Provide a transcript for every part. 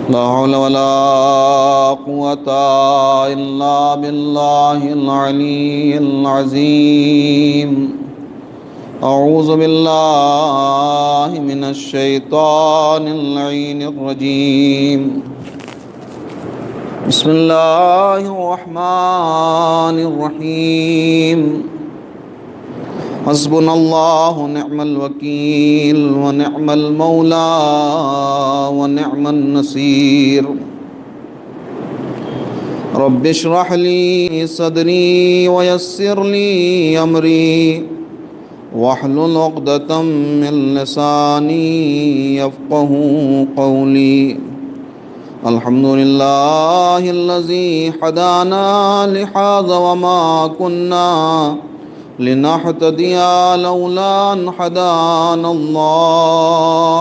لا حول ولا قوة إلا بالله العلي العظيم أعوذ بالله من الشيطان اللعين الرجيم بسم الله الرحمن الرحيم حسبنا الله ونعم الوكيل ونعم المولى ونعم النصير رب اشرح لي صدري ويسر لي أمري واحلل عقدة من لساني يفقه قولي الحمد لله الذي هدانا لهذا وما كنا لنهتدي لولا أن هدانا الله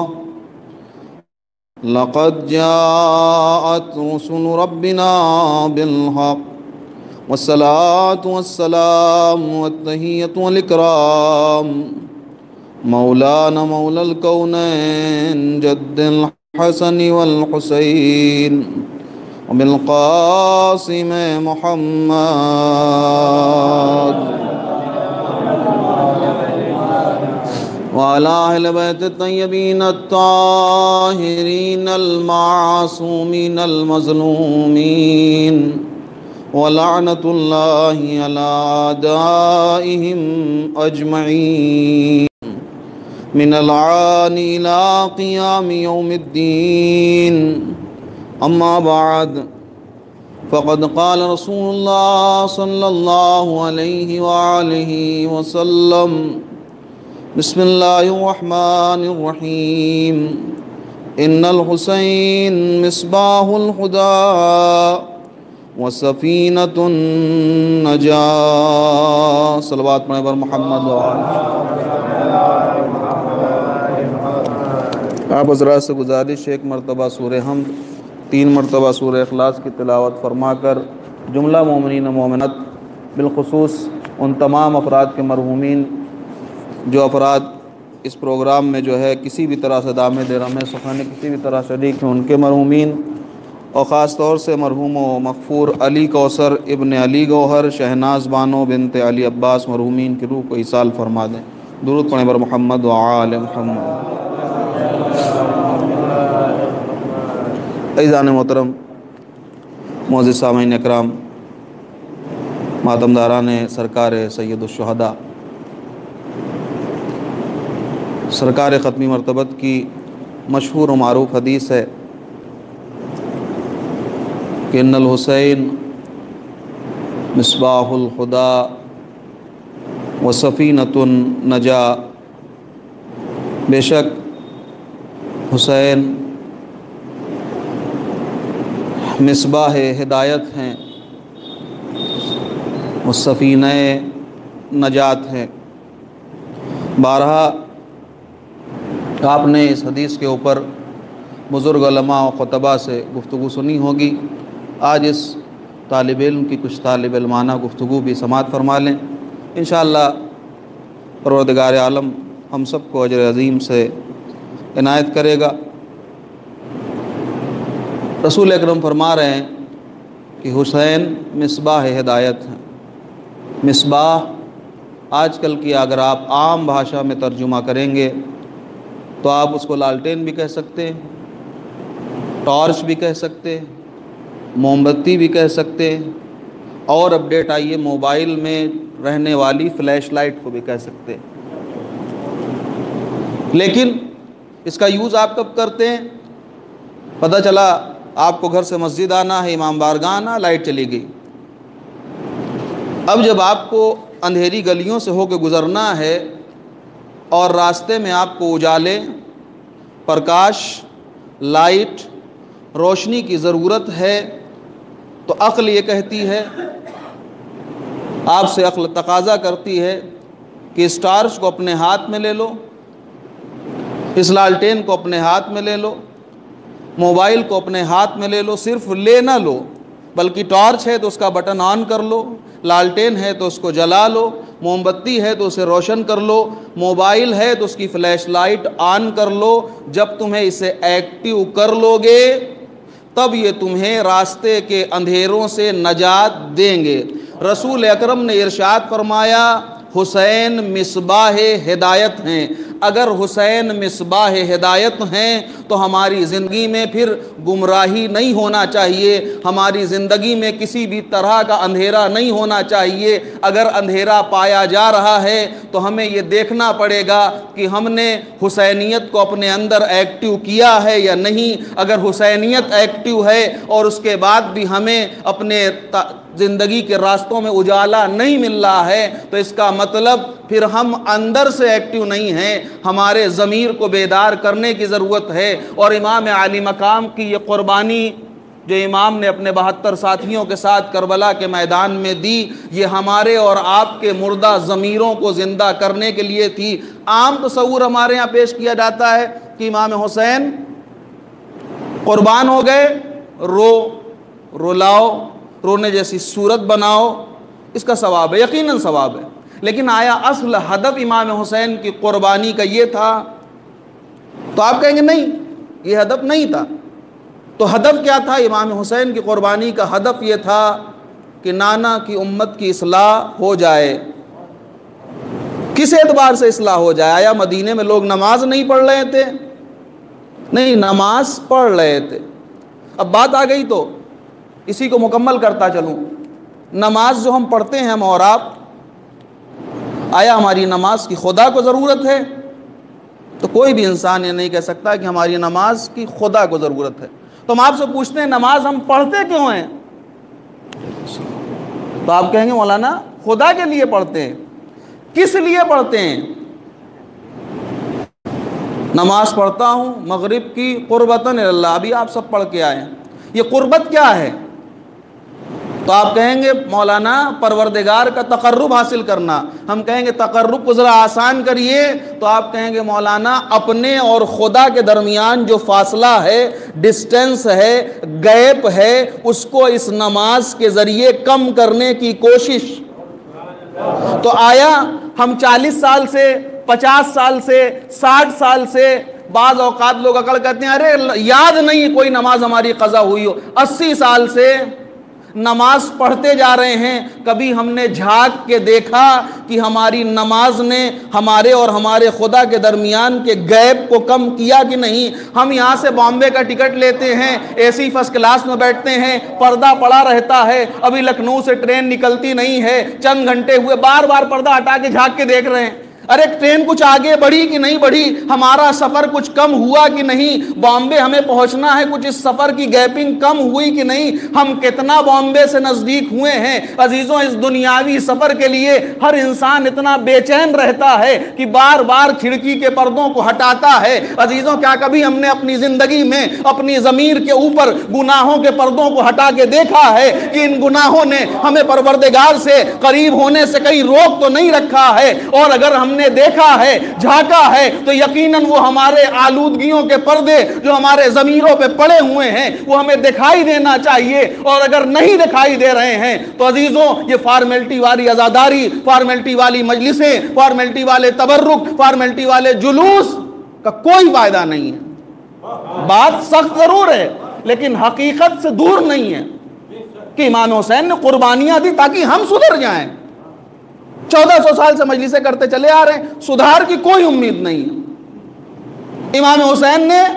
لقد جاءت رسل ربنا بالحق والصلاة والسلام والتحية والإكرام مولانا مولى الكونين جد الحسن والحسين وبالقاسم محمد وعلى أهل بيت الطيبين الطاهرين المعصومين المظلومين ولعنة الله على أعدائهم أجمعين من العان إلى قيام يوم الدين أما بعد فقد قال رسول الله صلى الله عليه وآله وسلم بسم الله الرحمن الرحيم إن الحسين مصباح الهدى وسفینۃ النجاة صلوات پڑھیں بر محمد آپ حضرات سے گزارش ایک مرتبہ سورہ حمد 3 مرتبہ سورہ اخلاص کی تلاوت فرما کر جملہ مومنین و مومنات بالخصوص ان تمام افراد کے مرحومین جو افراد اس پروگرام میں جو ہے کسی بھی طرح سے دامِ درہم سخن کسی بھی طرح شریک ہیں ان کے مرحومین اور خاص طور سے مرحوم و مغفور علی کوثر ابن علی گوہر شہناز بانو بنت علی عباس مرحومین کی روح کو ایصال فرما دیں درود پڑھیں بر محمد و آل محمد عزیزان محترم معزز سامعین اکرام ماتمداران سرکار سید الشہداء سرکار ختمی مرتبت کی مشہور و معروف حدیث ہے کہ ان الحسین مصباح الہدی وسفینۃ النجاة بے شک حسین مصباح ہدایت ہیں وہ سفینہ نجات ہیں بارہا آپ نے اس حدیث کے اوپر بزرگ علماء و خطباء سے گفتگو سنی ہوگی آج اس طالب علم کی کچھ طالب علمانہ گفتگو بھی سماعت فرما لیں انشاءاللہ پروردگار عالم ہم سب کو اجر عظیم سے عنایت کرے گا رسول اکرم فرما رہے ہیں کہ حسین مصباح ہدایت ہیں مصباح آج کل کی اگر آپ عام بھاشا میں ترجمہ کریں گے تو آپ اس کو لالٹین بھی کہہ سکتے ہیں ٹارچ بھی کہہ سکتے ہیں موم بتی بھی کہہ سکتے ہیں اور اپڈیٹ آئیے موبائل میں رہنے والی فلیش لائٹ کو بھی کہہ سکتے ہیں لیکن اس کا یوز آپ کب کرتے ہیں پتہ چلا آپ کو گھر سے مسجد آنا ہے امام بارگاہ آنا لائٹ چلی گئی اب جب آپ کو اندھیری گلیوں سے ہو کے گزرنا ہے اور راستے میں آپ کو اجالے پرکاش لائٹ روشنی کی ضرورت ہے تو عقل یہ کہتی ہے آپ سے عقل تقاضا کرتی ہے کہ اس ٹارچ کو اپنے ہاتھ میں لے لو اس لالٹین کو اپنے ہاتھ میں لے لو موبائل کو اپنے ہاتھ میں لے لو صرف لے نہ لو بلکہ ٹارچ ہے تو اس کا بٹن آن کر لو لالٹین ہے تو اس کو جلا لو موم بتی ہے تو اسے روشن کر لو موبائل ہے تو اس کی فلیش لائٹ آن کر لو جب تمہیں اسے ایکٹیو کر لو گے تب یہ تمہیں راستے کے اندھیروں سے نجات دیں گے۔ رسول اکرم نے ارشاد فرمایا حسین مصباح ہدایت ہیں۔ اگر حسین مصباح ہدایت ہیں تو ہماری زندگی میں پھر گمراہی نہیں ہونا چاہیے، ہماری زندگی میں کسی بھی طرح کا اندھیرا نہیں ہونا چاہیے۔ اگر اندھیرا پایا جا رہا ہے تو ہمیں یہ دیکھنا پڑے گا کہ ہم نے حسینیت کو اپنے اندر ایکٹیو کیا ہے یا نہیں۔ اگر حسینیت ایکٹیو ہے اور اس کے بعد بھی ہمیں اپنے زندگی کے راستوں میں اجالا نہیں مل رہا ہے تو اس کا مطلب پھر ہم اندر سے ایکٹیو نہیں ہیں، ہمارے ضمیر کو بیدار کرنے کی ضرورت ہے۔ اور امام عالی مقام کی یہ قربانی جو امام نے اپنے 72 ساتھیوں کے ساتھ کربلا کے میدان میں دی، یہ ہمارے اور آپ کے مردہ ضمیروں کو زندہ کرنے کے لیے تھی۔ عام تصور ہمارے ہاں پیش کیا جاتا ہے کہ امام حسین قربان ہو گئے، رلاؤ، رونے جیسی صورت بناؤ، اس کا ثواب ہے، یقیناً ثواب ہے، لیکن آیا اصل ہدف امام حسین کی قربانی کا یہ تھا؟ تو آپ کہیں گے نہیں، یہ ہدف نہیں تھا۔ تو ہدف کیا تھا؟ امام حسین کی قربانی کا ہدف یہ تھا کہ نانا کی امت کی اصلاح ہو جائے۔ کس اعتبار سے اصلاح ہو جائے؟ آیا مدینے میں لوگ نماز نہیں پڑھ رہے تھے؟ نہیں، نماز پڑھ رہے تھے۔ اب بات آ گئی تو اسی کو مکمل کرتا چلوں۔ نماز جو ہم پڑھتے ہیں ہم اور آپ، آیا ہماری نماز کی خدا کو ضرورت ہے؟ تو کوئی بھی انسان یہ نہیں کہہ سکتا کہ ہماری نماز کی خدا کو ضرورت ہے۔ تو ہم آپ سے پوچھتے ہیں نماز ہم پڑھتے کیوں ہیں؟ تو آپ کہیں گے مولانا خدا کے لیے پڑھتے ہیں۔ کس لیے پڑھتے ہیں؟ نماز پڑھتا ہوں مغرب کی قربتاً اللہ، ابھی آپ سب پڑھ کے آئے ہیں، یہ قربت کیا ہے؟ تو آپ کہیں گے مولانا پروردگار کا تقرب حاصل کرنا۔ ہم کہیں گے تقرب کو ذرا آسان کریے، تو آپ کہیں گے مولانا اپنے اور خدا کے درمیان جو فاصلہ ہے، ڈسٹینس ہے، گیپ ہے، اس کو اس نماز کے ذریعے کم کرنے کی کوشش۔ تو آیا ہم 40 سال سے، 50 سال سے، 60 سال سے، بعض اوقات لوگ عقل کہتے ہیں ارے یاد نہیں کوئی نماز ہماری قضا ہوئی ہو، 80 سال سے نماز پڑھتے جا رہے ہیں، کبھی ہم نے جھانک کے دیکھا کہ ہماری نماز نے ہمارے اور ہمارے خدا کے درمیان کے گیپ کو کم کیا کہ نہیں؟ ہم یہاں سے بامبے کا ٹکٹ لیتے ہیں، اے سی فرسٹ کلاس میں بیٹھتے ہیں، پردہ پڑا رہتا ہے، ابھی لکھنؤ سے ٹرین نکلتی نہیں ہے، چند گھنٹے ہوئے، بار بار پردہ ہٹا کے جھانک کے دیکھ رہے ہیں ارے ٹرین کچھ آگے بڑھی کہ نہیں بڑھی، ہمارا سفر کچھ کم ہوا کہ نہیں، بامبے ہمیں پہنچنا ہے، کچھ اس سفر کی گیپنگ کم ہوئی کہ نہیں، ہم کتنا بامبے سے نزدیک ہوئے ہیں۔ عزیزوں اس دنیاوی سفر کے لیے ہر انسان اتنا بے چین رہتا ہے کہ بار بار کھڑکی کے پردوں کو ہٹاتا ہے۔ عزیزوں کیا کبھی ہم نے اپنی زندگی میں اپنی ضمیر کے اوپر گناہوں کے پردوں کو ہٹا کے دیکھا ہے کہ ان گناہوں نے ہمیں پروردگار سے قریب ہونے سے کہیں روک تو نہیں رکھا ہے؟ اور اگر ہم نے دیکھا ہے، جھانکا ہے، تو یقیناً وہ ہمارے آلودگیوں کے پردے جو ہمارے ضمیروں پہ پڑے ہوئے ہیں وہ ہمیں دکھائی دینا چاہیے۔ اور اگر نہیں دکھائی دے رہے ہیں تو عزیزوں یہ فارمیلٹی والی عزاداری، فارمیلٹی والی مجلسیں، فارمیلٹی والے تبرک، فارمیلٹی والے جلوس کا کوئی فائدہ نہیں ہے۔ بات سخت ضرور ہے لیکن حقیقت سے دور نہیں ہے کہ امام حسین نے قربانیاں دی تاکہ ہم سدھر جائیں۔ 1400 سال سے مجلسیں کرتے چلے آ رہے ہیں، سدھار کی کوئی امید نہیں ہے۔ امام حسین نے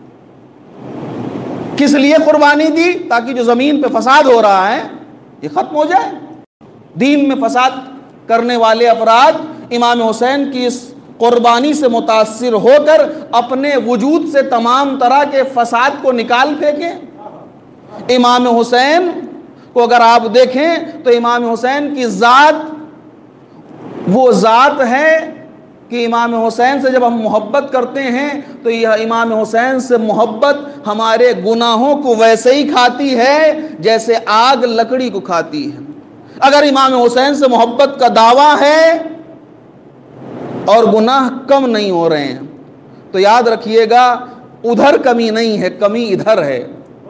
کس لیے قربانی دی؟ تاکہ جو زمین پہ فساد ہو رہا ہے یہ ختم ہو جائے۔ دین میں فساد کرنے والے افراد امام حسین کی اس قربانی سے متاثر ہو کر اپنے وجود سے تمام طرح کے فساد کو نکال پھینکیں۔ امام حسین کو اگر آپ دیکھیں تو امام حسین کی ذات وہ ذات ہے کہ امام حسین سے جب ہم محبت کرتے ہیں تو یہ امام حسین سے محبت ہمارے گناہوں کو ویسے ہی کھاتی ہے جیسے آگ لکڑی کو کھاتی ہے۔ اگر امام حسین سے محبت کا دعویٰ ہے اور گناہ کم نہیں ہو رہے ہیں تو یاد رکھیے گا ادھر کمی نہیں ہے، کمی ادھر ہے۔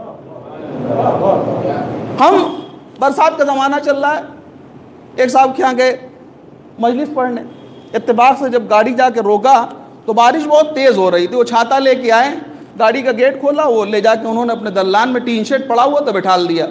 ہم برسات کا زمانہ چل رہا ہے، ایک صاحب کے یہاں گئے مجلس پڑھنے، اتفاق سے جب گاڑی جا کے روکا تو بارش بہت تیز ہو رہی تھی، وہ چھاتا لے کے آئے، گاڑی کا گیٹ کھولا, وہ لے جا کے انہوں نے اپنے دلان میں ٹین شیڈ پڑا ہوا تو بٹھا دیا,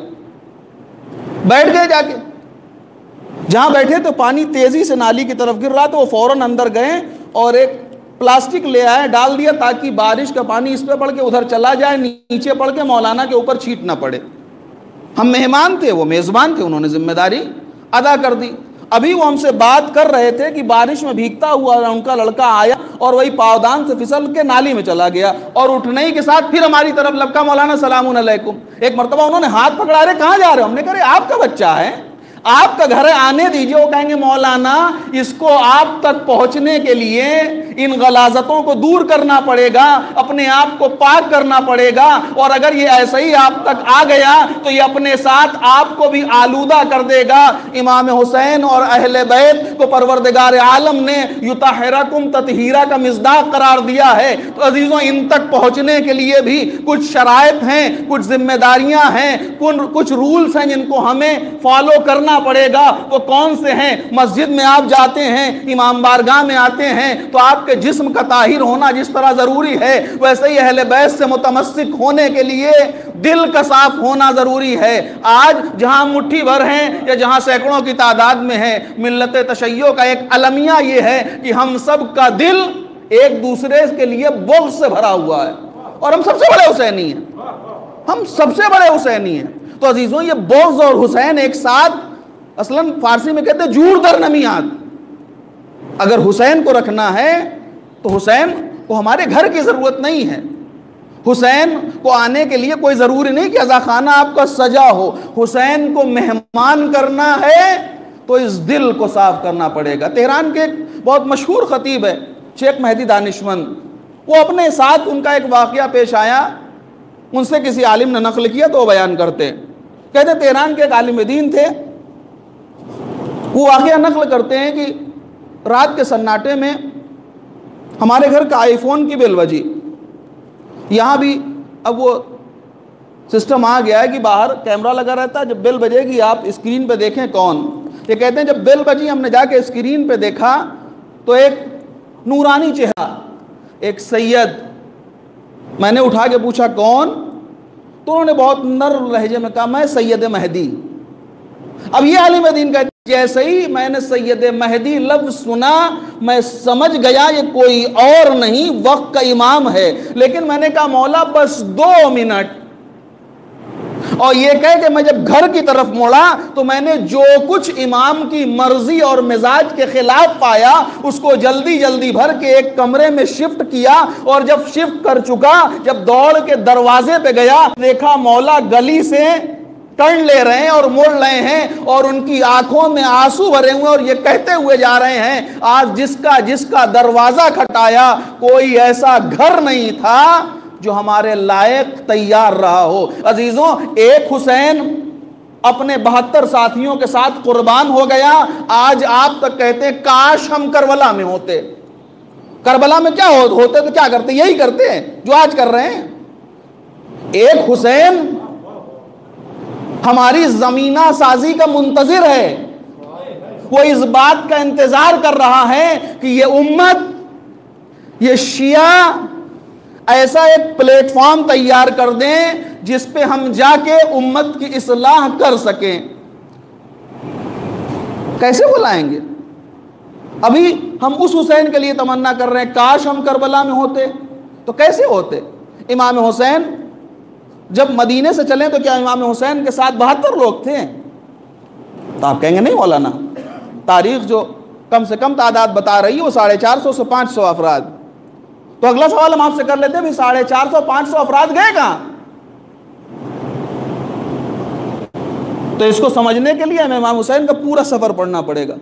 بیٹھ گئے جا کے. جہاں بیٹھے تو پانی تیزی سے نالی کی طرف گر رہا, تو وہ فوراً اندر گئے اور ایک پلاسٹک لے آئے, ڈال دیا تاکہ بارش کا پانی اس پہ پڑ کے ادھر چلا جائے, نیچے پڑ کے مولانا کے اوپر چھینٹ نہ پڑے. ہم مہمان تھے, وہ میزبان تھے, انہوں نے ذمہ داری ادا کر دی. ابھی وہ ہم سے بات کر رہے تھے کہ بارش میں بھیگتا ہوا ان کا لڑکا آیا اور وہی پاودان سے پھسل کے نالی میں چلا گیا, اور اٹھنے ہی کے ساتھ پھر ہماری طرف لپکا, مولانا سلام علیکم. ایک مرتبہ انہوں نے ہاتھ پکڑا, رہے کہاں جا رہے ہو؟ ہم نے کہا آپ کا بچہ ہے, آپ کا گھر ہے, آنے دیجئے. وہ کہیں گے مولانا اس کو آپ تک پہنچنے کے لیے ان غلاظتوں کو دور کرنا پڑے گا, اپنے آپ کو پاک کرنا پڑے گا, اور اگر یہ ایسا ہی آپ تک آ گیا تو یہ اپنے ساتھ آپ کو بھی آلودہ کر دے گا. امام حسین اور اہل بیت کو پروردگار عالم نے یطہرکم تطہیرا کا مصداق قرار دیا ہے. تو عزیزوں, ان تک پہنچنے کے لیے بھی کچھ شرائط ہیں, کچھ ذمہ داریاں ہیں, کچھ رولز ہیں جن کو ہمیں فالو کرنا پڑے گا. وہ کون سے ہیں؟ مسجد میں آپ جاتے ہیں, امام بارگاہ میں آتے ہیں تو آپ کے جسم کا طاہر ہونا جس طرح ضروری ہے, ویسے ہی اہل بیت سے متمسک ہونے کے لیے دل کا صاف ہونا ضروری ہے. آج جہاں مٹھی بھر ہیں یا جہاں سینکڑوں کی تعداد میں ہیں, ملت تشیع کا ایک المیہ یہ ہے کہ ہم سب کا دل ایک دوسرے کے لیے بغض سے بھرا ہوا ہے, اور ہم سب سے بڑے حسینی ہیں, ہم سب سے بڑے حسینی ہیں. تو عزیزوں, یہ بغض اور حسین ایک ساتھ, اصلاً فارسی میں کہتے ہیں جوڑ در نمیات. اگر حسین کو رکھنا ہے تو حسین کو ہمارے گھر کی ضرورت نہیں ہے, حسین کو آنے کے لیے کوئی ضروری نہیں کہ عزا خانہ آپ کا سجا ہو. حسین کو مہمان کرنا ہے تو اس دل کو صاف کرنا پڑے گا. تہران کے ایک بہت مشہور خطیب ہے شیخ مہدی دانشمند, وہ اپنے ساتھ ان کا ایک واقعہ پیش آیا, ان سے کسی عالم نے نقل کیا تو وہ بیان کرتے, کہتے تہران کے ایک عالم دین تھے, وہ واقعہ نقل کرتے ہیں کہ رات کے سناٹے میں ہمارے گھر کا آئی فون کی بیل بجی. یہاں بھی اب وہ سسٹم آ گیا ہے کہ باہر کیمرہ لگا رہتا ہے, جب بیل بجے گی آپ اسکرین پہ دیکھیں کون. یہ کہتے ہیں جب بیل بجی ہم نے جا کے اسکرین پہ دیکھا تو ایک نورانی چہرہ, ایک سید. میں نے اٹھا کے پوچھا کون, تو انہوں نے بہت نرم لہجے میں کہا میں سید مہدی. اب یہ عالم دین کہتے ہیں جیسے ہی میں نے سید مہدی لفظ سنا میں سمجھ گیا یہ کوئی اور نہیں وقت کا امام ہے. لیکن میں نے کہا مولا بس 2 منٹ, اور یہ کہہ کہ میں جب گھر کی طرف موڑا تو میں نے جو کچھ امام کی مرضی اور مزاج کے خلاف پایا اس کو جلدی جلدی بھر کے ایک کمرے میں شفٹ کیا, اور جب شفٹ کر چکا, جب دوڑ کے دروازے پہ گیا دیکھا مولا گلی سے ٹرن لے رہے ہیں اور موڑ رہے ہیں, اور ان کی آنکھوں میں آنسو بھرے ہوئے, اور یہ کہتے ہوئے جا رہے ہیں آج جس کا دروازہ کھٹایا کوئی ایسا گھر نہیں تھا جو ہمارے لائق تیار رہا ہو. عزیزوں, ایک حسین اپنے 72 ساتھیوں کے ساتھ قربان ہو گیا. آج آپ تک کہتے ہیں کاش ہم کربلا میں ہوتے. کربلا میں کیا ہوتے تو کیا کرتے؟ یہی کرتے ہیں جو آج کر رہے ہیں. ایک حسین ہماری زمینہ سازی کا منتظر ہے, وہ اس بات کا انتظار کر رہا ہے کہ یہ امت, یہ شیعہ ایسا ایک پلیٹ فارم تیار کر دیں جس پہ ہم جا کے امت کی اصلاح کر سکیں. کیسے بلائیں گے؟ ابھی ہم اس حسین کے لیے تمنا کر رہے ہیں کاش ہم کربلا میں ہوتے, تو کیسے ہوتے؟ امام حسین جب مدینے سے چلیں تو کیا امام حسین کے ساتھ 72 لوگ تھے؟ تو آپ کہیں گے نہیں مولانا, تاریخ جو کم سے کم تعداد بتا رہی ہے وہ 450 سے 500 افراد. تو اگلا سوال ہم آپ سے کر لیتے ہیں 450 500 افراد گئے کہاں؟ تو اس کو سمجھنے کے لیے ہمیں امام حسین کا پورا سفر پڑھنا پڑے گا.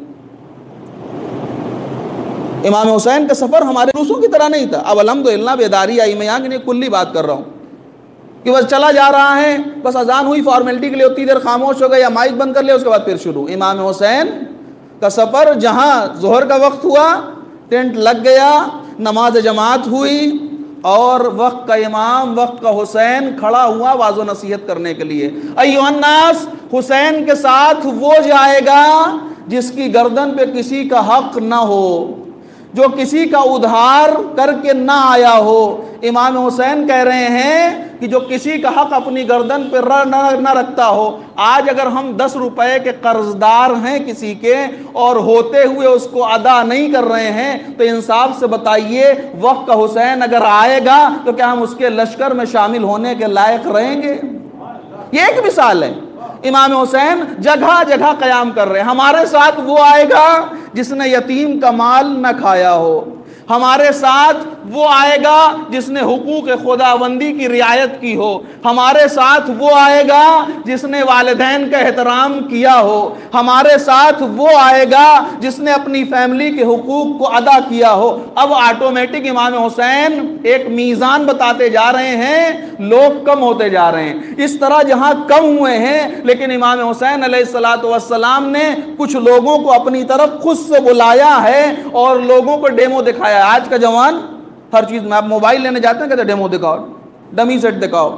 امام حسین کا سفر ہمارے روسوں کی طرح نہیں تھا. اب الحمدللہ بیداری آئی, میں یہاں کی نہیں کلی بات کر رہا ہوں کہ بس چلا جا رہا ہے, بس اذان ہوئی فارمیلٹی کے لیے اتنی دیر خاموش ہو گئے یا مائک بند کر لیا اس کے بعد پھر شروع. امام حسین کا سفر جہاں ظہر کا وقت ہوا ٹینٹ لگ گیا, نماز جماعت ہوئی, اور وقت کا امام وقت کا حسین کھڑا ہوا واعظ و نصیحت کرنے کے لیے. ایھا الناس, حسین کے ساتھ وہ جائے گا جس کی گردن پہ کسی کا حق نہ ہو, جو کسی کا ادھار کر کے نہ آیا ہو۔ امام حسین کہہ رہے ہیں کہ جو کسی کا حق اپنی گردن پہ نہ رکھتا ہو۔ آج اگر ہم 10 روپے کے قرضدار ہیں کسی کے اور ہوتے ہوئے اس کو ادا نہیں کر رہے ہیں تو انصاف سے بتائیے وقت کا حسین اگر آئے گا تو کیا ہم اس کے لشکر میں شامل ہونے کے لائق رہیں گے؟ یہ ایک مثال ہے۔ امام حسین جگہ جگہ قیام کر رہے ہیں۔ ہمارے ساتھ وہ آئے گا جس نے یتیم کا مال نہ کھایا ہو، ہمارے ساتھ وہ آئے گا جس نے حقوق خداوندی کی رعایت کی ہو، ہمارے ساتھ وہ آئے گا جس نے والدین کا احترام کیا ہو، ہمارے ساتھ وہ آئے گا جس نے اپنی فیملی کے حقوق کو ادا کیا ہو۔ اب آٹومیٹک امام حسین ایک میزان بتاتے جا رہے ہیں، لوگ کم ہوتے جا رہے ہیں۔ اس طرح جہاں کم ہوئے ہیں لیکن امام حسین علیہ السلام نے کچھ لوگوں کو اپنی طرف خود سے بلایا ہے اور لوگوں کو ڈیمو دکھایا۔ آج کا جوان ہر چیز میں، آپ موبائل لینے جاتے ہیں کہتے ہیں ڈیمو دکھاؤ، ڈمی سیٹ دکھاؤ،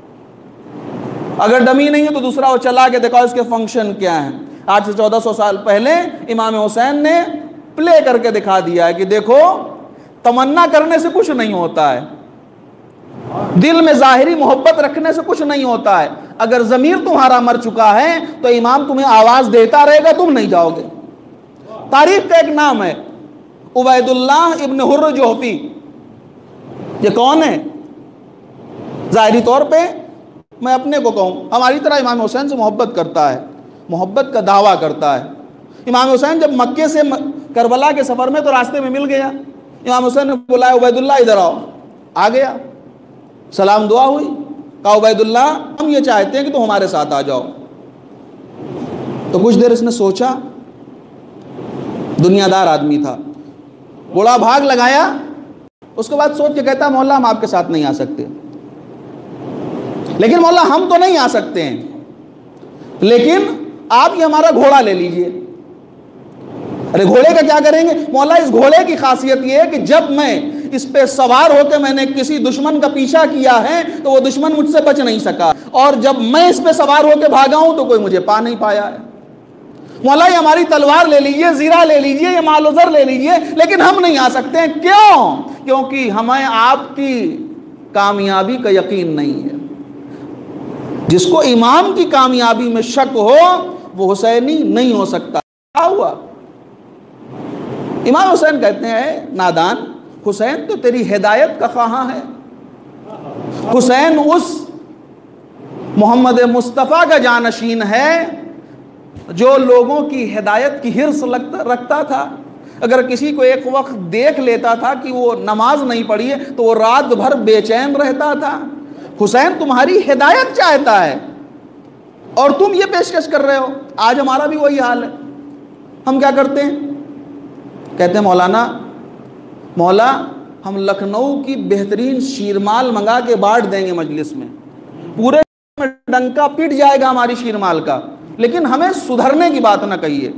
اگر ڈمی نہیں ہے تو دوسرا وہ چلا کے دکھاؤ اس کے فنکشن کیا ہیں۔ آج سے 1400 سال پہلے امام حسین نے پلے کر کے دکھا دیا ہے کہ دیکھو تمنا کرنے سے کچھ نہیں ہوتا ہے، دل میں ظاہری محبت رکھنے سے کچھ نہیں ہوتا ہے، اگر ضمیر تمہارا مر چکا ہے تو امام تمہیں آواز دیتا رہے گا، تم نہیں جاؤ گے۔ تاریخ کا ایک نام ہے عبید اللہ ابن حر جوہفی۔ یہ کون ہے؟ ظاہری طور پہ میں اپنے کو کہوں ہماری طرح امام حسین سے محبت کرتا ہے، محبت کا دعویٰ کرتا ہے۔ امام حسین جب مکے سے کربلا کے سفر میں تو راستے میں مل گیا، امام حسین نے بلایا عبید اللہ ادھر آؤ، آ گیا، سلام دعا ہوئی، کہا عبید اللہ ہم یہ چاہتے ہیں کہ تم ہمارے ساتھ آ جاؤ۔ تو کچھ دیر اس نے سوچا، دنیا دار آدمی تھا، بڑا بھاگ لگایا، اس کے بعد سوچ کے کہتا مولا ہم آپ کے ساتھ نہیں آ سکتے، لیکن مولا ہم تو نہیں آ سکتے ہیں، لیکن آپ یہ ہمارا گھوڑا لے لیجئے۔ ارے گھوڑے کا کیا کریں گے؟ مولا اس گھوڑے کی خاصیت یہ ہے کہ جب میں اس پہ سوار ہو کے میں نے کسی دشمن کا پیچھا کیا ہے تو وہ دشمن مجھ سے بچ نہیں سکا، اور جب میں اس پہ سوار ہو کے بھاگا ہوں تو کوئی مجھے پا نہیں پایا ہے۔ مولا یہ ہماری تلوار لے لیجئے، زیرہ لے لیجئے، یہ مال و زر لے لیجئے، لیکن ہم نہیں آ سکتے ہیں۔ کیوں؟ کیونکہ ہمیں آپ کی کامیابی کا یقین نہیں ہے۔ جس کو امام کی کامیابی میں شک ہو وہ حسینی نہیں ہو سکتا۔ کیا ہوا؟ امام حسین کہتے ہیں نادان، حسین تو تیری ہدایت کا خواہاں ہے، حسین اس محمد مصطفیٰ کا جانشین ہے جو لوگوں کی ہدایت کی حرص رکھتا تھا۔ اگر کسی کو ایک وقت دیکھ لیتا تھا کہ وہ نماز نہیں پڑھی ہے تو وہ رات بھر بے چین رہتا تھا۔ حسین تمہاری ہدایت چاہتا ہے اور تم یہ پیشکش کر رہے ہو۔ آج ہمارا بھی وہی حال ہے۔ ہم کیا کرتے ہیں؟ کہتے ہیں مولا ہم لکھنؤ کی بہترین شیرمال منگا کے بانٹ دیں گے مجلس میں، پورے میں ڈنکا پٹ جائے گا ہماری شیرمال کا، لیکن ہمیں سدھرنے کی بات نہ کہیے۔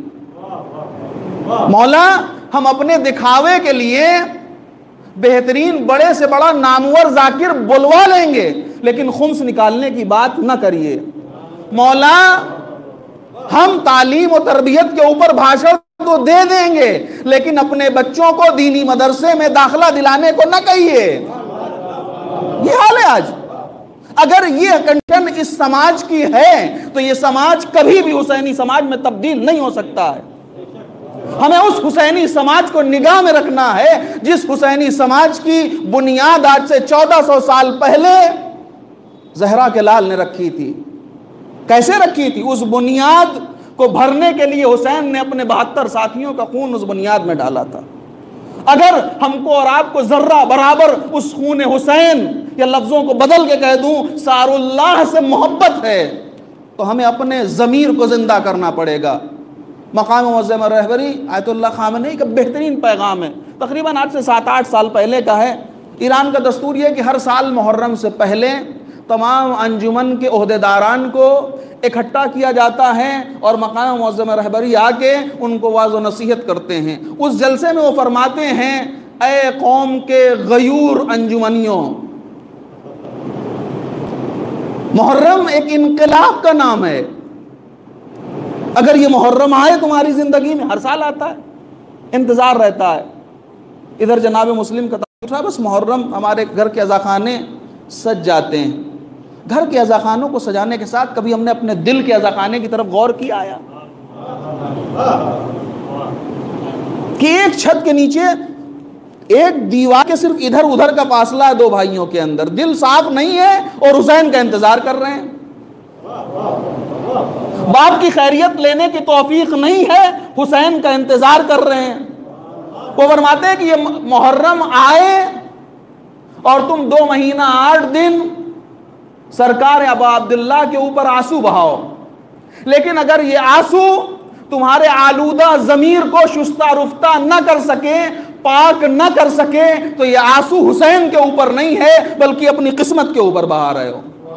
مولا ہم اپنے دکھاوے کے لیے بہترین بڑے سے بڑا نامور ذاکر بلوا لیں گے، لیکن خمس نکالنے کی بات نہ کریے۔ مولا ہم تعلیم و تربیت کے اوپر بھاشن تو دے دیں گے، لیکن اپنے بچوں کو دینی مدرسے میں داخلہ دلانے کو نہ کہیے۔ یہ حال ہے آج۔ اگر یہ کنڈیشن اس سماج کی ہے تو یہ سماج کبھی بھی حسینی سماج میں تبدیل نہیں ہو سکتا ہے۔ ہمیں اس حسینی سماج کو نگاہ میں رکھنا ہے جس حسینی سماج کی بنیاد آج سے 1400 سال پہلے زہرا کے لال نے رکھی تھی۔ کیسے رکھی تھی؟ اس بنیاد کو بھرنے کے لیے حسین نے اپنے 72 ساتھیوں کا خون اس بنیاد میں ڈالا تھا۔ اگر ہم کو اور آپ کو ذرہ برابر اس خون حسین یا لفظوں کو بدل کے کہہ دوں سار اللہ سے محبت ہے تو ہمیں اپنے ضمیر کو زندہ کرنا پڑے گا۔ مقام معظم رہبری آیت اللہ خامنئی کا بہترین پیغام ہے، تقریباً آج سے 7-8 سال پہلے کا ہے۔ ایران کا دستور یہ ہے کہ ہر سال محرم سے پہلے تمام انجمن کے عہدیداران کو اکٹھا کیا جاتا ہے اور مقام معظم رہبری آ کے ان کو واعظ و نصیحت کرتے ہیں۔ اس جلسے میں وہ فرماتے ہیں اے قوم کے غیور انجمنیوں، محرم ایک انقلاب کا نام ہے۔ اگر یہ محرم آئے تمہاری زندگی میں، ہر سال آتا ہے، انتظار رہتا ہے، ادھر جناب مسلم کا تعلق ہے، بس محرم ہمارے گھر کے عزاخانے سج جاتے ہیں. گھر کے عزاخانوں کو سجانے کے ساتھ کبھی ہم نے اپنے دل کے عزاخانے کی طرف غور کیا آیا کہ ایک چھت کے نیچے ایک دیوار کے صرف ادھر ادھر کا فاصلہ ہے دو بھائیوں کے اندر، دل صاف نہیں ہے اور حسین کا انتظار کر رہے ہیں. باپ کی خیریت لینے کی توفیق نہیں ہے، حسین کا انتظار کر رہے ہیں. وہ فرماتے ہیں کہ یہ محرم آئے اور تم 2 مہینہ 8 دن سرکار ابا عبداللہ کے اوپر آنسو بہاؤ، لیکن اگر یہ آنسو تمہارے آلودہ ضمیر کو شستہ رفتہ نہ کر سکے، پاک نہ کر سکے، تو یہ آنسو حسین کے اوپر نہیں ہے بلکہ اپنی قسمت کے اوپر بہا رہے ہو.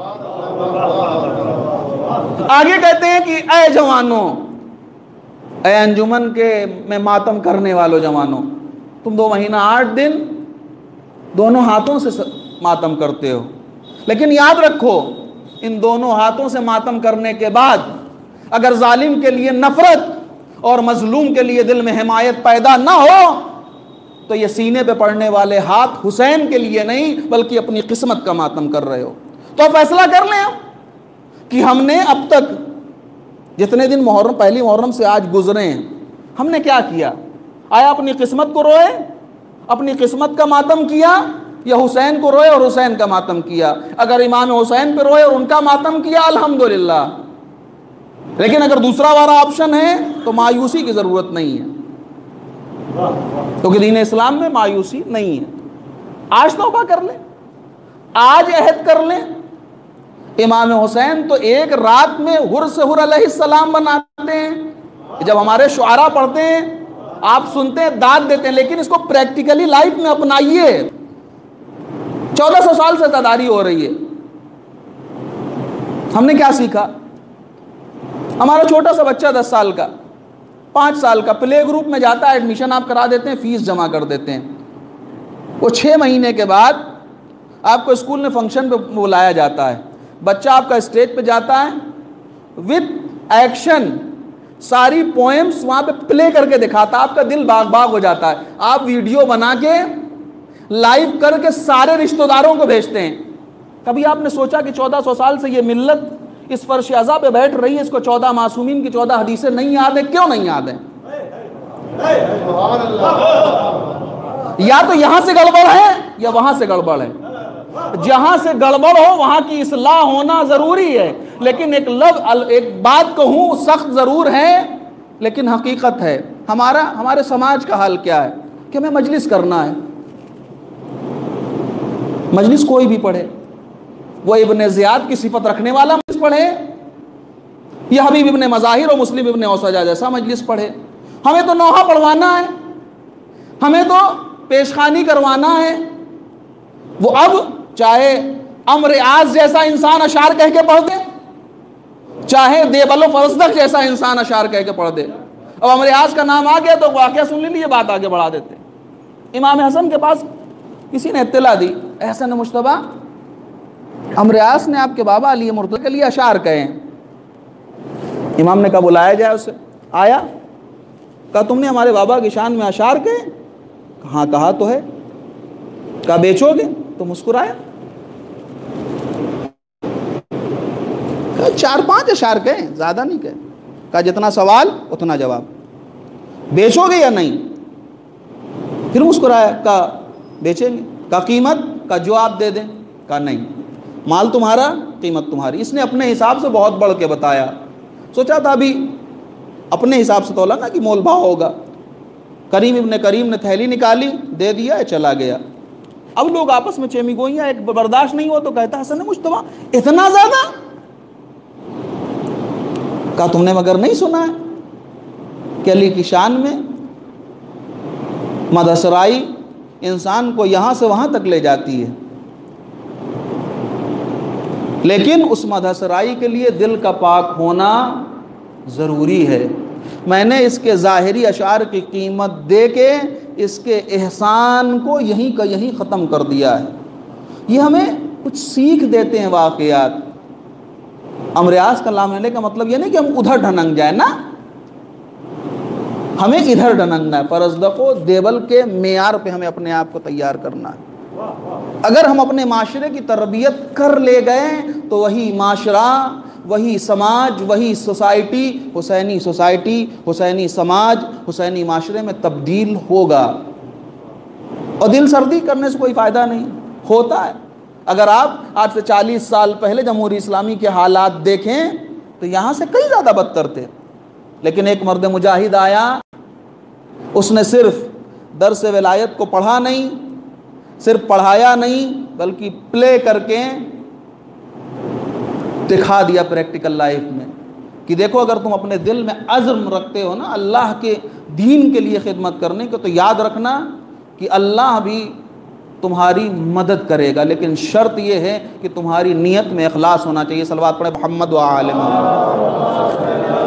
آگے کہتے ہیں کہ اے جوانوں، اے انجمن کے میں ماتم کرنے والوں جوانوں، تم 2 مہینہ 8 دن دونوں ہاتھوں سے ماتم کرتے ہو، لیکن یاد رکھو ان دونوں ہاتھوں سے ماتم کرنے کے بعد اگر ظالم کے لیے نفرت اور مظلوم کے لیے دل میں حمایت پیدا نہ ہو تو یہ سینے پہ پڑنے والے ہاتھ حسین کے لیے نہیں بلکہ اپنی قسمت کا ماتم کر رہے ہو. تو فیصلہ کر لیں کہ ہم نے اب تک جتنے دن محرم پہلی محرم سے آج گزرے ہیں ہم نے کیا کیا؟ آیا اپنی قسمت کو روئے، اپنی قسمت کا ماتم کیا، یا حسین کو روئے اور حسین کا ماتم کیا؟ اگر امام حسین پہ روئے اور ان کا ماتم کیا الحمدللہ، لیکن اگر دوسرا والا آپشن ہے تو مایوسی کی ضرورت نہیں ہے، کیونکہ دین اسلام میں مایوسی نہیں ہے. آج توبہ کر لیں، آج عہد کر لیں. امام حسین تو ایک رات میں حر سے حر علیہ السلام بناتے ہیں. جب ہمارے شعراء پڑھتے ہیں آپ سنتے ہیں داد دیتے ہیں، لیکن اس کو پریکٹیکلی لائف میں اپنائیے. 1400 سال سے تداری ہو رہی ہے. ہم نے کیا سیکھا؟ ہمارا چھوٹا سا بچہ 10 سال کا 5 سال کا پلے گروپ میں جاتا ہے، ایڈمیشن آپ کرا دیتے ہیں، فیس جمع کر دیتے ہیں. وہ 6 مہینے کے بعد آپ کو اسکول میں فنکشن پہ بلایا جاتا ہے، بچہ آپ کا اسٹیج پہ جاتا ہے وتھ ایکشن، ساری پوئمز وہاں پہ پلے کر کے دکھاتا ہے، آپ کا دل باغ باغ ہو جاتا ہے. آپ ویڈیو بنا کے لائیو کر کے سارے رشتہ داروں کو بھیجتے ہیں. کبھی آپ نے سوچا کہ 1400 سال سے یہ ملت اس فرش عزا پہ بیٹھ رہی ہے، اس کو 14 معصومین کی 14 حدیثیں نہیں یاد ہیں؟ کیوں نہیں یاد ہیں؟ یا تو یہاں سے گڑبڑ ہے یا وہاں سے گڑبڑ ہے. جہاں سے گڑبڑ ہو وہاں کی اصلاح ہونا ضروری ہے، لیکن ایک بات کہوں سخت ضرور ہے لیکن حقیقت ہے. ہمارے سماج کا حال کیا ہے کہ ہمیں مجلس کرنا ہے. مجلس کوئی بھی پڑھے، وہ ابن زیاد کی صفت رکھنے والا مجلس پڑھے یا حبیب ابن مظاہر اور مسلم ابن اوسجہ جیسا مجلس پڑھے. ہمیں تو نوحہ پڑھوانا ہے، ہمیں تو پیشخانی کروانا ہے. وہ اب چاہے امر آز جیسا انسان اشعار کہہ کے پڑھ دے، چاہے دیبل و فرزدق جیسا انسان اشعار کہہ کے پڑھ دے. اب امر آز کا نام آ گیا تو واقعہ سن لیجیے، بات آگے بڑھا دیتے. امام حسن کے پاس کسی نے اطلاع دی، احسن مجتبیٰ امر آز نے آپ کے بابا علی مرتضی کے لیے اشعار کہے ہیں. امام نے کہا بلایا جائے اسے. آیا، کہا تم نے ہمارے بابا کی شان میں اشعار کہے؟ ہاں کہا تو ہے. کہا بیچو گے؟ تو مسکرایا. 4-5 اشعار کہے، زیادہ نہیں کہے. کہا جتنا سوال اتنا جواب، بیچو گے یا نہیں؟ پھر مسکرایا. کہا بیچیں گے. کہا قیمت؟ کہا جو آپ دے دیں. کہا نہیں، مال تمہارا قیمت تمہاری. اس نے اپنے حساب سے بہت بڑھ کے بتایا. سوچا تھا ابھی اپنے حساب سے تولا نا کہ مول بھاؤ ہوگا. کریم ابن کریم نے تھیلی نکالی، دے دیا، چلا گیا. اب لوگ آپس میں چیمی گوئیاں، ایک برداشت نہیں ہوا تو کہتا حسن مجتبیٰ اتنا زیادہ؟ کہا تم نے مگر نہیں سنا ہے کہ علی کی شان میں مدح سرائی انسان کو یہاں سے وہاں تک لے جاتی ہے، لیکن اس مدح سرائی کے لیے دل کا پاک ہونا ضروری ہے. میں نے اس کے ظاہری اشعار کی قیمت دے کے اس کے احسان کو یہیں کا یہیں ختم کر دیا ہے. یہ ہمیں کچھ سیکھ دیتے ہیں واقعات. امر آز کا نام لینے کا مطلب یہ نہیں کہ ہم ادھر ڈھنک جائیں نا. ہمیں ادھر ڈھنکنا ہے، فرزدق و دیبل کے معیار پہ ہمیں اپنے آپ کو تیار کرنا ہے۔ اگر ہم اپنے معاشرے کی تربیت کر لے گئے تو وہی معاشرہ، وہی سماج، وہی سوسائٹی، حسینی سماج، حسینی معاشرے میں تبدیل ہوگا۔ اور دل سردی کرنے سے کوئی فائدہ نہیں ہوتا ہے۔ اگر آپ آج سے 40 سال پہلے جمہوری اسلامی کے حالات دیکھیں تو یہاں سے کئی زیادہ بدتر تھے، لیکن ایک مرد مجاہد آیا، اس نے صرف درس ولایت کو پڑھا نہیں، صرف پڑھایا نہیں، بلکہ پلے کر کے دکھا دیا پریکٹیکل لائف میں کہ دیکھو اگر تم اپنے دل میں عزم رکھتے ہو نا اللہ کے دین کے لیے خدمت کرنے کو، تو یاد رکھنا کہ اللہ بھی تمہاری مدد کرے گا، لیکن شرط یہ ہے کہ تمہاری نیت میں اخلاص ہونا چاہیے۔ صلوات پڑھے محمد و آل محمد۔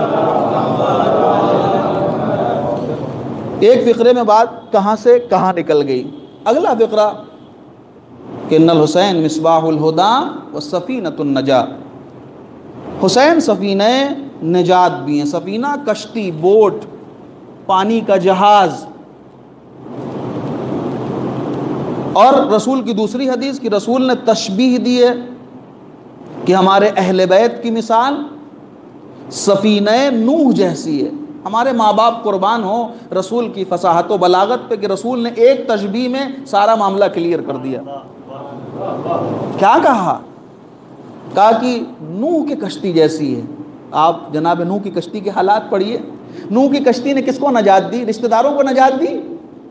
ایک فقرے میں بات کہاں سے کہاں نکل گئی۔ اگلا فقرہ کہ ان الحسین مصباح الہدی و سفینۃ النجاۃ، حسین سفینہ نجات بھی ہیں۔ سفینہ کشتی، بوٹ، پانی کا جہاز۔ اور رسول کی دوسری حدیث کہ رسول نے تشبیہ دی ہے کہ ہمارے اہل بیت کی مثال سفینہ نوح جیسی ہے۔ ہمارے ماں باپ قربان ہوں رسول کی فصاحت و بلاغت پہ کہ رسول نے ایک تشبیہ میں سارا معاملہ کلیئر کر دیا۔ کیا کہا کہ نوح کی کشتی جیسی ہے۔ آپ جناب نوح کی کشتی کے حالات پڑھیے۔ نوح کی کشتی نے کس کو نجات دی؟ رشتہ داروں کو نجات دی۔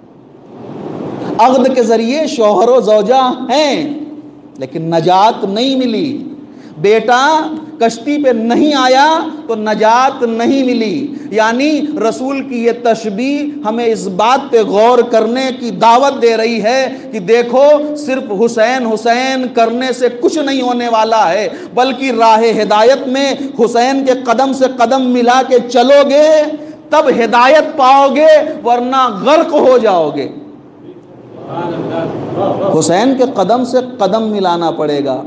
عقد کے ذریعے شوہر و زوجہ ہیں لیکن نجات نہیں ملی۔ بیٹا کشتی پہ نہیں آیا تو نجات نہیں ملی۔ یعنی رسول کی یہ تشبیہ ہمیں اس بات پہ غور کرنے کی دعوت دے رہی ہے کہ دیکھو صرف حسین حسین کرنے سے کچھ نہیں ہونے والا ہے، بلکہ راہ ہدایت میں حسین کے قدم سے قدم ملا کے چلو گے تب ہدایت پاؤ گے، ورنہ غرق ہو جاؤ گے۔ حسین کے قدم سے قدم ملانا پڑے گا۔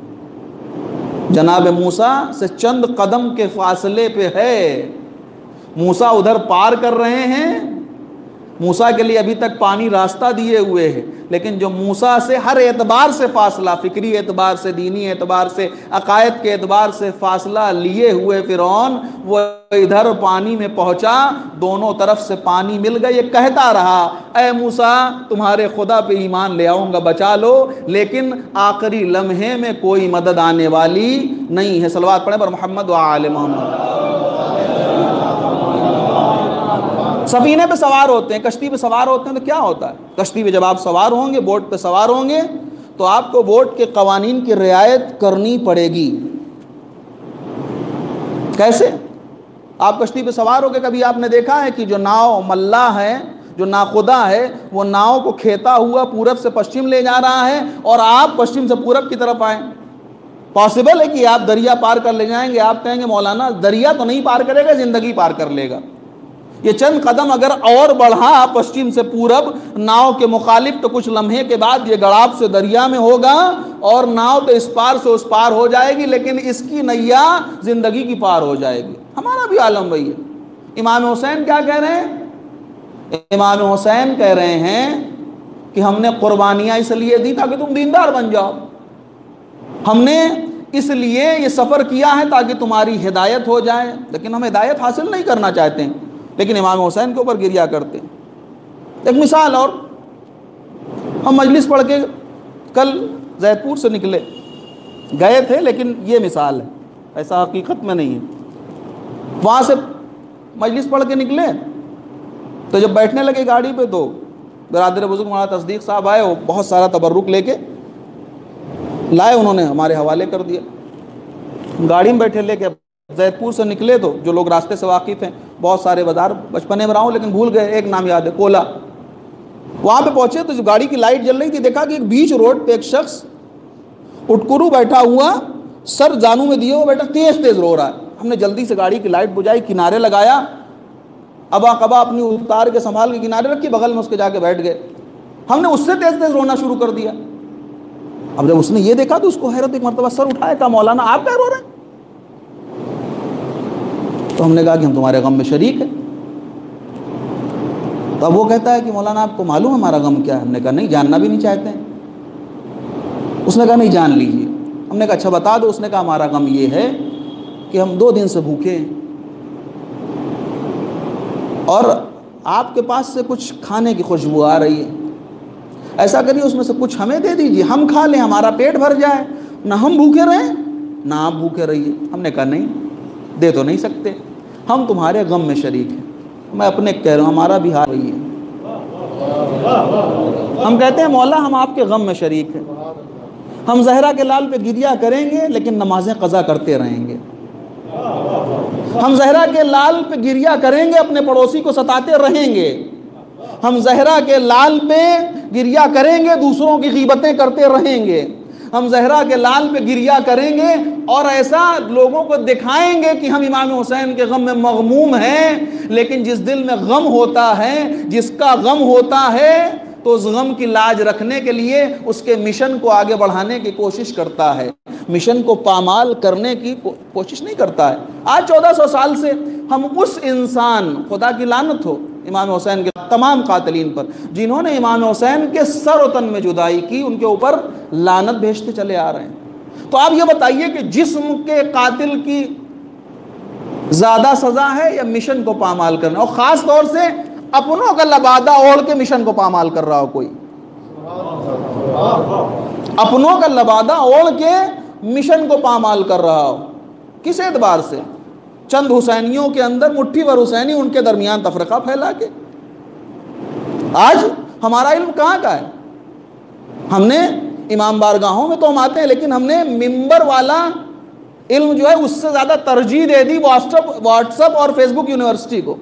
جناب موسیٰ سے چند قدم کے فاصلے پہ ہے، موسیٰ ادھر پار کر رہے ہیں، موسیٰ کے لیے ابھی تک پانی راستہ دیے ہوئے ہے، لیکن جو موسیٰ سے ہر اعتبار سے فاصلہ، فکری اعتبار سے، دینی اعتبار سے، عقائد کے اعتبار سے فاصلہ لیے ہوئے فرعون، وہ ادھر پانی میں پہنچا، دونوں طرف سے پانی مل گئے، یہ کہتا رہا اے موسیٰ تمہارے خدا پہ ایمان لے آؤں گا، بچا لو، لیکن آخری لمحے میں کوئی مدد آنے والی نہیں ہے۔ صلوات پڑھیں پر محمد و آل محمد۔ سفینے پہ سوار ہوتے ہیں، کشتی پہ سوار ہوتے ہیں تو کیا ہوتا ہے؟ کشتی پہ جب آپ سوار ہوں گے، بوٹ پہ سوار ہوں گے تو آپ کو بوٹ کے قوانین کی رعایت کرنی پڑے گی۔ کیسے؟ آپ کشتی پہ سوار ہو کے کبھی آپ نے دیکھا ہے کہ جو ناؤ ملاح ہے، جو ناخدا ہے، وہ ناؤ کو کھیتا ہوا پورب سے پشچم لے جا رہا ہے اور آپ پشچم سے پورب کی طرف آئیں؟ پاسبل ہے کہ آپ دریا پار کر لے جائیں گے؟ آپ کہیں گے مولانا دریا تو نہیں پار کرے گا، زندگی پار کر لے گا۔ یہ چند قدم اگر اور بڑھا پشچم سے پورب ناؤ کے مخالف تو کچھ لمحے کے بعد یہ گڑاب سے دریا میں ہوگا اور ناؤ تو اس پار سے اس پار ہو جائے گی، لیکن اس کی نیا زندگی کی پار ہو جائے گی۔ ہمارا بھی عالم وہی ہے۔ امام حسین کیا کہہ رہے ہیں؟ امام حسین کہہ رہے ہیں کہ ہم نے قربانیاں اس لیے دی تاکہ تم دیندار بن جاؤ، ہم نے اس لیے یہ سفر کیا ہے تاکہ تمہاری ہدایت ہو جائے، لیکن ہم ہدایت حاصل نہیں کرنا چاہتے ہیں، لیکن امام حسین کے اوپر گریا کرتے ہیں۔ ایک مثال اور، ہم مجلس پڑھ کے کل زید پور سے نکلے، گئے تھے لیکن یہ مثال ہے، ایسا حقیقت میں نہیں ہے۔ وہاں سے مجلس پڑھ کے نکلے تو جب بیٹھنے لگے گاڑی پہ تو برادر بزرگ مولانا تصدیق صاحب آئے، وہ بہت سارا تبرک لے کے لائے، انہوں نے ہمارے حوالے کر دیا۔ گاڑی میں بیٹھے لے کے زید پور سے نکلے تو جو لوگ راستے سے واقف ہیں، بہت سارے بازار بچپنے میں رہا ہوں لیکن بھول گئے، ایک نام یاد ہے کولا۔ وہاں پہ پہنچے تو جو گاڑی کی لائٹ جل رہی تھی، دیکھا کہ ایک بیچ روڈ پہ ایک شخص اٹکرو بیٹھا ہوا، سر جانوں میں دیے ہوا بیٹھا، تیز تیز رو رہا ہے۔ ہم نے جلدی سے گاڑی کی لائٹ بجھائی، کنارے لگایا، ابا قبا اپنی اتار کے سنبھال کے کنارے رکھی، بغل میں اس کے جا کے بیٹھ گئے۔ ہم نے اس سے تیز تیز رونا شروع کر دیا۔ اب جب اس نے یہ دیکھا تو اس کو حیرت، ایک مرتبہ سر اٹھایا، کہا مولانا آپ کیا رو رہے ہیں؟ تو ہم نے کہا کہ ہم تمہارے غم میں شریک ہیں۔ تو اب وہ کہتا ہے کہ مولانا آپ کو معلوم ہے ہمارا غم کیا ہے؟ ہم نے کہا نہیں، جاننا بھی نہیں چاہتے ہیں۔ اس نے کہا نہیں، جان لیجیے۔ ہم نے کہا اچھا بتا دو۔ اس نے کہا ہمارا غم یہ ہے کہ ہم 2 دن سے بھوکے ہیں اور آپ کے پاس سے کچھ کھانے کی خوشبو آ رہی ہے، ایسا کریے اس میں سے کچھ ہمیں دے دیجیے، ہم کھا لیں، ہمارا پیٹ بھر جائے، نہ ہم بھوکے رہیں نہ آپ بھوکے رہیے۔ ہم نے کہا نہیں، دے تو نہیں سکتے، ہم تمہارے غم میں شریک ہیں۔ میں اپنے کہہ رہا ہوں، ہمارا بھی حال وہی ہے۔ ہم کہتے ہیں مولا ہم آپ کے غم میں شریک ہیں، ہم زہرا کے لال پہ گریہ کریں گے لیکن نمازیں قضا کرتے رہیں گے، ہم زہرا کے لال پہ گریہ کریں گے، اپنے پڑوسی کو ستاتے رہیں گے، ہم زہرا کے لال پہ گریہ کریں گے، دوسروں کی غیبتیں کرتے رہیں گے، ہم زہرا کے لال پہ گریہ کریں گے اور ایسا لوگوں کو دکھائیں گے کہ ہم امام حسین کے غم میں مغموم ہیں۔ لیکن جس دل میں غم ہوتا ہے، جس کا غم ہوتا ہے، تو اس غم کی لاج رکھنے کے لیے اس کے مشن کو آگے بڑھانے کی کوشش کرتا ہے، مشن کو پامال کرنے کی کوشش نہیں کرتا ہے۔ آج 1400 سال سے ہم اس انسان، خدا کی لعنت ہو امام حسین کے تمام قاتلین پر، جنہوں نے امام حسین کے سر و تن میں جدائی کی، ان کے اوپر لعنت بھیجتے چلے آ رہے ہیں۔ تو آپ یہ بتائیے کہ جسم کے قاتل کی زیادہ سزا ہے یا مشن کو پامال کرنا؟ اور خاص طور سے اپنوں کا لبادہ اوڑھ کے مشن کو پامال کر رہا ہو کوئی، اپنوں کا لبادہ اوڑھ کے مشن کو پامال کر رہا ہو، کس اعتبار سے؟ چند حسینیوں کے اندر مٹھی بھر حسینی، ان کے درمیان تفرقہ پھیلا کے۔ آج ہمارا علم کہاں کا ہے؟ ہم نے امام بارگاہوں میں تو ہم آتے ہیں، لیکن ہم نے ممبر والا علم جو ہے اس سے زیادہ ترجیح دے دی واٹس ایپ اور فیس بک یونیورسٹی کو۔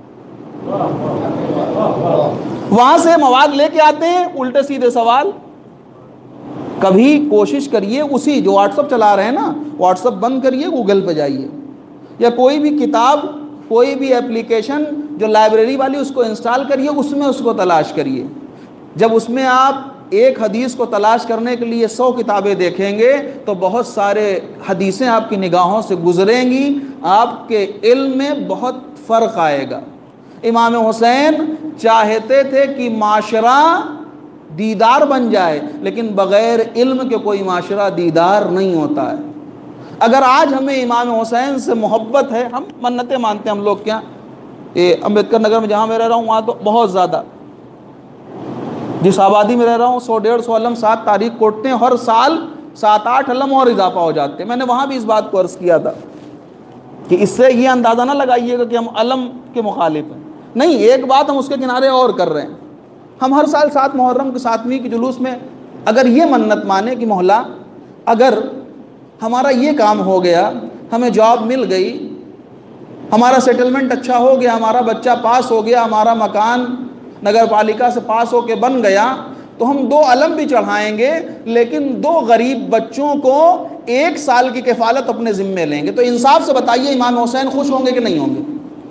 وہاں سے مواد لے کے آتے ہیں، الٹے سیدھے سوال۔ کبھی کوشش کریے اسی جو واٹس ایپ چلا رہے ہیں نا، واٹس ایپ بند کریے، گوگل پہ جائیے، یا کوئی بھی کتاب، کوئی بھی اپلیکیشن جو لائبریری والی، اس کو انسٹال کریے، اس میں اس کو تلاش کریے۔ جب اس میں آپ ایک حدیث کو تلاش کرنے کے لیے 100 کتابیں دیکھیں گے تو بہت سارے حدیثیں آپ کی نگاہوں سے گزریں گی، آپ کے علم میں بہت فرق آئے گا۔ امام حسین چاہتے تھے کہ معاشرہ دیدار بن جائے، لیکن بغیر علم کے کوئی معاشرہ دیدار نہیں ہوتا ہے۔ اگر آج ہمیں امام حسین سے محبت ہے، ہم منتیں مانتے ہیں ہم لوگ کیا، یہ امبیدکر نگر میں جہاں میں رہ رہا ہوں وہاں تو بہت زیادہ، جس آبادی میں رہ رہا ہوں 100-150 علم 7 تاریخ کوٹتے ہیں، ہر سال 7-8 علم اور اضافہ ہو جاتے ہیں۔ میں نے وہاں بھی اس بات کو عرض کیا تھا کہ اس سے یہ اندازہ نہ لگائیے گا کہ ہم علم کے مخالف ہیں، نہیں، ایک بات ہم اس کے کنارے اور کر رہے ہیں۔ ہم ہر سال 7 محرم کے 7ویں کے جلوس میں اگر یہ منت مانے کہ مولا اگر ہمارا یہ کام ہو گیا، ہمیں جاب مل گئی، ہمارا سیٹلمنٹ اچھا ہو گیا، ہمارا بچہ پاس ہو گیا، ہمارا مکان نگر پالیکا سے پاس ہو کے بن گیا، تو ہم 2 علم بھی چڑھائیں گے، لیکن 2 غریب بچوں کو 1 سال کی کفالت اپنے ذمے لیں گے۔ تو انصاف سے بتائیے امام حسین خوش ہوں گے کہ نہیں ہوں گے؟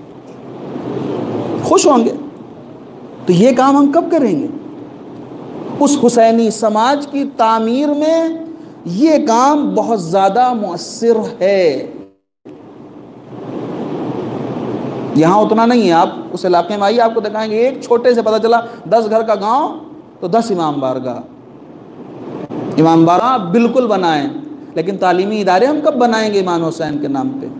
خوش ہوں گے۔ تو یہ کام ہم کب کریں گے؟ اس حسینی سماج کی تعمیر میں یہ کام بہت زیادہ مؤثر ہے۔ یہاں اتنا نہیں ہے، آپ اس علاقے میں آئیے، آپ کو دکھائیں گے ایک چھوٹے سے پتہ چلا 10 گھر کا گاؤں تو 10 امام بارگاہ بالکل بنائیں، لیکن تعلیمی ادارے ہم کب بنائیں گے امام حسین کے نام پہ؟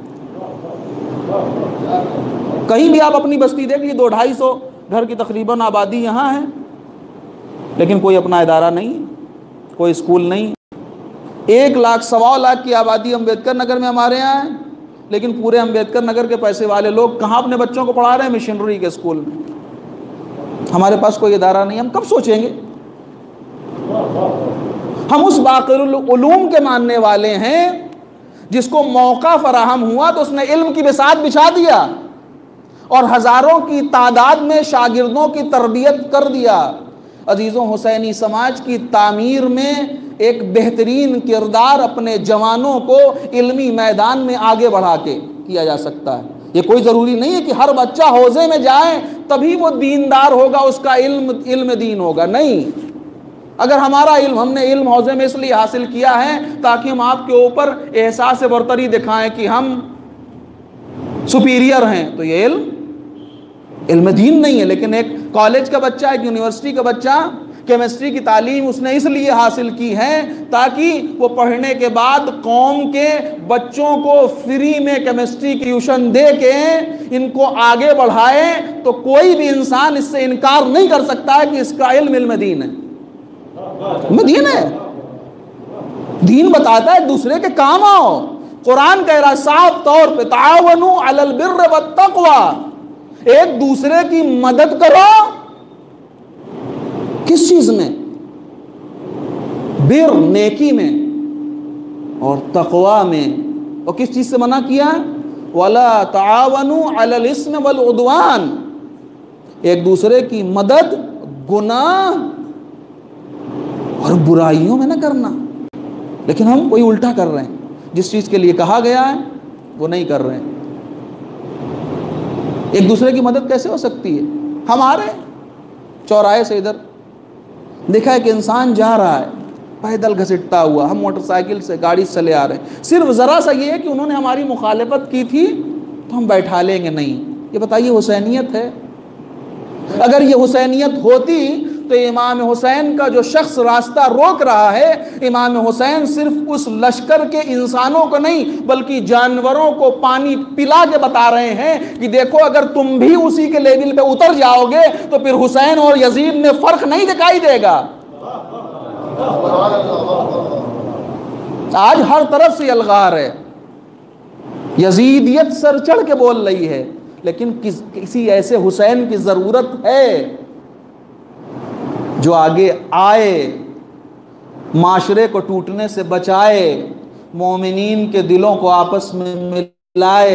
کہیں بھی آپ اپنی بستی دیکھ لیجیے، 200-250 گھر کی تقریباً آبادی یہاں ہے، لیکن کوئی اپنا ادارہ نہیں، کوئی اسکول نہیں۔ 1 لاکھ 1.25 لاکھ کی آبادی امبیدکر نگر میں ہمارے یہاں ہے، لیکن پورے امبیدکر نگر کے پیسے والے لوگ کہاں اپنے بچوں کو پڑھا رہے ہیں؟ مشنری کے اسکول میں۔ ہمارے پاس کوئی ادارہ نہیں، ہم کب سوچیں گے؟ ہم اس باقر العلوم کے ماننے والے ہیں جس کو موقع فراہم ہوا تو اس نے علم کی بساط بچھا دیا اور ہزاروں کی تعداد میں شاگردوں کی تربیت کر دیا۔ عزیزوں، حسینی سماج کی تعمیر میں ایک بہترین کردار اپنے جوانوں کو علمی میدان میں آگے بڑھا کے کیا جا سکتا ہے۔ یہ کوئی ضروری نہیں ہے کہ ہر بچہ حوزے میں جائے تبھی وہ دیندار ہوگا، اس کا علم دین ہوگا، نہیں۔ اگر ہمارا علم، ہم نے علم حوزے میں اس لیے حاصل کیا ہے تاکہ ہم آپ کے اوپر احساس برتری دکھائیں کہ ہم سپیریئر ہیں، تو یہ علم علم دین نہیں ہے، لیکن ایک کالج کا بچہ، ایک یونیورسٹی کا بچہ کیمسٹری کی تعلیم اس نے اس لیے حاصل کی ہے تاکہ وہ پڑھنے کے بعد قوم کے بچوں کو فری میں کیمسٹری کی ٹیوشن دے کے ان کو آگے بڑھائے، تو کوئی بھی انسان اس سے انکار نہیں کر سکتا ہے کہ اس کا علم دین ہے۔ علم دین ہے، دین بتاتا ہے دوسرے کے کام آؤ۔ قرآن کہہ رہا ہے صاف طور پہ تعاونوا علی البر والتقوی، ایک دوسرے کی مدد کرو۔ کس چیز میں؟ بر نیکی میں، اور تقوی میں۔ اور کس چیز سے منع کیا؟ وَلَا تَعَاوَنُوا عَلَى الْإِثْمِ وَالْعُدْوَانِ، ایک دوسرے کی مدد گناہ اور برائیوں میں نہ کرنا۔ لیکن ہم کوئی الٹا کر رہے ہیں، جس چیز کے لیے کہا گیا ہے وہ نہیں کر رہے ہیں۔ ایک دوسرے کی مدد کیسے ہو سکتی ہے؟ ہمارے چوراہے سے ادھر دیکھا ہے کہ انسان جا رہا ہے پیدل گھسٹتا ہوا، ہم موٹر سائیکل سے گاڑی سے چلے آ رہے ہیں، صرف ذرا سا یہ ہے کہ انہوں نے ہماری مخالفت کی تھی تو ہم بیٹھا لیں گے نہیں۔ یہ بتائیے حسینیت ہے؟ اگر یہ حسینیت ہوتی تو امام حسین کا جو شخص راستہ روک رہا ہے، امام حسین صرف اس لشکر کے انسانوں کو نہیں بلکہ جانوروں کو پانی پلا کے بتا رہے ہیں کہ دیکھو اگر تم بھی اسی کے لیول پہ اتر جاؤ گے تو پھر حسین اور یزید میں فرق نہیں دکھائی دے گا۔ آج ہر طرف سے الغار ہے، یزیدیت سر چڑھ کے بول رہی ہے، لیکن کسی ایسے حسین کی ضرورت ہے جو آگے آئے، معاشرے کو ٹوٹنے سے بچائے، مومنین کے دلوں کو آپس میں ملائے۔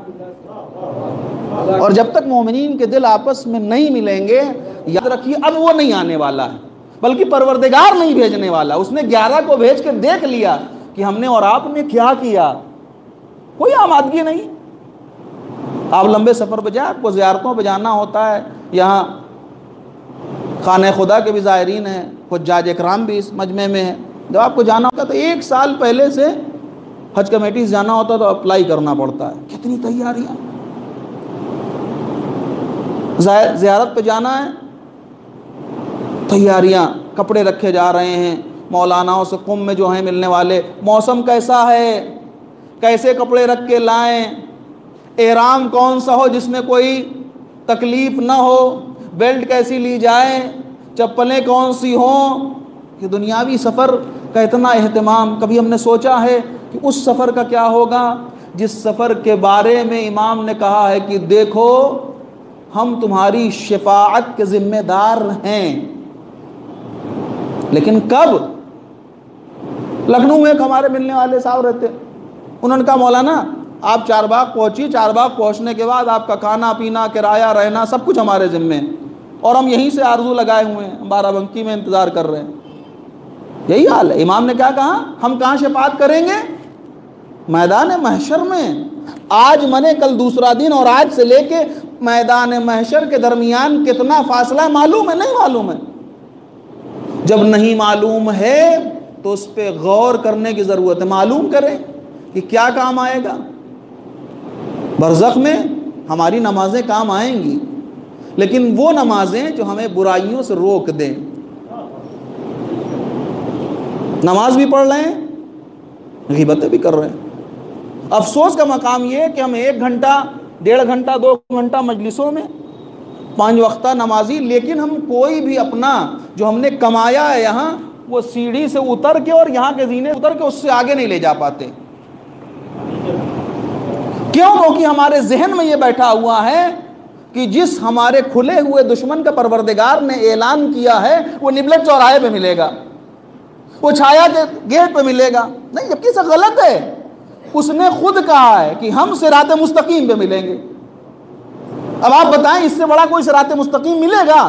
اور جب تک مومنین کے دل آپس میں نہیں ملیں گے، یاد رکھیے اب وہ نہیں آنے والا ہے، بلکہ پروردگار نہیں بھیجنے والا۔ اس نے 11 کو بھیج کے دیکھ لیا کہ ہم نے اور آپ نے کیا کیا، کوئی آمادگی نہیں۔ آپ لمبے سفر پہ جائیں، آپ کو زیارتوں پہ جانا ہوتا ہے، یہاں خانہ خدا کے بھی زائرین ہیں، حجاج اکرام بھی اس مجمع میں ہیں۔ جب آپ کو جانا ہوتا ہے تو 1 سال پہلے سے حج کمیٹی سے جانا ہوتا ہے تو اپلائی کرنا پڑتا ہے۔ کتنی تیاریاں، زیارت پہ جانا ہے، تیاریاں، کپڑے رکھے جا رہے ہیں مولاناؤں سے، قم میں جو ہیں ملنے والے، موسم کیسا ہے، کیسے کپڑے رکھ کے لائیں، احرام کون سا ہو جس میں کوئی تکلیف نہ ہو، بیلٹ کیسی لی جائے، چپلیں کون سی ہوں۔ یہ دنیاوی سفر کا اتنا اہتمام، کبھی ہم نے سوچا ہے کہ اس سفر کا کیا ہوگا جس سفر کے بارے میں امام نے کہا ہے کہ دیکھو ہم تمہاری شفاعت کے ذمہ دار ہیں۔ لیکن کب؟ لکھنؤ میں ایک ہمارے ملنے والے صاحب رہتے، انہوں نے کہا مولانا آپ چارباغ پہنچی، چارباغ پہنچنے کے بعد آپ کا کھانا پینا، کرایہ، رہنا سب کچھ ہمارے ذمے ہے، اور ہم یہیں سے آرزو لگائے ہوئے ہیں، بارہ بنکی میں انتظار کر رہے ہیں۔ یہی حال ہے۔ امام نے کیا کہا؟ ہم کہاں شفاعت کریں گے؟ میدان محشر میں۔ آج منے کل دوسرا دن، اور آج سے لے کے میدان محشر کے درمیان کتنا فاصلہ ہے معلوم ہے؟ نہیں معلوم ہے۔ جب نہیں معلوم ہے تو اس پہ غور کرنے کی ضرورت ہے، معلوم کریں کہ کیا کام آئے گا۔ برزخ میں ہماری نمازیں کام آئیں گی، لیکن وہ نمازیں جو ہمیں برائیوں سے روک دیں۔ نماز بھی پڑھ رہے ہیں، غیبتیں بھی کر رہے ہیں۔ افسوس کا مقام یہ ہے کہ ہم 1 گھنٹہ، 1.5 گھنٹہ، 2 گھنٹہ مجلسوں میں، 5 وقتہ نمازی، لیکن ہم کوئی بھی اپنا جو ہم نے کمایا ہے یہاں، وہ سیڑھی سے اتر کے اور یہاں کے زینے اتر کے اس سے آگے نہیں لے جا پاتے۔ کیوں؟ کیونکہ ہمارے ذہن میں یہ بیٹھا ہوا ہے کہ جس ہمارے کھلے ہوئے دشمن کا پروردگار نے اعلان کیا ہے وہ نبلت چوراہے پہ ملے گا، وہ چھایا کے گیٹ پہ ملے گا۔ نہیں، جبکہ یہ غلط ہے۔ اس نے خود کہا ہے کہ ہم صراط مستقیم پہ ملیں گے۔ اب آپ بتائیں اس سے بڑا کوئی صراط مستقیم ملے گا؟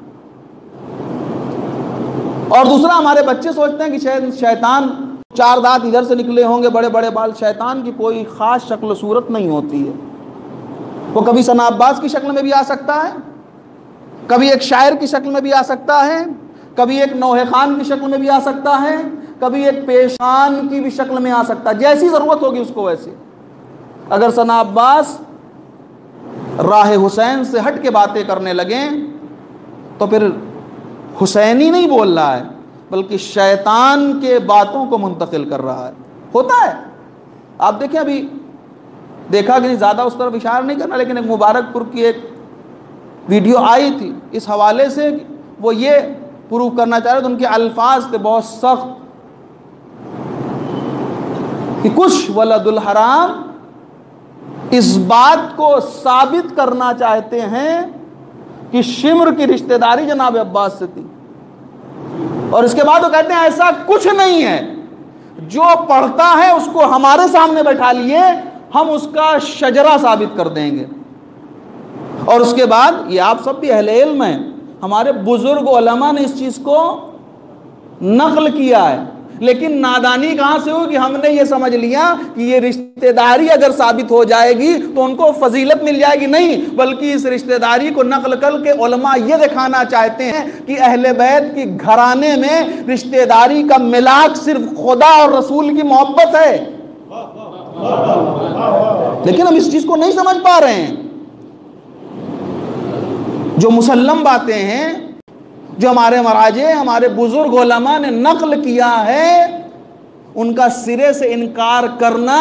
اور دوسرا، ہمارے بچے سوچتے ہیں کہ شیطان 4 دانت ادھر سے نکلے ہوں گے، بڑے بڑے بال۔ شیطان کی کوئی خاص شکل و صورت نہیں ہوتی ہے۔ وہ کبھی ثنا عباس کی شکل میں بھی آ سکتا ہے، کبھی ایک شاعر کی شکل میں بھی آ سکتا ہے، کبھی ایک نوحہ خان کی شکل میں بھی آ سکتا ہے، کبھی ایک پیشان کی بھی شکل میں آ سکتا ہے، جیسی ضرورت ہوگی اس کو ویسے۔ اگر ثنا عباس راہ حسین سے ہٹ کے باتیں کرنے لگیں تو پھر حسینی نہیں بول رہا ہے بلکہ شیطان کے باتوں کو منتقل کر رہا ہے. ہوتا ہے. آپ دیکھیں ابھی دیکھا کہ زیادہ اس طرف اشارہ نہیں کرنا، لیکن ایک مبارک پور کی ایک ویڈیو آئی تھی اس حوالے سے، وہ یہ پروف کرنا چاہ رہے تھے، ان کے الفاظ تھے بہت سخت کہ کچھ ولد الحرام اس بات کو ثابت کرنا چاہتے ہیں کہ شمر کی رشتہ داری جناب عباس سے تھی، اور اس کے بعد وہ کہتے ہیں ایسا کچھ نہیں ہے، جو پڑھتا ہے اس کو ہمارے سامنے بیٹھا لیے ہم اس کا شجرہ ثابت کر دیں گے. اور اس کے بعد یہ آپ سب بھی اہل علم ہیں، ہمارے بزرگ علماء نے اس چیز کو نقل کیا ہے، لیکن نادانی کہاں سے ہو کہ ہم نے یہ سمجھ لیا کہ یہ رشتہ داری اگر ثابت ہو جائے گی تو ان کو فضیلت مل جائے گی. نہیں، بلکہ اس رشتہ داری کو نقل کر کے علماء یہ دکھانا چاہتے ہیں کہ اہل بیت کی گھرانے میں رشتہ داری کا ملاک صرف خدا اور رسول کی محبت ہے. لیکن ہم اس چیز کو نہیں سمجھ پا رہے ہیں. جو مسلم باتیں ہیں، جو ہمارے مراجع ہمارے بزرگ علماء نے نقل کیا ہے، ان کا سرے سے انکار کرنا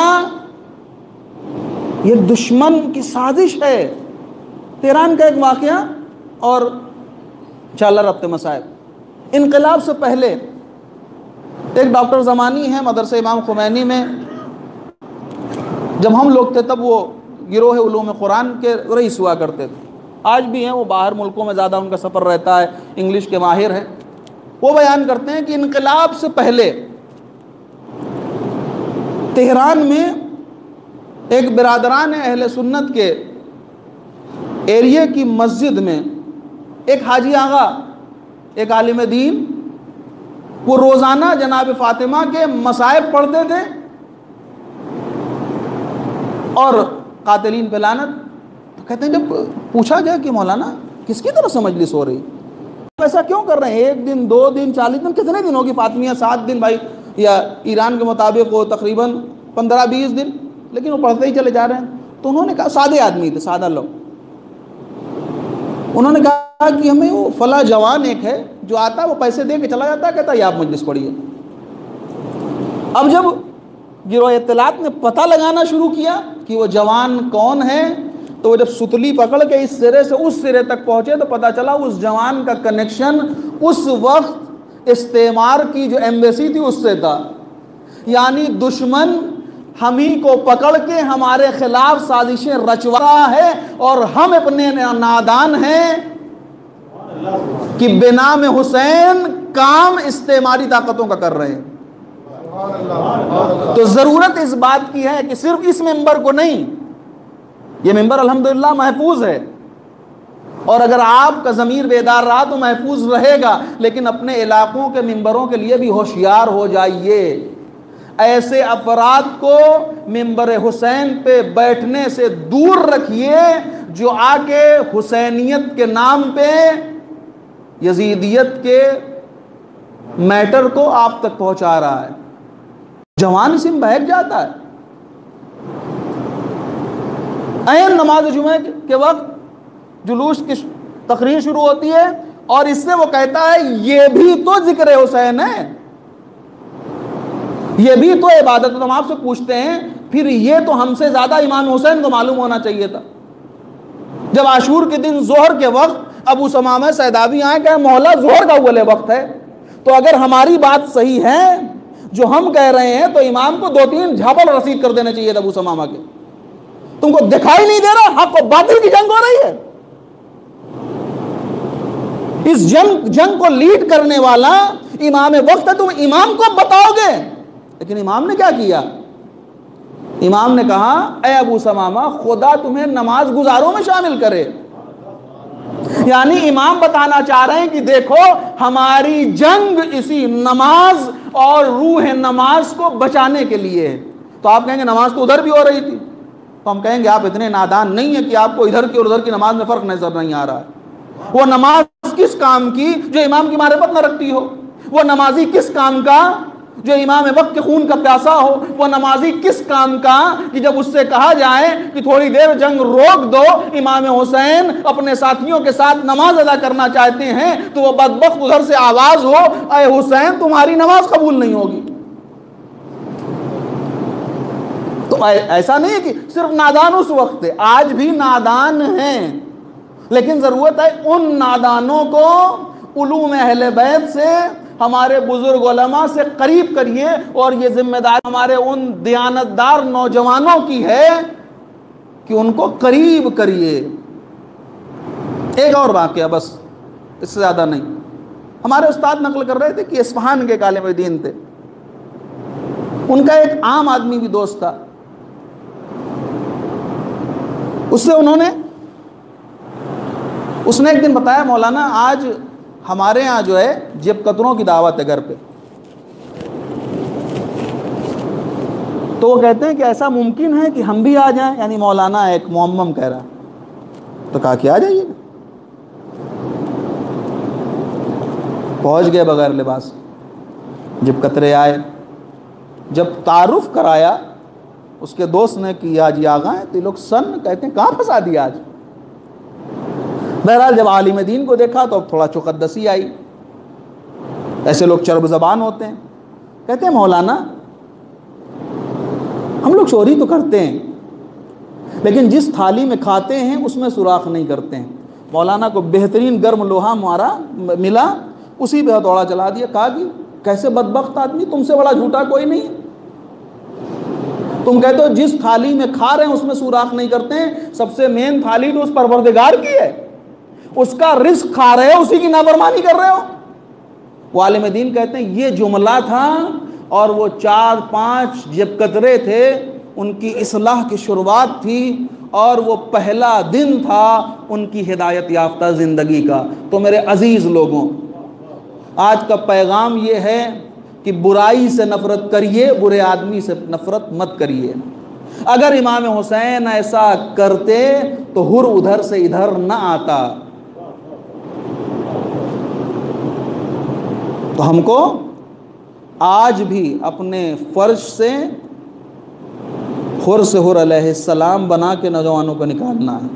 یہ دشمن کی سازش ہے. تہران کا ایک واقعہ اور انشاءاللہ ربط مسائل. انقلاب سے پہلے ایک ڈاکٹر زمانی ہے مدرسہ امام خمینی میں، جب ہم لوگ تھے تب وہ گروہ علوم قرآن کے رئیس ہوا کرتے تھے. آج بھی ہیں، وہ باہر ملکوں میں زیادہ ان کا سفر رہتا ہے، انگلش کے ماہر ہیں. وہ بیان کرتے ہیں کہ انقلاب سے پہلے تہران میں ایک برادران اہل سنت کے ایریے کی مسجد میں ایک حاجی آغا، ایک عالم دین، وہ روزانہ جناب فاطمہ کے مصائب پڑھتے تھے اور قاتلین پہ لعنت. کہتے ہیں جب پوچھا گیا کہ مولانا کس کی طرف سے مجلس ہو رہی، ایسا کیوں کر رہے ہیں؟ 1 دن 2 دن 40 دن، کتنے دن ہوگی فاطمیہ؟ 7 دن بھائی، یا ایران کے مطابق وہ تقریباً 15-20 دن، لیکن وہ پڑھتے ہی چلے جا رہے ہیں. تو انہوں نے کہا، سادے آدمی تھے، سادہ لوگ، انہوں نے کہا کہ ہمیں وہ فلاں جوان ایک ہے جو آتا ہے، وہ پیسے دے کے چلا جاتا ہے، کہتا ہے یہ آپ مجلس پڑھیے. اب جب گروہ اطلاعات نے پتہ لگانا شروع کیا کہ وہ جوان کون ہے، تو وہ جب ستلی پکڑ کے اس سرے سے اس سرے تک پہنچے تو پتہ چلا اس جوان کا کنیکشن اس وقت استعمار کی جو ایمبیسی تھی اس سے تھا. یعنی دشمن ہم ہی کو پکڑ کے ہمارے خلاف سازشیں رچوا رہا ہے، اور ہم اپنے نادان ہیں کہ بنام حسین کام استعماری طاقتوں کا کر رہے ہیں. تو ضرورت اس بات کی ہے کہ صرف اس ممبر کو نہیں، یہ ممبر الحمدللہ محفوظ ہے، اور اگر آپ کا ضمیر بیدار رہا تو محفوظ رہے گا، لیکن اپنے علاقوں کے ممبروں کے لیے بھی ہوشیار ہو جائیے. ایسے افراد کو ممبر حسین پہ بیٹھنے سے دور رکھیے جو آ کے حسینیت کے نام پہ یزیدیت کے میٹر کو آپ تک پہنچا رہا ہے. جوان اسی میں بہک جاتا ہے. عین نماز جمعہ کے وقت جلوس کی تقریر شروع ہوتی ہے، اور اس سے وہ کہتا ہے یہ بھی تو ذکر حسین ہے، یہ بھی تو عبادت. تو ہم آپ سے پوچھتے ہیں پھر یہ تو ہم سے زیادہ امام حسین کو معلوم ہونا چاہیے تھا. جب عاشور کے دن ظہر کے وقت ابو ثمامہ سیداوی آئے کہ مولا ظہر کا اول وقت ہے، تو اگر ہماری بات صحیح ہے جو ہم کہہ رہے ہیں تو امام کو 2-3 جھاپڑ رسید کر دینے چاہیے تھا ابو ثمامہ کے. تم کو دکھائی نہیں دے رہا حق و باطل کی جنگ ہو رہی ہے؟ اس جنگ کو لیڈ کرنے والا امام وقت ہے، تم امام کو بتاؤ گے. لیکن امام نے کیا کیا؟ امام نے کہا اے ابو ثمامہ خدا تمہیں نماز گزاروں میں شامل کرے. یعنی امام بتانا چاہ رہے ہیں کہ دیکھو ہماری جنگ اسی نماز اور روح نماز کو بچانے کے لیے ہے. تو آپ کہیں گے نماز تو ادھر بھی ہو رہی تھی، تو ہم کہیں گے آپ اتنے نادان نہیں ہیں کہ آپ کو ادھر کی اور ادھر کی نماز میں فرق نظر نہیں آ رہا ہے. وہ نماز کس کام کی جو امام کی معرفت نہ رکھتی ہو؟ وہ نمازی کس کام کا جو امام وقت کے خون کا پیاسا ہو، وہ نمازی کس کام کا کہ جب اس سے کہا جائے کہ تھوڑی دیر جنگ روک دو، امام حسین اپنے ساتھیوں کے ساتھ نماز ادا کرنا چاہتے ہیں تو وہ بدبخت ادھر سے آواز ہو، اے حسین تمہاری نماز قبول نہیں ہوگی۔ تو ایسا نہیں ہے کہ صرف نادان اس وقت ہے، آج بھی نادان ہیں، لیکن ضرورت ہے ان نادانوں کو علوم اہل بیت سے، ہمارے بزرگ علماء سے قریب کریے، اور یہ ذمہ داری ہمارے ان دیانتدار نوجوانوں کی ہے کہ ان کو قریب کریے۔ ایک اور واقعہ بس، اس سے زیادہ نہیں، ہمارے استاد نقل کر رہے تھے کہ اصفہان کے عالم دین تھے، ان کا ایک عام آدمی بھی دوست تھا، اس نے ایک دن بتایا مولانا آج ہمارے ہاں جو ہے جیب کتروں کی دعوت ہے گھر پہ، تو وہ کہتے ہیں کہ ایسا ممکن ہے کہ ہم بھی آ جائیں، یعنی مولانا ایک معمم کہہ رہا، تو کہا کہ آ جائیے۔ پہنچ گئے بغیر لباس، جب کترے آئے، جب تعارف کرایا اس کے دوست نے کہ آج یہ آغا ہیں، تو یہ لوگ سن کہتے ہیں کہاں پھنسا دیا آج۔ بہرحال جب عالم دین کو دیکھا تو اب تھوڑا چقدسی آئی، ایسے لوگ چرب زبان ہوتے ہیں، کہتے ہیں مولانا ہم لوگ چوری تو کرتے ہیں لیکن جس تھالی میں کھاتے ہیں اس میں سوراخ نہیں کرتے ہیں۔ مولانا کو بہترین گرم لوہا ملا، اسی پہ ہتھوڑا چلا دیا، کہا کہ کیسے بدبخت آدمی، تم سے بڑا جھوٹا کوئی نہیں، تم کہتے ہو جس تھالی میں کھا رہے ہیں اس میں سوراخ نہیں کرتے ہیں، سب سے مین تھالی تو اس پروردگار کی ہے، اس کا رزق کھا رہے ہو، اسی کی نافرمانی کر رہے ہو۔ وہ عالم دین کہتے ہیں یہ جملہ تھا، اور وہ 4-5 جب قطرے تھے ان کی اصلاح کی شروعات تھی، اور وہ پہلا دن تھا ان کی ہدایت یافتہ زندگی کا۔ تو میرے عزیز لوگوں، آج کا پیغام یہ ہے کہ برائی سے نفرت کریے، برے آدمی سے نفرت مت کریے۔ اگر امام حسین ایسا کرتے تو ہر ادھر سے ادھر نہ آتا۔ تو ہم کو آج بھی اپنے فرش سے حر سے حر علیہ السلام بنا کے نوجوانوں کو نکالنا ہے۔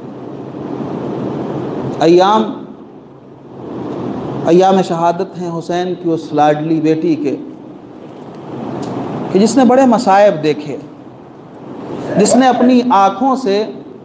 ایام شہادت ہیں حسین کی اس لاڈلی بیٹی کے، کہ جس نے بڑے مصائب دیکھے، جس نے اپنی آنکھوں سے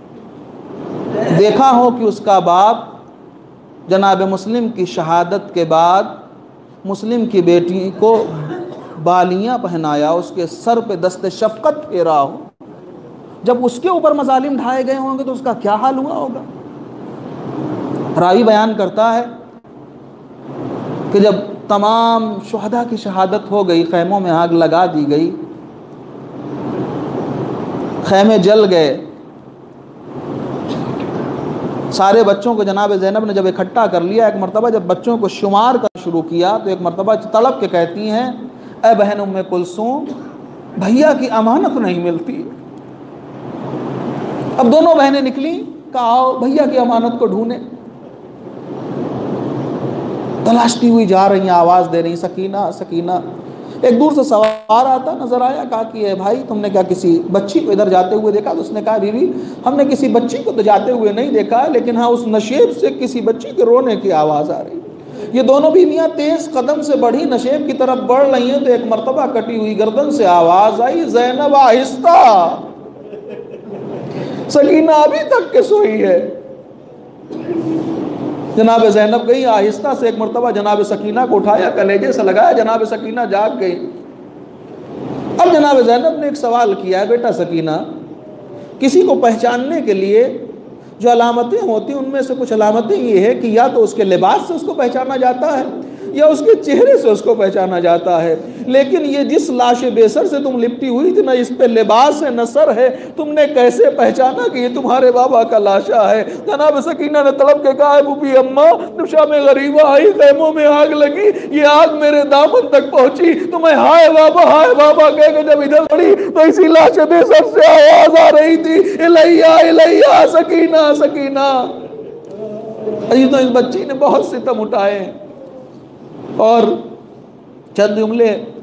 دیکھا ہو کہ اس کا باپ جناب مسلم کی شہادت کے بعد مسلم کی بیٹی کو بالیاں پہنایا، اس کے سر پہ دست شفقت پھیرا ہو، جب اس کے اوپر مظالم ڈھائے گئے ہوں گے تو اس کا کیا حال ہوا ہوگا۔ راوی بیان کرتا ہے کہ جب تمام شہداء کی شہادت ہو گئی، خیموں میں آگ لگا دی گئی، خیمے جل گئے، سارے بچوں کو جناب زینب نے جب اکٹھا کر لیا، ایک مرتبہ جب بچوں کو شمار کرنا شروع کیا تو ایک مرتبہ تڑپ کے کہتی ہیں، اے بہن ام کلثوم، بھیا کی امانت نہیں ملتی۔ اب دونوں بہنیں نکلیں، کہا آؤ بھیا کی امانت کو ڈھونڈیں، تلاشتی ہوئی جا رہی ہیں، آواز دے رہی سکینہ سکینہ۔ ایک دور سے سوار آتا نظر آیا، کہا کہ اے بھائی تم نے کیا کسی بچی کو ادھر جاتے ہوئے دیکھا؟ تو اس نے کہا بیوی ہم نے کسی بچی کو تو جاتے ہوئے نہیں دیکھا، لیکن ہاں اس نشیب سے کسی بچی کے رونے کی آواز آ رہی۔ یہ دونوں بیویاں تیز قدم سے بڑھی، نشیب کی طرف بڑھ رہی ہیں، تو ایک مرتبہ کٹی ہوئی گردن سے آواز آئی، زینب آہستہ، سکینہ ابھی تک کے سوئی ہے۔ جناب زینب گئی، آہستہ سے ایک مرتبہ جناب سکینہ کو اٹھایا، کلیجے سے لگایا، جناب سکینہ جاگ گئی۔ اب جناب زینب نے ایک سوال کیا، بیٹا سکینہ، کسی کو پہچاننے کے لیے جو علامتیں ہوتی ہیں ان میں سے کچھ علامتیں یہ ہے کہ یا تو اس کے لباس سے اس کو پہچانا جاتا ہے یا اس کے چہرے سے اس کو پہچانا جاتا ہے، لیکن یہ جس لاش بے سر سے تم لپٹی ہوئی تھی، نہ اس پہ لباس ہے نہ سر ہے، تم نے کیسے پہچانا کہ یہ تمہارے بابا کا لاشا ہے؟ جناب سکینہ نے تڑپ کے کہا، بوبی اماں جب شام غریبہ آئی، خیموں میں آگ لگی، یہ آگ میرے دامن تک پہنچی، تو میں ہائے بابا کہہ کے جب ادھر پڑی تو اسی لاش بے سر سے آواز آ رہی تھی، الیہ سکینہ سکینہ۔ عزیزوں، اس بچی نے بہت ستم اٹھائے ہیں، اور چند جملے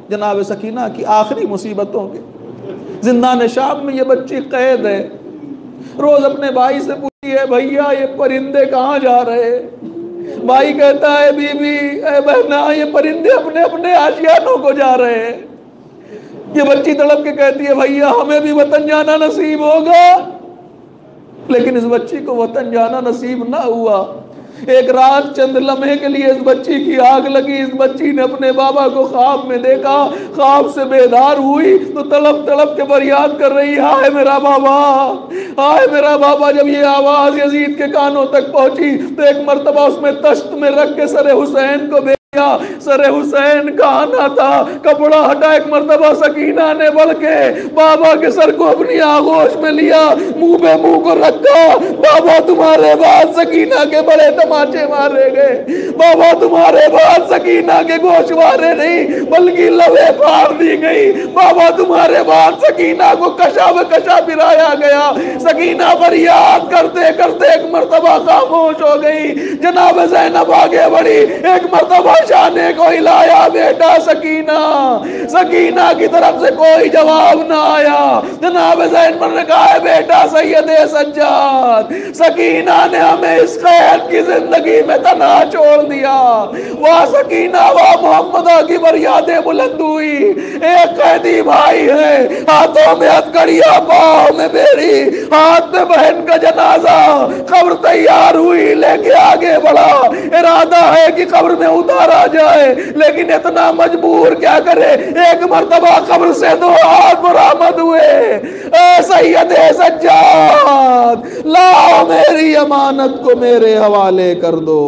جناب سکینہ کی آخری مصیبتوں کے۔ زندان شام میں یہ بچی قید ہے، روز اپنے بھائی سے پوچھی ہے بھیا یہ پرندے کہاں جا رہے؟ بھائی کہتا ہے بی بی اے بہنا یہ پرندے اپنے اپنے آشیانوں کو جا رہے ہیں۔ یہ بچی تڑپ کے کہتی ہے بھیا ہمیں بھی وطن جانا نصیب ہوگا، لیکن اس بچی کو وطن جانا نصیب نہ ہوا۔ ایک رات چند لمحے کے لیے اس بچی کی آگ لگی، اس بچی نے اپنے بابا کو خواب میں دیکھا، خواب سے بیدار ہوئی تو تڑپ تڑپ کے فریاد کر رہی ہائے میرا بابا، ہائے میرا بابا۔ جب یہ آواز یزید کے کانوں تک پہنچی تو ایک مرتبہ اس میں تشت میں رکھ کے سر حسین کو سر حسین کا آنا تھا، کپڑا ہٹا، ایک مرتبہ سکینہ نے بڑھ کے بابا کے سر کو اپنی آغوش میں لیا، منہ پہ منہ کو رکھا، بابا تمہارے بعد سکینہ کے بڑے تماچے مارے گئے، بابا تمہارے بعد سکینہ کے گوشوارے نہیں بلکہ لوے پھاڑ دی گئی، بابا تمہارے بعد سکینہ کو کشا بکشا پھرایا گیا۔ سکینہ فریاد کرتے کرتے ایک مرتبہ خاموش ہو گئی۔ جناب زینب آگے بڑھی، ایک مرتبہ شانے کو ہلایا، بیٹا سکینہ، سکینہ کی طرف سے کوئی جواب نہ آیا۔ جناب زینب نے کہا ہے بیٹا سید سجاد، سکینہ نے ہمیں اس قید کی زندگی میں تنہا چھوڑ دیا۔ واہ سکینہ واہ محمدہ کی فریادیں بلند ہوئی۔ ایک قیدی بھائی ہے، ہاتھوں میں ہتھکڑیاں، پاؤں میں بیڑی، ہاتھ میں بہن کا جنازہ، قبر تیار ہوئی، لے کے آگے بڑھا، ارادہ ہے کہ قبر میں اتارا جائے، لیکن اتنا مجبور کیا کرے، ایک مرتبہ قبر سے دو ہاتھ برآمد ہوئے۔ اے سید سجاد لاؤ میری امانت کو میرے حوالے کر دو۔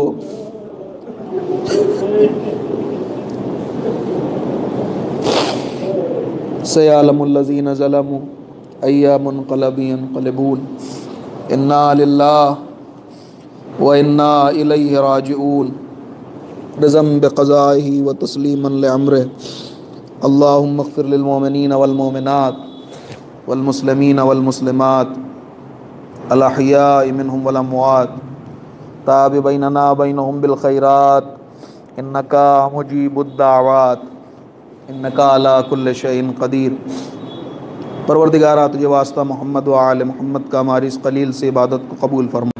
سیعلم الذین ظلموا ای منقلب ینقلبون، انا للہ وانا الیہ راجعون، رضا بقضائہ وتسلیما لعمرہ۔ اللہم اغفر للمؤمنین والمؤمنات والمسلمین والمسلمات الاحیاء منہم والاموات، تاب بیننا بینہم بالخیرات، انکا مجیب الدعوات، انکا علی کل شیء قدیر۔ پروردگارہ تجھے واسطہ محمد و آل محمد کا ہماری اس قلیل سے عبادت کو قبول فرما،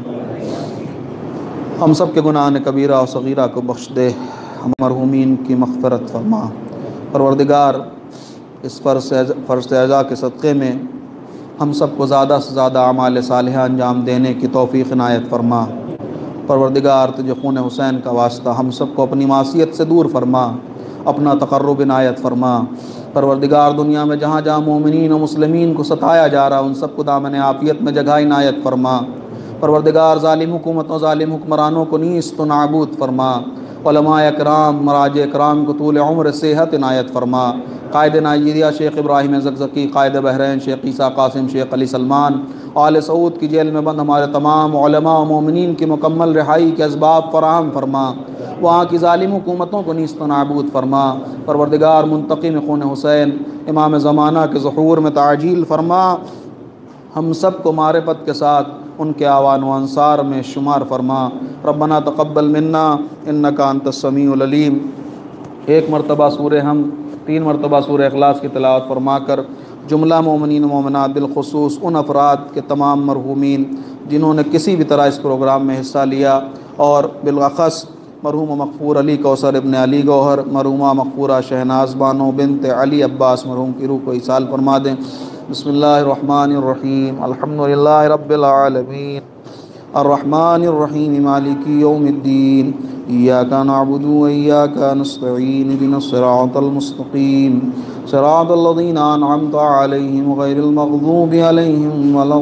ہم سب کے گناہ کبیرہ و صغیرہ کو بخش دے، ہم مرحومین کی مغفرت فرما۔ پروردگار اس فرض اعزاء کے صدقے میں ہم سب کو زیادہ سے زیادہ اعمال صالحہ انجام دینے کی توفیق عنایت فرما۔ پروردگار تجھے خون حسین کا واسطہ ہم سب کو اپنی معصیت سے دور فرما، اپنا تقرب عنایت فرما۔ پروردگار دنیا میں جہاں جہاں مومنین و مسلمین کو ستایا جا رہا ان سب کو دامن عافیت میں جگہ عنایت فرما۔ پروردگار ظالم حکومتوں ظالم حکمرانوں کو نیست و نابود فرما۔ علماء اکرام مراجع اکرام کو طول عمر صحت عنایت فرما۔ قائد نائجیریا شیخ ابراہیم زکزکی، قائد بحرین شیخ عیسیٰ قاسم، شیخ علی سلمان، آل سعود کی جیل میں بند ہمارے تمام علماء و مومنین کی مکمل رہائی کے اسباب فراہم فرما، وہاں کی ظالم حکومتوں کو نیست و نابود فرما۔ پروردگار منتقم خون حسین امام زمانہ کے ظہور میں تعجیل فرما، ہم سب کو معرفت کے ساتھ ان کے اعوان و انصار میں شمار فرما۔ ربنا تقبل منا انکا انت السمیع العلیم۔ ایک مرتبہ سورہ حمد، 3 مرتبہ سورہ اخلاص کی تلاوت فرما کر جملہ مومنین و مومنات بالخصوص ان افراد کے تمام مرحومین جنہوں نے کسی بھی طرح اس پروگرام میں حصہ لیا، اور بالاخص مرحوم مغفور علی کوثر ابن علی گوہر، مرحومہ مغفورہ شہناز بانو بنت علی عباس مرحوم کی روح کو ایصال فرما دیں۔ بسم اللہ الرحمن الرحیم، الحمدللہ رب العالمین، الرحمن الرحیم، مالک یوم الدین، ایاک نعبد و ایاک نستعین، اہدنا الصراط المستقیم، صراط الذین انعمت علیہم غیر المغضوب علیہم ولا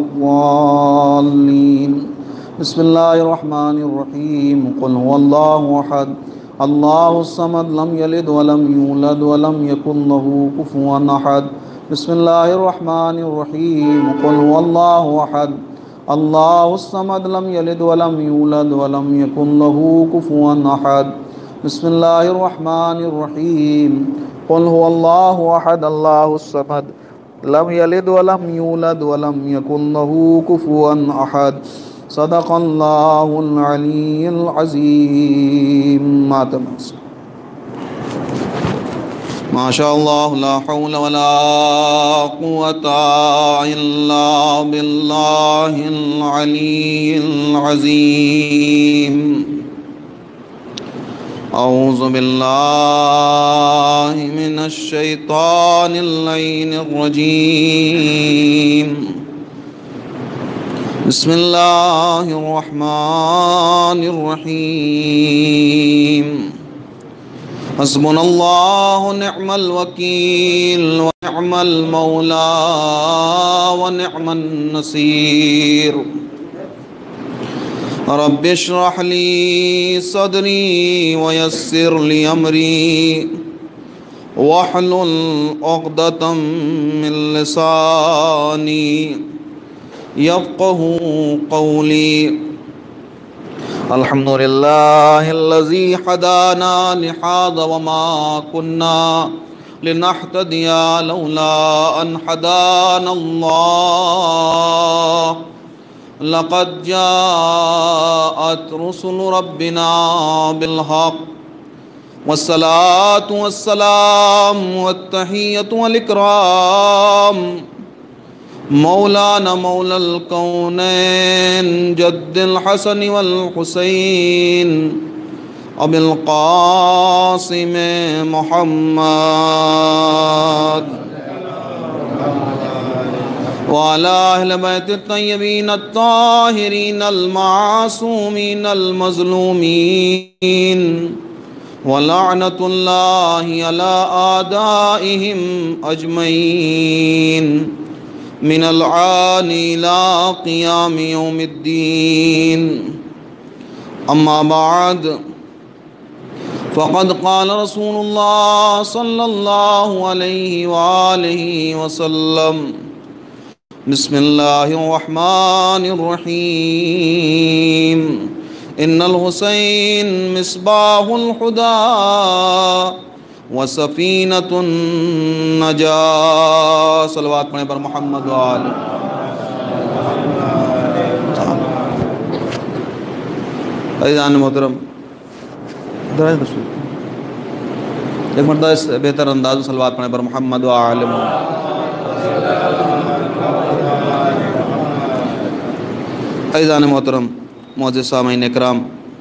الضالین۔ بسم اللہ الرحمن الرحیم، قل هو اللہ احد اللہ الصمد، لم یلد ولم یولد ولم یکن له کفوا احد۔ بسم اللہ الرحمن الرحیم، قل هو اللہ احد اللہ الصمد، لم یلد ولم یولد ولم یکن له کفوا احد۔ بسم اللہ الرحمن الرحیم، قل هو اللہ احد اللہ الصمد، لم یلد ولم یولد ولم یکن له کفوا احد۔ صدق اللہ العلی العظیم۔ ما شاء اللہ لا حول ولا قوة الا باللہ العلی العظیم اعوذ باللہ من الشیطان اللعین الرجیم بسم اللہ الرحمن الرحیم حسبنا اللہ نعم الوکیل ونعم المولا ونعم النصیر رب اشرح لی صدری ویسر لی امری واحلل عقدۃ من لسانی یفقهوا قولی الحمد للہ الذی ہدانا لہذا وما كنا لنہتدی لولا ان ہدانا اللہ لقد جاءت رسل ربنا بالحق والصلاة والسلام والتحیۃ والاکرام مولانا مولا الکونین جد الحسن والحسین ابی القاسم محمد وعلى اہل بیت الطیبین الطاہرین المعصومین المظلومین ولعنۃ اللہ علی اعدائہم اجمعین من العان الى قیام یوم الدین اما بعد فقد قال رسول اللہ صلی اللہ علیہ وآلہ وسلم بسم اللہ الرحمن الرحیم ان الحسین مصباح الہدی وسفینۃ النجاة صلوات پڑھیں پر محمد وآلہ عزیزان محترم ایک مرتبہ اس بہتر انداز صلوات پڑھیں پر محمد وآلہ عزیزان محترم معزز سامعین اکرام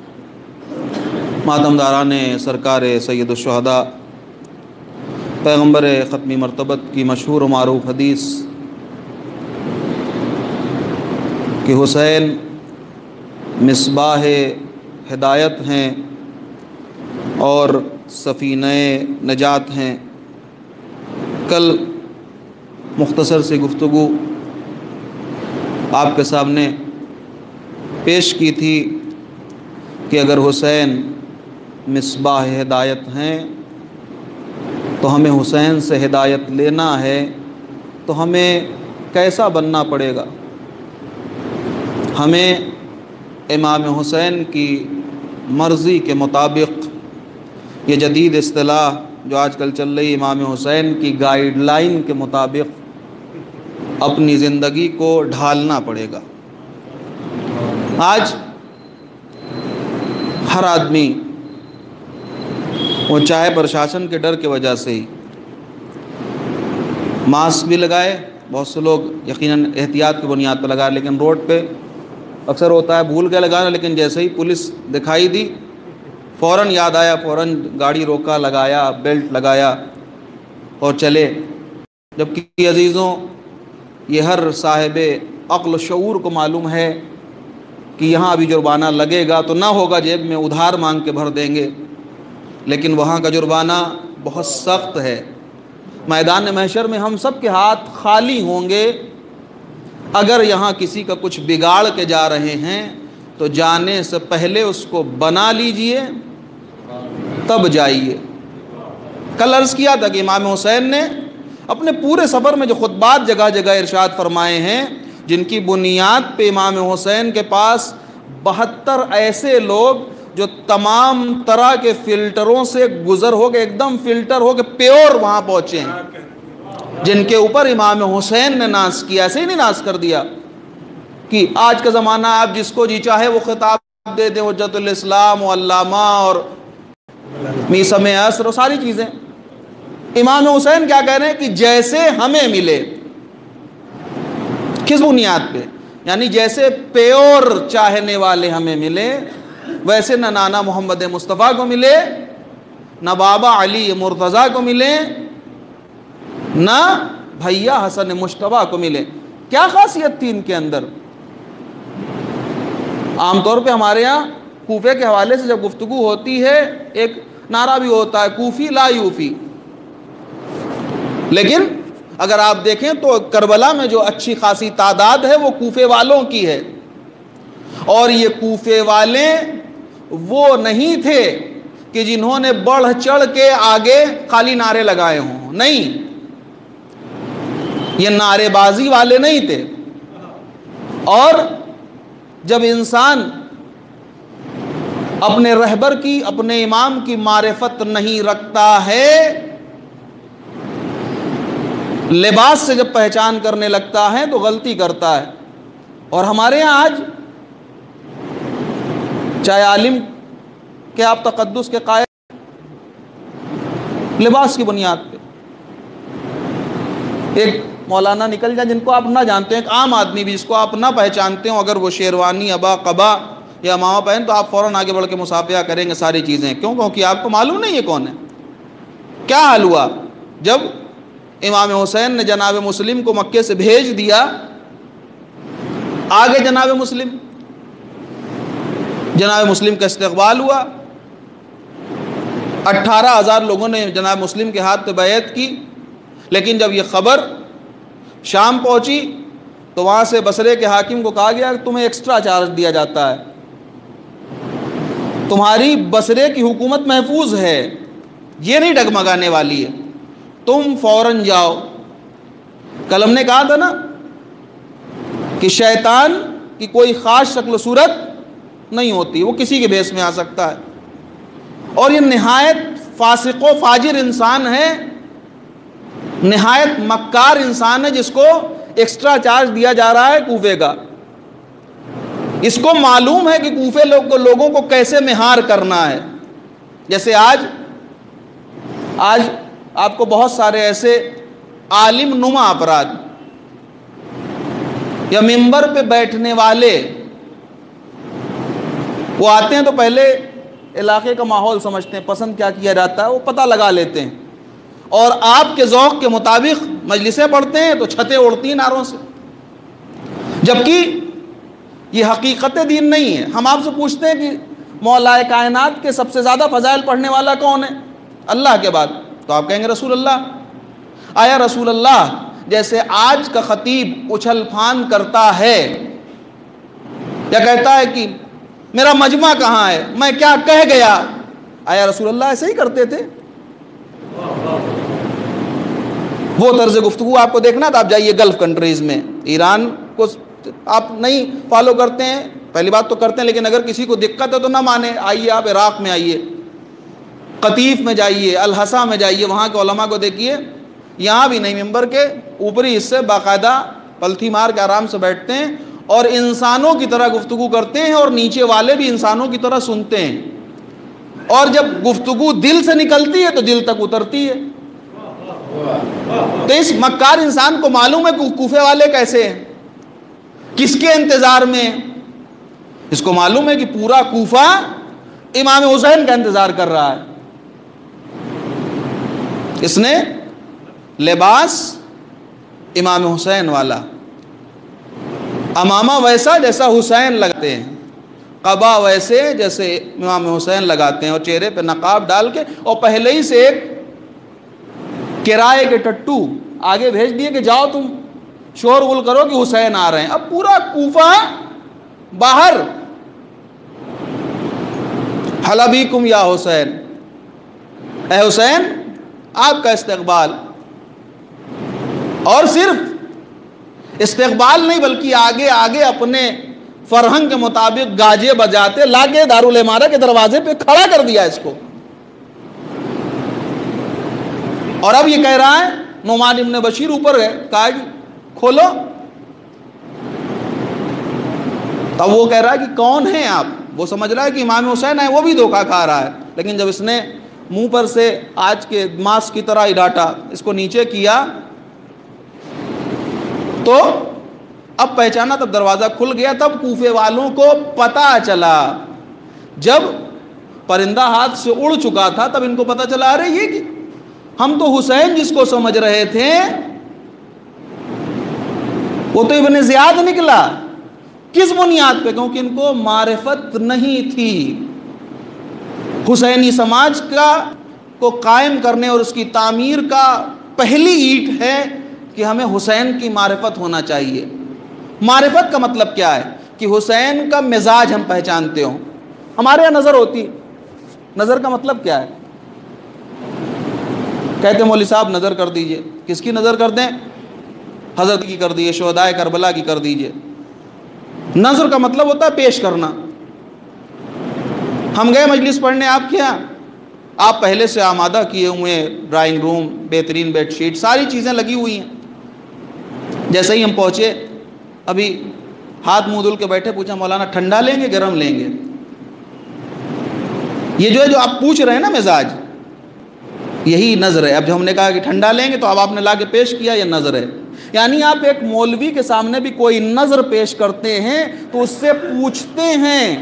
ماتمداران سرکار سید الشہداء پیغمبر ختمی مرتبت کی مشہور و معروف حدیث کہ حسین مصباح ہدایت ہیں اور سفینہ نجات ہیں. کل مختصر سی گفتگو آپ کے سامنے پیش کی تھی کہ اگر حسین مصباح ہدایت ہیں تو ہمیں حسین سے ہدایت لینا ہے تو ہمیں کیسا بننا پڑے گا. ہمیں امام حسین کی مرضی کے مطابق، یہ جدید اصطلاح جو آج کل چل رہی امام حسین کی گائیڈ لائن کے مطابق اپنی زندگی کو ڈھالنا پڑے گا. آج ہر آدمی وہ چاہے پرشاسن کے ڈر کی وجہ سے ہی ماسک بھی لگائے، بہت سے لوگ یقیناً احتیاط کی بنیاد پر لگائے، لیکن روڈ پہ اکثر ہوتا ہے بھول کے لگانا، لیکن جیسے ہی پولیس دکھائی دی فوراً یاد آیا، فوراً گاڑی روکا، لگایا، بیلٹ لگایا اور چلے. جبکہ عزیزوں یہ ہر صاحب عقل و شعور کو معلوم ہے کہ یہاں ابھی جرمانہ لگے گا تو نہ ہوگا جیب میں ادھار مانگ کے بھر دیں گے، لیکن وہاں کا جرمانہ بہت سخت ہے. میدان محشر میں ہم سب کے ہاتھ خالی ہوں گے. اگر یہاں کسی کا کچھ بگاڑ کے جا رہے ہیں تو جانے سے پہلے اس کو بنا لیجئے تب جائیے. کل عرض کیا تھا کہ امام حسین نے اپنے پورے سفر میں جو خطبات جگہ جگہ ارشاد فرمائے ہیں، جن کی بنیاد پہ امام حسین کے پاس 72 ایسے لوگ جو تمام طرح کے فلٹروں سے گزر ہو کے ایک دم فلٹر ہو کے پیور وہاں پہنچے ہیں، جن کے اوپر امام حسین نے ناز کیا. ایسے ہی نہیں ناز کر دیا کہ آج کا زمانہ آپ جس کو جی چاہے وہ خطاب دے دیں، حجت الاسلام و علامہ اور میثم عصر اور ساری چیزیں. امام حسین کیا کہہ رہے ہیں کہ جیسے ہمیں ملے، کس بنیاد پہ؟ یعنی جیسے پیور چاہنے والے ہمیں ملے ویسے نہ نانا محمد مصطفیٰ کو ملے، نہ بابا علی مرتضیٰ کو ملے، نہ بھیا حسن مشتبہ کو ملے۔ کیا خاصیت تھی ان کے اندر؟ عام طور پہ ہمارے ہاں کوفے کے حوالے سے جب گفتگو ہوتی ہے ایک نعرہ بھی ہوتا ہے، کوفی لا یوفی، لیکن اگر آپ دیکھیں تو کربلا میں جو اچھی خاصی تعداد ہے وہ کوفے والوں کی ہے، اور یہ کوفے والے وہ نہیں تھے کہ جنہوں نے بڑھ چڑھ کے آگے خالی نعرے لگائے ہوں، نہیں، یہ نعرے بازی والے نہیں تھے۔ اور جب انسان اپنے رہبر کی، اپنے امام کی معرفت نہیں رکھتا ہے، لباس سے جب پہچان کرنے لگتا ہے تو غلطی کرتا ہے۔ اور ہمارے یہاں آج چاہے عالم کہ آپ تقدس کے قائل، لباس کی بنیاد پہ ایک مولانا نکل جائے جن کو آپ نہ جانتے ہیں، ایک عام آدمی بھی جس کو آپ نہ پہچانتے ہوں، اگر وہ شیروانی، ابا، قبا یا امامہ پہن تو آپ فوراً آگے بڑھ کے مصافحہ کریں گے ساری چیزیں، کیونکہ آپ کو معلوم نہیں ہے کون ہے۔ کیا حال ہوا جب امام حسین نے جناب مسلم کو مکے سے بھیج دیا، آگے جناب مسلم کا استقبال ہوا، 18,000 لوگوں نے جناب مسلم کے ہاتھ پہ بیعت کی، لیکن جب یہ خبر شام پہنچی تو وہاں سے بصرے کے حاکم کو کہا گیا کہ تمہیں ایکسٹرا چارج دیا جاتا ہے، تمہاری بصرے کی حکومت محفوظ ہے، یہ نہیں ڈگمگانے والی ہے، تم فوراً جاؤ۔ کل ہم نے کہا تھا نا کہ شیطان کی کوئی خاص شکل و صورت نہیں ہوتی، وہ کسی کے بھیس میں آ سکتا ہے، اور یہ نہایت فاسق و فاجر انسان ہے، نہایت مکار انسان ہے جس کو ایکسٹرا چارج دیا جا رہا ہے کوفے کا۔ اس کو معلوم ہے کہ کوفے لوگوں کو کیسے مہار کرنا ہے۔ جیسے آج آپ کو بہت سارے ایسے عالم نما افراد یا ممبر پہ بیٹھنے والے وہ آتے ہیں تو پہلے علاقے کا ماحول سمجھتے ہیں، پسند کیا کیا جاتا ہے وہ پتہ لگا لیتے ہیں، اور آپ کے ذوق کے مطابق مجلسیں پڑھتے ہیں تو چھتیں اڑتی ہیں نعروں سے، جبکہ یہ حقیقت دین نہیں ہے۔ ہم آپ سے پوچھتے ہیں کہ مولا کائنات کے سب سے زیادہ فضائل پڑھنے والا کون ہے اللہ کے بعد؟ تو آپ کہیں گے رسول اللہ۔ آیا رسول اللہ جیسے آج کا خطیب اچھل پھان کرتا ہے یا کہتا ہے کہ میرا مجمع کہاں ہے، میں کیا کہہ گیا، آیا رسول اللہ ایسے ہی کرتے تھے؟ وہ طرز گفتگو آپ کو دیکھنا تو آپ جائیے گلف کنٹریز میں، ایران کو آپ نہیں فالو کرتے ہیں، پہلی بات تو کرتے ہیں، لیکن اگر کسی کو دقت ہے تو نہ مانے، آئیے آپ عراق میں آئیے، قطیف میں جائیے، الحسا میں جائیے، وہاں کے علماء کو دیکھیے، یہاں بھی نہیں، ممبر کے اوپری حصے باقاعدہ پلتھی مار کے آرام سے بیٹھتے ہیں اور انسانوں کی طرح گفتگو کرتے ہیں، اور نیچے والے بھی انسانوں کی طرح سنتے ہیں، اور جب گفتگو دل سے نکلتی ہے تو دل تک اترتی ہے۔ تو اس مکار انسان کو معلوم ہے کہ کوفے والے کیسے ہیں، کس کے انتظار میں، اس کو معلوم ہے کہ پورا کوفہ امام حسین کا انتظار کر رہا ہے۔ اس نے لباس امام حسین والا، امامہ ویسا جیسا حسین لگتے ہیں، قبا ویسے جیسے امام حسین لگاتے ہیں، اور چہرے پہ نقاب ڈال کے، اور پہلے ہی سے ایک کرائے کے ٹٹو آگے بھیج دیے کہ جاؤ تم شور غل کرو کہ حسین آ رہے ہیں۔ اب پورا کوفہ باہر، حل بیکم یا حسین، اے حسین آپ کا استقبال، اور صرف استقبال نہیں بلکہ آگے آگے اپنے فرہنگ کے مطابق گاجے بجاتے لا کے دارالعمارہ کے دروازے پہ کھڑا کر دیا اس کو، اور اب یہ کہہ رہا ہے، نعمان ابن بشیر اوپر ہے، کہا کہ کھولو، اب وہ کہہ رہا ہے کہ کون ہیں آپ، وہ سمجھ رہا ہے کہ امام حسین ہے، وہ بھی دھوکہ کھا رہا ہے، لیکن جب اس نے منہ پر سے آج کے ماسک کی طرح اڈاٹا اس کو نیچے کیا تو اب پہچانا، تب دروازہ کھل گیا، تب کوفے والوں کو پتہ چلا، جب پرندہ ہاتھ سے اڑ چکا تھا تب ان کو پتہ چلا، ارے یہ کہ ہم تو حسین جس کو سمجھ رہے تھے وہ تو ابن زیاد نکلا۔ کس بنیاد پہ؟ کیونکہ ان کو معرفت نہیں تھی۔ حسینی سماج کو قائم کرنے اور اس کی تعمیر کا پہلی اینٹ ہے کہ ہمیں حسین کی معرفت ہونا چاہیے۔ معرفت کا مطلب کیا ہے؟ کہ حسین کا مزاج ہم پہچانتے ہوں۔ ہمارے یہاں نظر ہوتی، نظر کا مطلب کیا ہے؟ کہتے ہیں مولوی صاحب نظر کر دیجئے۔ کس کی نظر کر دیں؟ حضرت کی کر دیجئے، شہدائے کربلا کی کر دیجئے۔ نظر کا مطلب ہوتا ہے پیش کرنا۔ ہم گئے مجلس پڑھنے آپ کے یہاں، آپ پہلے سے آمادہ کیے ہوئے ڈرائنگ روم، بہترین بیڈ شیٹ، ساری چیزیں لگی ہوئی ہیں۔ جیسے ہی ہم پہنچے، ابھی ہاتھ منہ دھل کے بیٹھے، پوچھا مولانا ٹھنڈا لیں گے گرم لیں گے؟ یہ جو آپ پوچھ رہے ہیں نا مزاج، یہی نظر ہے۔ اب جو ہم نے کہا کہ ٹھنڈا لیں گے تو اب آپ نے لا کے پیش کیا، یہ نظر ہے۔ یعنی آپ ایک مولوی کے سامنے بھی کوئی نظر پیش کرتے ہیں تو اس سے پوچھتے ہیں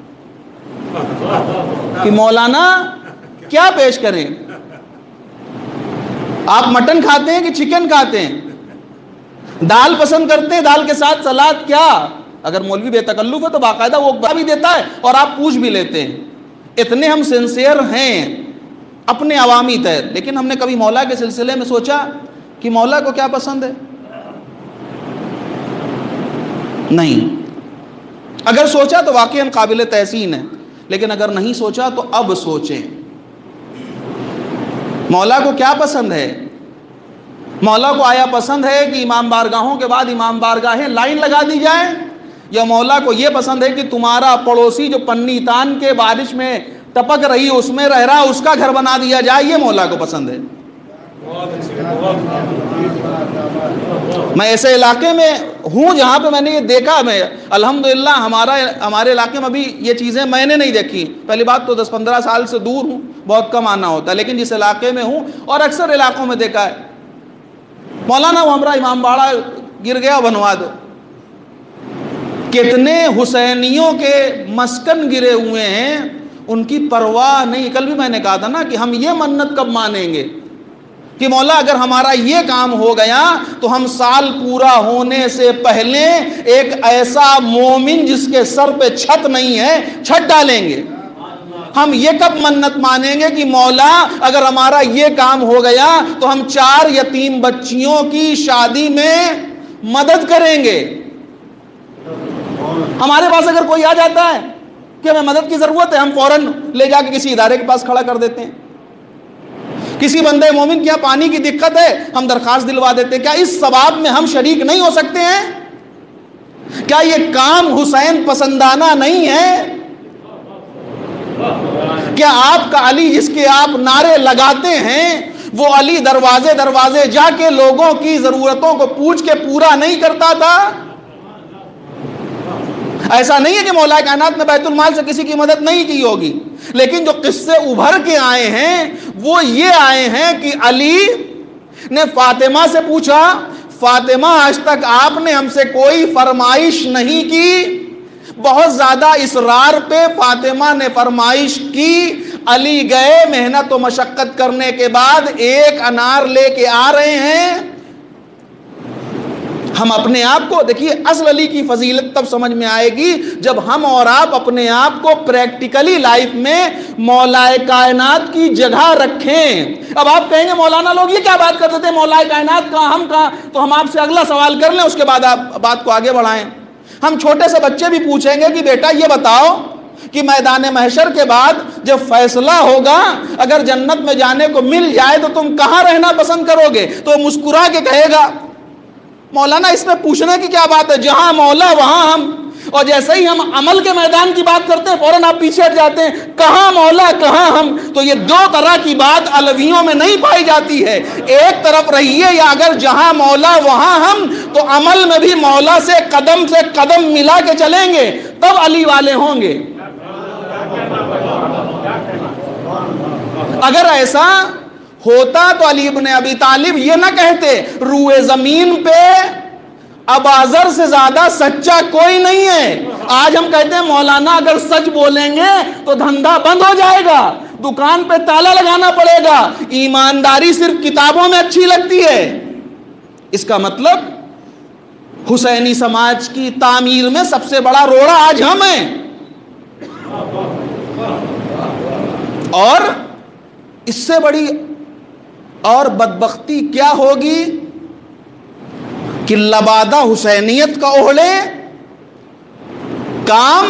کہ مولانا کیا پیش کریں؟ آپ مٹن کھاتے ہیں کہ چکن کھاتے ہیں؟ دال پسند کرتے ہیں، دال کے ساتھ سلاد کیا؟ اگر مولوی بے تکلف ہے تو باقاعدہ وہ بھی دیتا ہے اور آپ پوچھ بھی لیتے ہیں۔ اتنے ہم سنسیئر ہیں اپنے عوامی تحت، لیکن ہم نے کبھی مولا کے سلسلے میں سوچا کہ مولا کو کیا پسند ہے؟ نہیں۔ اگر سوچا تو واقعاً قابل تحسین ہے، لیکن اگر نہیں سوچا تو اب سوچیں مولا کو کیا پسند ہے۔ مولا کو آیا پسند ہے کہ امام بارگاہوں کے بعد امام بارگاہیں لائن لگا دی جائیں، یا مولا کو یہ پسند ہے کہ تمہارا پڑوسی جو پنی تان کے بارش میں ٹپک رہی اس میں رہ رہا اس کا گھر بنا دیا جائے؟ یہ مولا کو پسند ہے۔ میں ایسے علاقے میں ہوں جہاں پہ میں نے یہ دیکھا، میں الحمدللہ ہمارے علاقے میں ابھی یہ چیزیں میں نے نہیں دیکھی۔ پہلی بات تو 10-15 سال سے دور ہوں، بہت کم آنا ہوتا ہے، لیکن جس علاقے میں ہوں اور اکثر علاقوں میں دیکھا ہے، مولانا وہ ہمارا امام باڑہ گر گیا بنوا دو۔ کتنے حسینیوں کے مسکن گرے ہوئے ہیں، ان کی پرواہ نہیں۔ کل بھی میں نے کہا تھا نا کہ ہم یہ منت کب مانیں گے کہ مولا اگر ہمارا یہ کام ہو گیا تو ہم سال پورا ہونے سے پہلے ایک ایسا مومن جس کے سر پہ چھت نہیں ہے چھت ڈالیں گے۔ ہم یہ کب منت مانیں گے کہ مولا اگر ہمارا یہ کام ہو گیا تو ہم 4 یتیم بچیوں کی شادی میں مدد کریں گے۔ ہمارے پاس اگر کوئی آ جاتا ہے کہ ہمیں مدد کی ضرورت ہے، ہم فوراً لے جا کے کسی ادارے کے پاس کھڑا کر دیتے ہیں۔ کسی بندے مومن کیا پانی کی دقت ہے، ہم درخواست دلوا دیتے ہیں۔ کیا اس ثواب میں ہم شریک نہیں ہو سکتے ہیں؟ کیا یہ کام حسین پسندانہ نہیں ہے؟ کیا آپ کا علی جس کے آپ نعرے لگاتے ہیں وہ علی دروازے دروازے جا کے لوگوں کی ضرورتوں کو پوچھ کے پورا نہیں کرتا تھا؟ ایسا نہیں ہے کہ مولا کائنات نے بیت المال سے کسی کی مدد نہیں کی ہوگی، لیکن جو قصے ابھر کے آئے ہیں وہ یہ آئے ہیں کہ علی نے فاطمہ سے پوچھا، فاطمہ آج تک آپ نے ہم سے کوئی فرمائش نہیں کی۔ بہت زیادہ اصرار پہ فاطمہ نے فرمائش کی، علی گئے، محنت و مشقت کرنے کے بعد ایک انار لے کے آ رہے ہیں۔ ہم اپنے آپ کو دیکھیے، اصل علی کی فضیلت تب سمجھ میں آئے گی جب ہم اور آپ اپنے آپ کو پریکٹیکلی لائف میں مولا کائنات کی جگہ رکھیں۔ اب آپ کہیں گے مولانا لوگ یہ کیا بات کرتے تھے، مولا کائنات کہاں ہم کہاں؟ تو ہم آپ سے اگلا سوال کر لیں، اس کے بعد آپ بات کو آگے بڑھائیں۔ ہم چھوٹے سے بچے بھی پوچھیں گے کہ بیٹا یہ بتاؤ کہ میدان محشر کے بعد جب فیصلہ ہوگا اگر جنت میں جانے کو مل جائے تو تم کہاں رہنا پسند کرو گے؟ تو مسکرا کے کہے گا مولانا اس میں پوچھنے کی کیا بات ہے، جہاں مولا وہاں ہم۔ اور جیسے ہی ہم عمل کے میدان کی بات کرتے ہیں فوراً آپ پیچھے ہٹ جاتے ہیں، کہاں مولا کہاں ہم۔ تو یہ 2 طرح کی بات علویوں میں نہیں پائی جاتی ہے۔ ایک طرف رہیے، یا اگر جہاں مولا وہاں ہم، تو عمل میں بھی مولا سے قدم ملا کے چلیں گے، تب علی والے ہوں گے۔ اگر ایسا ہوتا تو علی ابن ابی طالب یہ نہ کہتے روئے زمین پہ ابازر سے زیادہ سچا کوئی نہیں ہے۔ آج ہم کہتے ہیں مولانا اگر سچ بولیں گے تو دھندا بند ہو جائے گا، دکان پہ تالا لگانا پڑے گا، ایمانداری صرف کتابوں میں اچھی لگتی ہے۔ اس کا مطلب حسینی سماج کی تعمیر میں سب سے بڑا روڑا آج ہم ہیں۔ اور اس سے بڑی اور بدبختی کیا ہوگی کہ لبادہ حسینیت کا اوڑھے، کام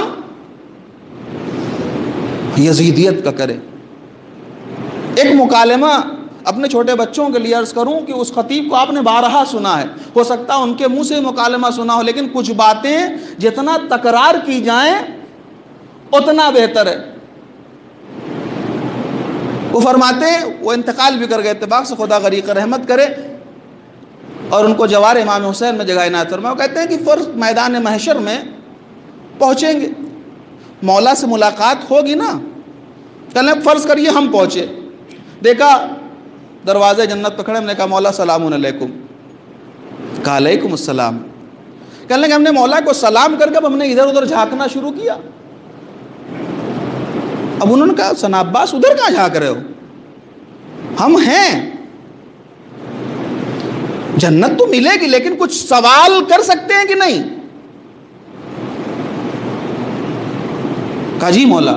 یزیدیت کا کرے۔ ایک مکالمہ اپنے چھوٹے بچوں کے لیے عرض کروں کہ اس خطیب کو آپ نے بارہا سنا ہے، ہو سکتا ان کے منہ سے مکالمہ سنا ہو، لیکن کچھ باتیں جتنا تکرار کی جائیں اتنا بہتر ہے۔ وہ فرماتے ہیں، وہ انتقال بھی کر گئے اتفاق سے، خدا غریق رحمت کرے، اور ان کو جوار امام حسین میں جگہ عنایت فرمائے۔ وہ کہتے ہیں کہ فرض میدان محشر میں پہنچیں گے، مولا سے ملاقات ہوگی نا، کہنے فرض کریے ہم پہنچے، دیکھا دروازے جنت پہ کھڑے، ہم نے کہا مولا سلام علیکم، کہا علیکم السلام، کہنے لگے ہم نے مولا کو سلام کر کے اب ہم نے ادھر ادھر جھانکنا شروع کیا۔ اب انہوں نے کہا ثنا عباس ادھر کہاں جھانک رہے ہو، ہم ہیں، جنت تو ملے گی لیکن کچھ سوال کر سکتے ہیں کہ نہیں؟ کہا جی مولا،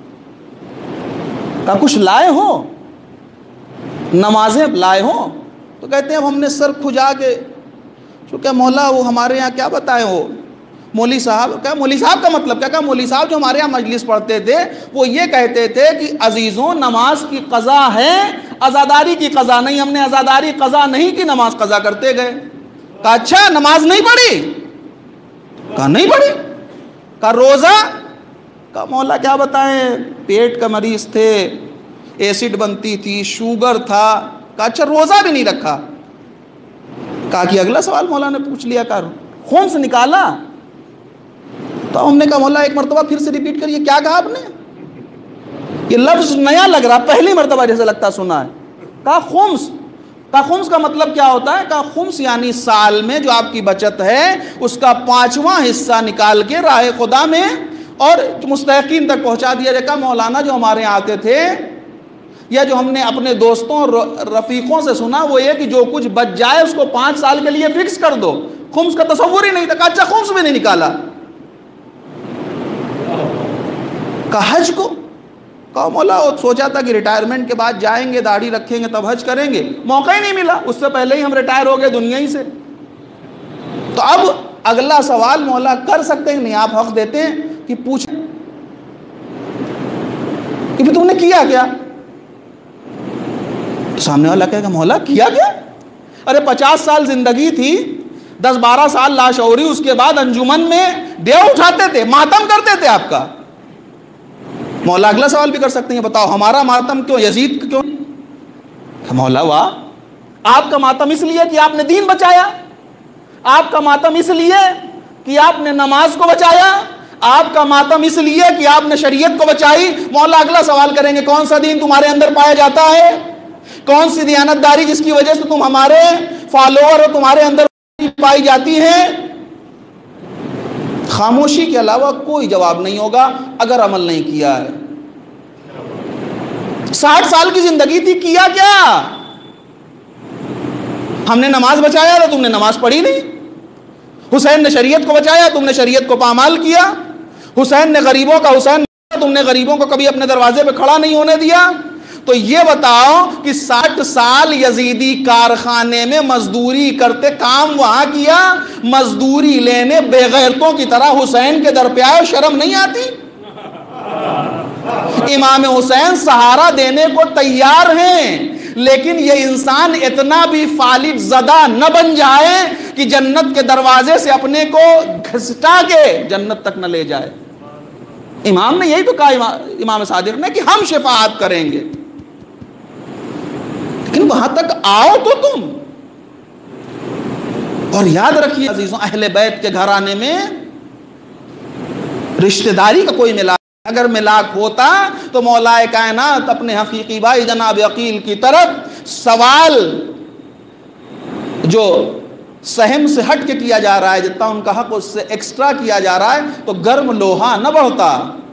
کہا کچھ لائے ہو، نمازیں لائے ہو؟ تو کہتے ہیں اب ہم نے سر کھجا کے، چونکہ مولا وہ ہمارے یہاں کیا بتائیں، وہ مولوی صاحب، کیا مولوی صاحب کا مطلب کیا؟ مولوی صاحب جو ہمارے یہاں مجلس پڑھتے تھے وہ یہ کہتے تھے کہ عزیزوں نماز کی قضا ہے، عزاداری کی قضا نہیں، ہم نے عزاداری قضا نہیں کی، نماز قضا کرتے گئے۔ کہا اچھا نماز نہیں پڑھی؟ کہا نہیں پڑھی۔ کہا روزہ؟ کہا مولا کیا بتائیں، پیٹ کا مریض تھے، ایسڈ بنتی تھی، شوگر تھا۔ کہا اچھا روزہ بھی نہیں رکھا؟ کہا کہ اگلا سوال مولا نے پوچھ لیا، کہا خون سے نکالا؟ تو ہم نے کہا مولا ایک مرتبہ پھر سے ریپیٹ کریے، کیا کہا آپ نے؟ یہ لفظ نیا لگ رہا، پہلی مرتبہ جیسے لگتا سنا ہے۔ کہا خمس۔ کہا خمس کا مطلب کیا ہوتا ہے؟ کہا خمس یعنی سال میں جو آپ کی بچت ہے اس کا 5واں حصہ نکال کے راہ خدا میں اور مستحقین تک پہنچا دیا جائے۔ کہا مولانا جو ہمارے یہاں آتے تھے یا جو ہم نے اپنے دوستوں اور رفیقوں سے سنا وہ یہ کہ جو کچھ بچ جائے اس کو 5 سال کے لیے فکس کر دو، خمس کا تصور ہی نہیں تھا۔ کہا اچھا خمس بھی نہیں نکالا؟ کہا حج کو؟ کہا مولا سوچا تھا کہ ریٹائرمنٹ کے بعد جائیں گے، داڑھی رکھیں گے، تب حج کریں گے، موقع ہی نہیں ملا، اس سے پہلے ہی ہم ریٹائر ہو گئے دنیا ہی سے۔ تو اب اگلا سوال مولا کر سکتے ہیں نہیں، آپ حق دیتے ہیں کہ پوچھیں کہ تم نے کیا کیا؟ سامنے والا کہے گا مولا کیا کیا؟ ارے 50 سال زندگی تھی، 10-12 سال لاشعوری، اس کے بعد انجمن میں ڈیو اٹھاتے تھے، ماتم کرتے تھے آپ کا۔ مولا اگلا سوال بھی کر سکتے ہیں، بتاؤ ہمارا ماتم کیوں، یزید کیوں؟ مولا واہ، آپ کا ماتم اس لیے کہ آپ نے دین بچایا، آپ کا ماتم اس لیے کہ آپ نے نماز کو بچایا، آپ کا ماتم اس لیے کہ آپ نے شریعت کو بچائی۔ مولا اگلا سوال کریں گے کون سا دین تمہارے اندر پایا جاتا ہے، کون سی دیانتداری جس کی وجہ سے تم ہمارے فالوور اور تمہارے اندر پائی جاتی ہے؟ خاموشی کے علاوہ کوئی جواب نہیں ہوگا اگر عمل نہیں کیا ہے۔ 60 سال کی زندگی تھی، کیا کیا؟ ہم نے نماز بچایا تو تم نے نماز پڑھی نہیں، حسین نے شریعت کو بچایا تم نے شریعت کو پامال کیا، حسین نے غریبوں کا حسین تم نے غریبوں کو کبھی اپنے دروازے پہ کھڑا نہیں ہونے دیا۔ تو یہ بتاؤ کہ 60 سال یزیدی کارخانے میں مزدوری کرتے، کام وہاں کیا، مزدوری لینے بے غیرتوں کی طرح حسین کے در پہ آئے، شرم نہیں آتی؟ امام حسین سہارا دینے کو تیار ہیں، لیکن یہ انسان اتنا بھی فالج زدہ نہ بن جائے کہ جنت کے دروازے سے اپنے کو گھسٹا کے جنت تک نہ لے جائے۔ امام نے یہی تو کہا، امام صادق نے، کہ ہم شفاعت کریں گے، لیکن وہاں تک آؤ تو تم۔ اور یاد رکھیے عزیزوں، اہل بیت کے گھرانے میں رشتہ داری کا کوئی ملا اگر ملاک ہوتا تو مولا کائنات اپنے حقیقی بھائی جناب عقیل کی طرف سوال جو سہم سے ہٹ کے کیا جا رہا ہے، جتنا ان کا حق اس سے ایکسٹرا کیا جا رہا ہے، تو گرم لوہا نہ بڑھتا۔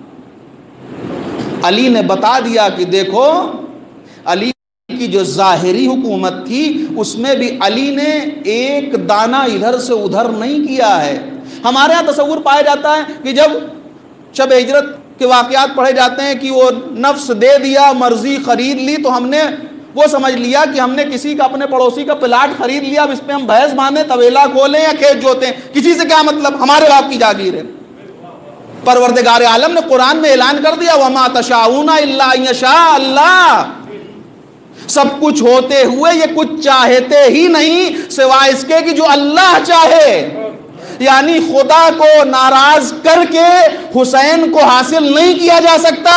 علی نے بتا دیا کہ دیکھو، علی کی جو ظاہری حکومت تھی اس میں بھی علی نے ایک دانہ ادھر سے ادھر نہیں کیا ہے۔ ہمارے ہاں تصور پایا جاتا ہے کہ جب شب ہجرت کے واقعات پڑھے جاتے ہیں کہ وہ نفس دے دیا، مرضی خرید لی، تو ہم نے وہ سمجھ لیا کہ ہم نے کسی کا، اپنے پڑوسی کا پلاٹ خرید لیا، اب اس پہ ہم بھینس باندھیں، طویلا کھولیں یا کھیت جوتیں، کسی سے کیا مطلب، ہمارے باپ کی جاگیر ہے۔ پروردگار عالم نے قرآن میں اعلان کر دیا وَمَا تَشَاءُونَ إِلَّا أَن يَشَاءَ اللَّهُ، سب کچھ ہوتے ہوئے یہ کچھ چاہتے ہی نہیں سوائے اس کے کہ جو اللہ چاہے۔ یعنی خدا کو ناراض کر کے حسین کو حاصل نہیں کیا جا سکتا،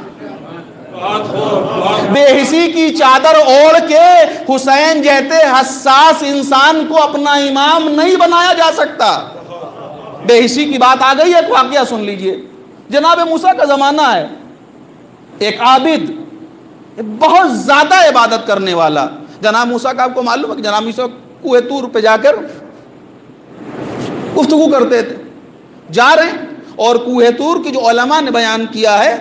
بے حسی کی چادر اوڑھ کے حسین جیسے حساس انسان کو اپنا امام نہیں بنایا جا سکتا۔ بے حسی کی بات آ گئی ہے، ایک واقعہ سن لیجئے۔ جناب موسیٰ کا زمانہ ہے، ایک عابد، بہت زیادہ عبادت کرنے والا جناب موسیٰ کا، آپ کو معلوم ہے کہ جناب موسیٰ کوہ طور پہ جا کر گفتگو کرتے تھے، جا رہے ہیں، اور کوہ طور کی جو علماء نے بیان کیا ہے،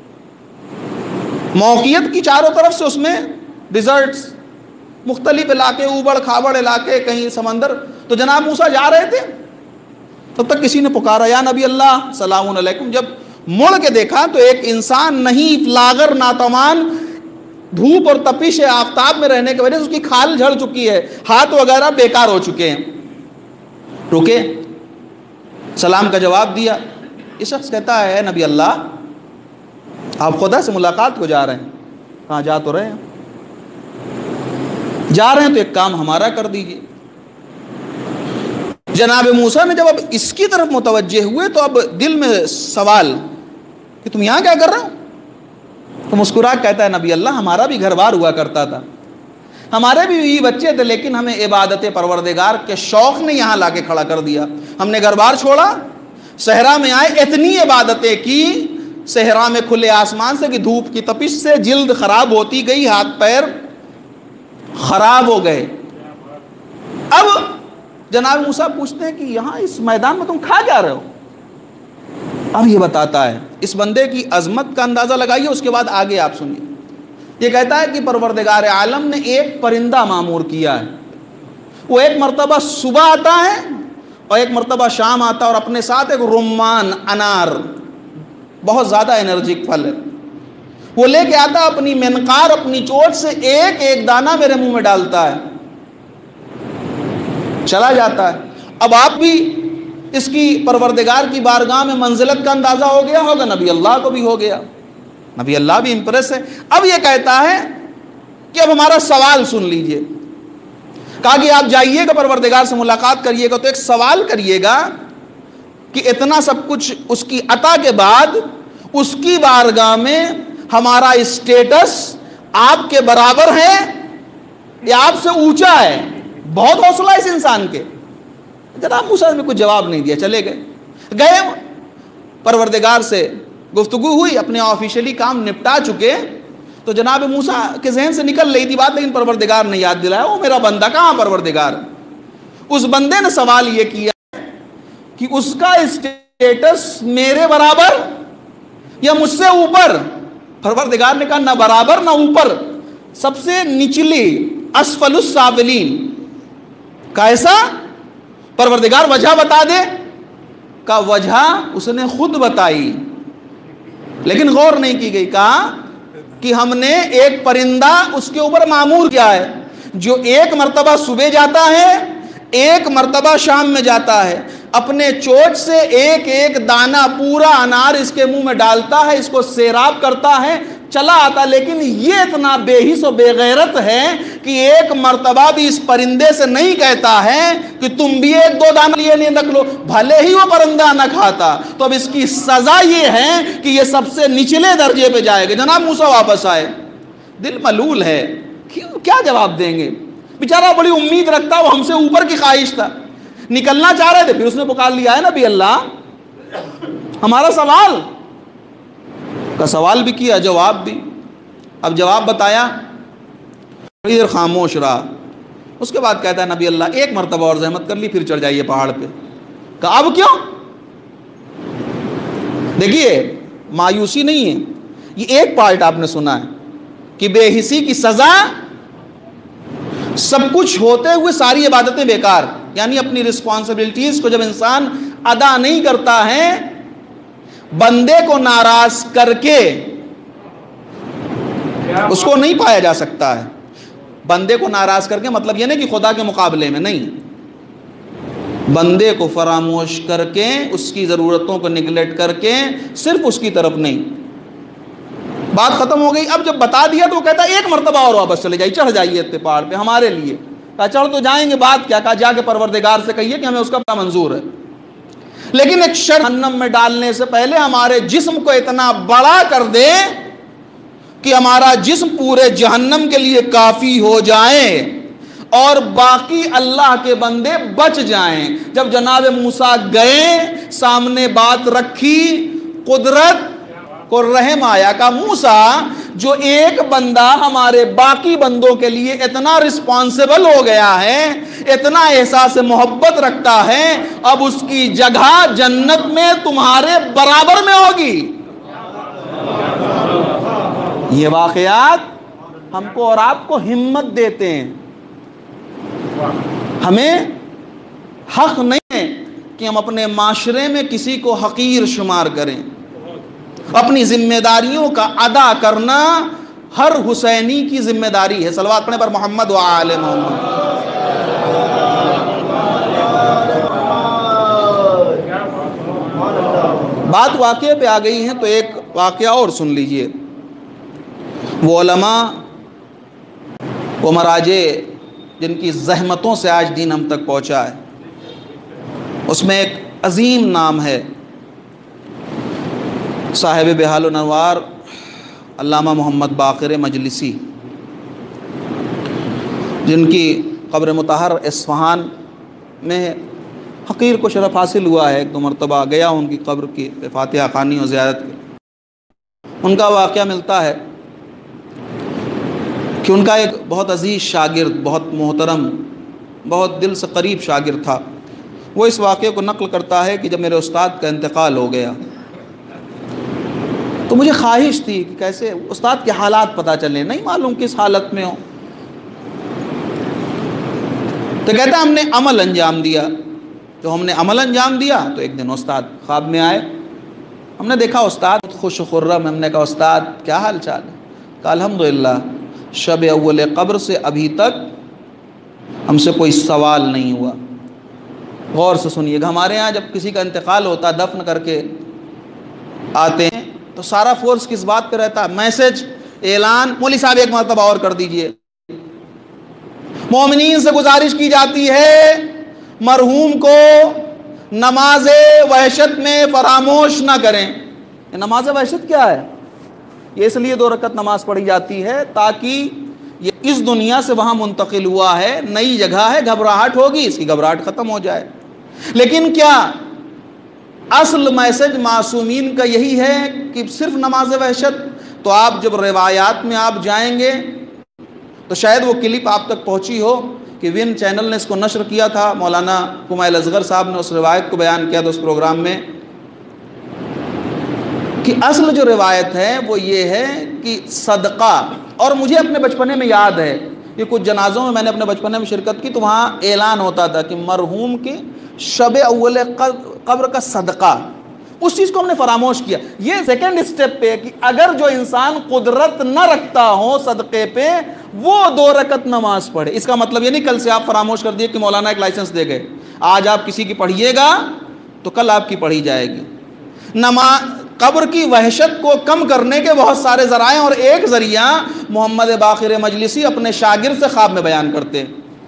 موقعیت کی چاروں طرف سے اس میں ڈیزرٹس، مختلف علاقے، اوبڑ کھابڑ علاقے، کہیں سمندر، تو جناب موسیٰ جا رہے تھے، تب تک کسی نے پکارا یا نبی اللہ سلام علیکم۔ جب مڑ کے دیکھا تو ایک انسان نہیں، لاغر، ناتوان، دھوپ اور تپش آفتاب میں رہنے کی وجہ سے اس کی کھال جھڑ چکی ہے، ہاتھ وغیرہ بیکار ہو چکے ہیں۔ رکے، سلام کا جواب دیا۔ یہ شخص کہتا ہے نبی اللہ، آپ خدا سے ملاقات کو جا رہے ہیں؟ کہاں جا تو رہے ہیں، جا رہے ہیں تو ایک کام ہمارا کر دیجیے۔ جناب موسیٰ نے جب اب اس کی طرف متوجہ ہوئے تو اب دل میں سوال کہ تم یہاں کیا کر رہے ہو؟ تو مسکرا کہتا ہے نبی اللہ، ہمارا بھی گھر بار ہوا کرتا تھا، ہمارے بھی یہ بچے تھے، لیکن ہمیں عبادت پروردگار کے شوق نے یہاں لا کے کھڑا کر دیا، ہم نے گھر بار چھوڑا، صحرا میں آئے، اتنی عبادتیں کی، صحرا میں کھلے آسمان سے کہ دھوپ کی تپش سے جلد خراب ہوتی گئی، ہاتھ پیر خراب ہو گئے۔ اب جناب موسیٰ پوچھتے ہیں کہ یہاں اس میدان میں تم کھا جا رہے ہو؟ اب یہ بتاتا ہے، اس بندے کی عظمت کا اندازہ لگائیے، اس کے بعد آگے آپ سنیے۔ یہ کہتا ہے کہ پروردگار عالم نے ایک پرندہ معمور کیا ہے، وہ ایک مرتبہ صبح آتا ہے اور ایک مرتبہ شام آتا ہے، اور اپنے ساتھ ایک رمان، انار، بہت زیادہ انرجک پھل ہے، وہ لے کے آتا، اپنی منقار، اپنی چوٹ سے ایک ایک دانہ میرے منہ میں ڈالتا ہے، چلا جاتا ہے۔ اب آپ بھی اس کی پروردگار کی بارگاہ میں منزلت کا اندازہ ہو گیا ہوگا، نبی اللہ کو بھی ہو گیا، نبی اللہ بھی امپریس ہے۔ اب یہ کہتا ہے کہ اب ہمارا سوال سن لیجئے، کہا کہ آپ جائیے گا پروردگار سے ملاقات کریے گا تو ایک سوال کریے گا کہ اتنا سب کچھ اس کی عطا کے بعد اس کی بارگاہ میں ہمارا اسٹیٹس آپ کے برابر ہے یا آپ سے اونچا ہے؟ بہت حوصلہ اس انسان کے۔ جناب موسیٰ نے کچھ جواب نہیں دیا، چلے گئے پروردگار سے گفتگو ہوئی، اپنے آفیشلی کام نپٹا چکے، تو جناب موسیٰ کے ذہن سے نکل رہی تھی بات، لیکن پروردگار نے یاد دلایا، وہ میرا بندہ کہاں پروردگار؟ اس بندے نے سوال یہ کیا کہ اس کا اسٹیٹس میرے برابر یا مجھ سے اوپر؟ پروردگار نے کہا نہ برابر نہ اوپر، سب سے نچلی، اسفل السافلین۔ کیسا؟ پروردگار وجہ بتا دے، کا وجہ اس نے خود بتائی، لیکن غور نہیں کی گئی۔ کہا کہ ہم نے ایک پرندہ اس کے اوپر معمور کیا ہے، جو ایک مرتبہ صبح جاتا ہے، ایک مرتبہ شام میں جاتا ہے، اپنے چوٹ سے ایک ایک دانہ، پورا انار اس کے منہ میں ڈالتا ہے، اس کو سیراب کرتا ہے، چلا آتا۔ لیکن یہ اتنا بے حس و بے غیرت ہے کہ ایک مرتبہ بھی اس پرندے سے نہیں کہتا ہے کہ تم بھی ایک دو دانہ لیے نہیں رکھ لو، بھلے ہی وہ پرندہ نہ کھاتا۔ تو اب اس کی سزا یہ ہے کہ یہ سب سے نچلے درجے پہ جائے گا۔ جناب موسیٰ واپس آئے، دل ملول ہے، کیا جواب دیں گے؟ بیچارہ بڑی امید رکھتا، وہ ہم سے اوپر کی خواہش تھا، نکلنا چاہ رہے تھے، پھر اس نے پکار لیا ہے نبی اللہ، ہمارا سوال کا سوال بھی کیا، جواب بھی. اب جواب بتایا، تھوڑی دیر خاموش رہا. اس کے بعد کہتا ہے نبی اللہ ایک مرتبہ اور زحمت کر لی، پھر چڑھ جائیے پہاڑ پہ. کہا اب کیوں؟ دیکھیے مایوسی نہیں ہے، یہ ایک پارٹ آپ نے سنا ہے کہ بے حسی کی سزا، سب کچھ ہوتے ہوئے ساری عبادتیں بیکار. یعنی اپنی رسپانسبلٹیز کو جب انسان ادا نہیں کرتا ہے، بندے کو ناراض کر کے اس کو نہیں پایا جا سکتا ہے. بندے کو ناراض کر کے مطلب یہ نہیں کہ خدا کے مقابلے میں نہیں، بندے کو فراموش کر کے، اس کی ضرورتوں کو نگلیکٹ کر کے صرف اس کی طرف نہیں. بات ختم ہو گئی. اب جب بتا دیا تو وہ کہتا ہے ایک مرتبہ اور واپس چلے جائیے، چڑھ جائیے اتنے پہاڑ پہ ہمارے لیے. کہا چڑھ تو جائیں گے، بات کیا؟ کہا جا کے پروردگار سے کہیے کہ ہمیں اس کا بڑا منظور ہے، لیکن ایک شرط، جہنم میں ڈالنے سے پہلے ہمارے جسم کو اتنا بڑا کر دے کہ ہمارا جسم پورے جہنم کے لیے کافی ہو جائے اور باقی اللہ کے بندے بچ جائیں. جب جناب موسیٰ گئے، سامنے بات رکھی، قدرت کو رحم آیا. کہا موسیٰ جو ایک بندہ ہمارے باقی بندوں کے لیے اتنا رسپانسبل ہو گیا ہے، اتنا احساس محبت رکھتا ہے، اب اس کی جگہ جنت میں تمہارے برابر میں ہوگی. یہ واقعات ہم کو اور آپ کو ہمت دیتے ہیں. ہمیں حق نہیں ہے کہ ہم اپنے معاشرے میں کسی کو حقیر شمار کریں. اپنی ذمہ داریوں کا ادا کرنا ہر حسینی کی ذمہ داری ہے. صلوات پڑھیں پر محمد و آل محمد. بات واقعے پہ آ گئی ہے تو ایک واقعہ اور سن لیجئے. وہ علماء، وہ مراجع جن کی زحمتوں سے آج دین ہم تک پہنچا ہے، اس میں ایک عظیم نام ہے صاحب بحال و نوار علامہ محمد باقر مجلسی، جن کی قبر مطہر اصفہان میں ہے. حقیر کو شرف حاصل ہوا ہے، ایک دو مرتبہ گیا ان کی قبر کی فاتحہ خوانی و زیارت کی. ان کا واقعہ ملتا ہے کہ ان کا ایک بہت عزیز شاگرد، بہت محترم، بہت دل سے قریب شاگرد تھا. وہ اس واقعے کو نقل کرتا ہے کہ جب میرے استاد کا انتقال ہو گیا تو مجھے خواہش تھی کہ کیسے استاد کے حالات پتہ چلیں، نہیں معلوم کس حالت میں ہو. تو کہتا ہم نے عمل انجام دیا. تو ہم نے عمل انجام دیا تو ایک دن استاد خواب میں آئے. ہم نے دیکھا استاد خوش و خرم. ہم نے کہا استاد کیا حال چال ہے؟ کہا الحمدللہ شب اول قبر سے ابھی تک ہم سے کوئی سوال نہیں ہوا. غور سے سنیے گا، ہمارے ہاں جب کسی کا انتقال ہوتا، دفن کر کے آتے ہیں تو سارا فورس کس بات پہ رہتا؟ میسج، اعلان، مولوی صاحب ایک مرتبہ اور کر دیجئے. مومنین سے گزارش کی جاتی ہے مرحوم کو نماز وحشت میں فراموش نہ کریں. نماز وحشت کیا ہے؟ یہ اس لیے 2 رکعت نماز پڑھی جاتی ہے تاکہ یہ اس دنیا سے وہاں منتقل ہوا ہے، نئی جگہ ہے، گھبراہٹ ہوگی، اس کی گھبراہٹ ختم ہو جائے. لیکن کیا اصل میسج معصومین کا یہی ہے کہ صرف نماز وحشت؟ تو آپ جب روایات میں آپ جائیں گے تو شاید وہ کلپ آپ تک پہنچی ہو کہ ون چینل نے اس کو نشر کیا تھا. مولانا کمائل اصغر صاحب نے اس روایت کو بیان کیا تھا اس پروگرام میں کہ اصل جو روایت ہے وہ یہ ہے کہ صدقہ. اور مجھے اپنے بچپنے میں یاد ہے کہ کچھ جنازوں میں نے اپنے بچپنے میں شرکت کی تو وہاں اعلان ہوتا تھا کہ مرحوم کی شب اول قبر کا صدقہ. اس چیز کو ہم نے فراموش کیا. یہ سیکنڈ سٹیپ پہ کہ اگر جو انسان قدرت نہ رکھتا ہو صدقے پہ، وہ 2 رکعت نماز پڑھے. اس کا مطلب یہ نہیں کل سے آپ فراموش کر دیے کہ مولانا ایک لائسنس دے گئے، آج آپ کسی کی پڑھیے گا تو کل آپ کی پڑھی جائے گی. قبر کی وحشت کو کم کرنے کے بہت سارے ذرائع، اور ایک ذریعہ محمد باقر مجلسی اپنے شاگرد سے خواب میں بیان کرتے.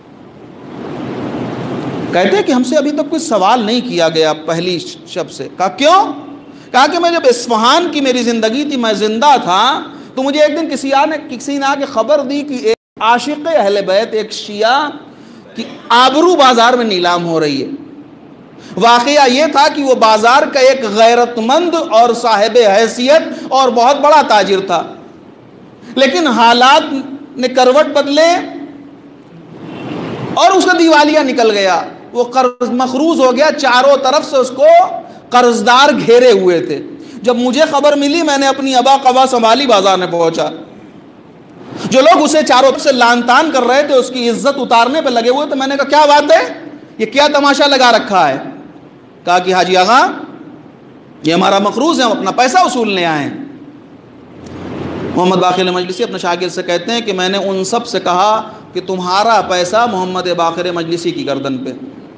کہتے ہیں کہ ہم سے ابھی تک کوئی سوال نہیں کیا گیا پہلی شب سے. کہا کیوں؟ کہا کہ میں جب اصفہان کی میری زندگی تھی، میں زندہ تھا، تو مجھے ایک دن کسی نے آ کے خبر دی کہ ایک عاشق اہل بیت، ایک شیعہ کی آبرو بازار میں نیلام ہو رہی ہے. واقعہ یہ تھا کہ وہ بازار کا ایک غیرت مند اور صاحب حیثیت اور بہت بڑا تاجر تھا، لیکن حالات نے کروٹ بدلے اور اس کا دیوالیہ نکل گیا، وہ قرض مقروض ہو گیا، چاروں طرف سے اس کو قرضدار گھیرے ہوئے تھے۔ جب مجھے خبر ملی میں نے اپنی ابا قبا سنبھالی، بازار میں پہنچا، جو لوگ اسے چاروں طرف سے لان تان کر رہے تھے، اس کی عزت اتارنے پہ لگے ہوئے تھے، میں نے کہا کیا بات ہے، یہ کیا تماشا لگا رکھا ہے؟ کہا کہ حاجی آغا یہ ہمارا مقروض ہے، ہم اپنا پیسہ وصولنے آئے ہیں۔ محمد باقر مجلسی اپنے شاگرد سے کہتے ہیں کہ میں نے ان سب سے کہا کہ تمہارا پیسہ محمد باقر مجلسی کی گردن پہ،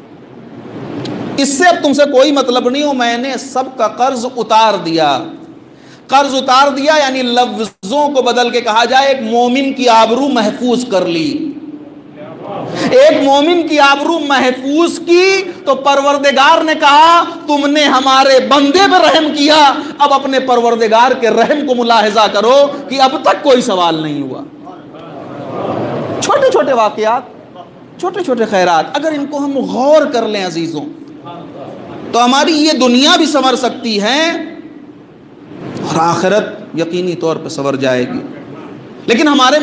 اس سے اب تم سے کوئی مطلب نہیں ہو، میں نے سب کا قرض اتار دیا۔ قرض اتار دیا یعنی لفظوں کو بدل کے کہا جائے ایک مومن کی آبرو محفوظ کر لی۔ ایک مومن کی آبرو محفوظ کی تو پروردگار نے کہا تم نے ہمارے بندے پہ رحم کیا، اب اپنے پروردگار کے رحم کو ملاحظہ کرو کہ اب تک کوئی سوال نہیں ہوا۔ چھوٹے چھوٹے واقعات، چھوٹے چھوٹے خیرات، اگر ان کو ہم غور کر لیں عزیزوں تو ہماری یہ دنیا بھی سنور سکتی ہے اور آخرت یقینی طور پہ سنور جائے گی۔ لیکن ہمارے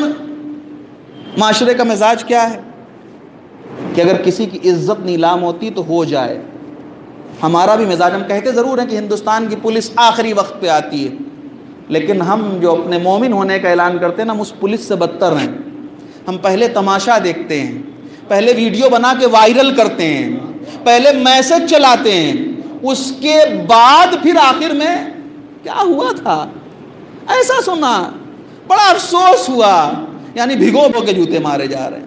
معاشرے کا مزاج کیا ہے کہ اگر کسی کی عزت نیلام ہوتی تو ہو جائے۔ ہمارا بھی مزاج، ہم کہتے ضرور ہیں کہ ہندوستان کی پولیس آخری وقت پہ آتی ہے، لیکن ہم جو اپنے مومن ہونے کا اعلان کرتے ہیں نا، ہم اس پولیس سے بدتر ہیں۔ ہم پہلے تماشا دیکھتے ہیں، پہلے ویڈیو بنا کے وائرل کرتے ہیں، پہلے میسج چلاتے ہیں، اس کے بعد پھر آخر میں کیا ہوا تھا ایسا سنا، بڑا افسوس ہوا، یعنی بھگو بھگو کے جوتے مارے جا رہے ہیں۔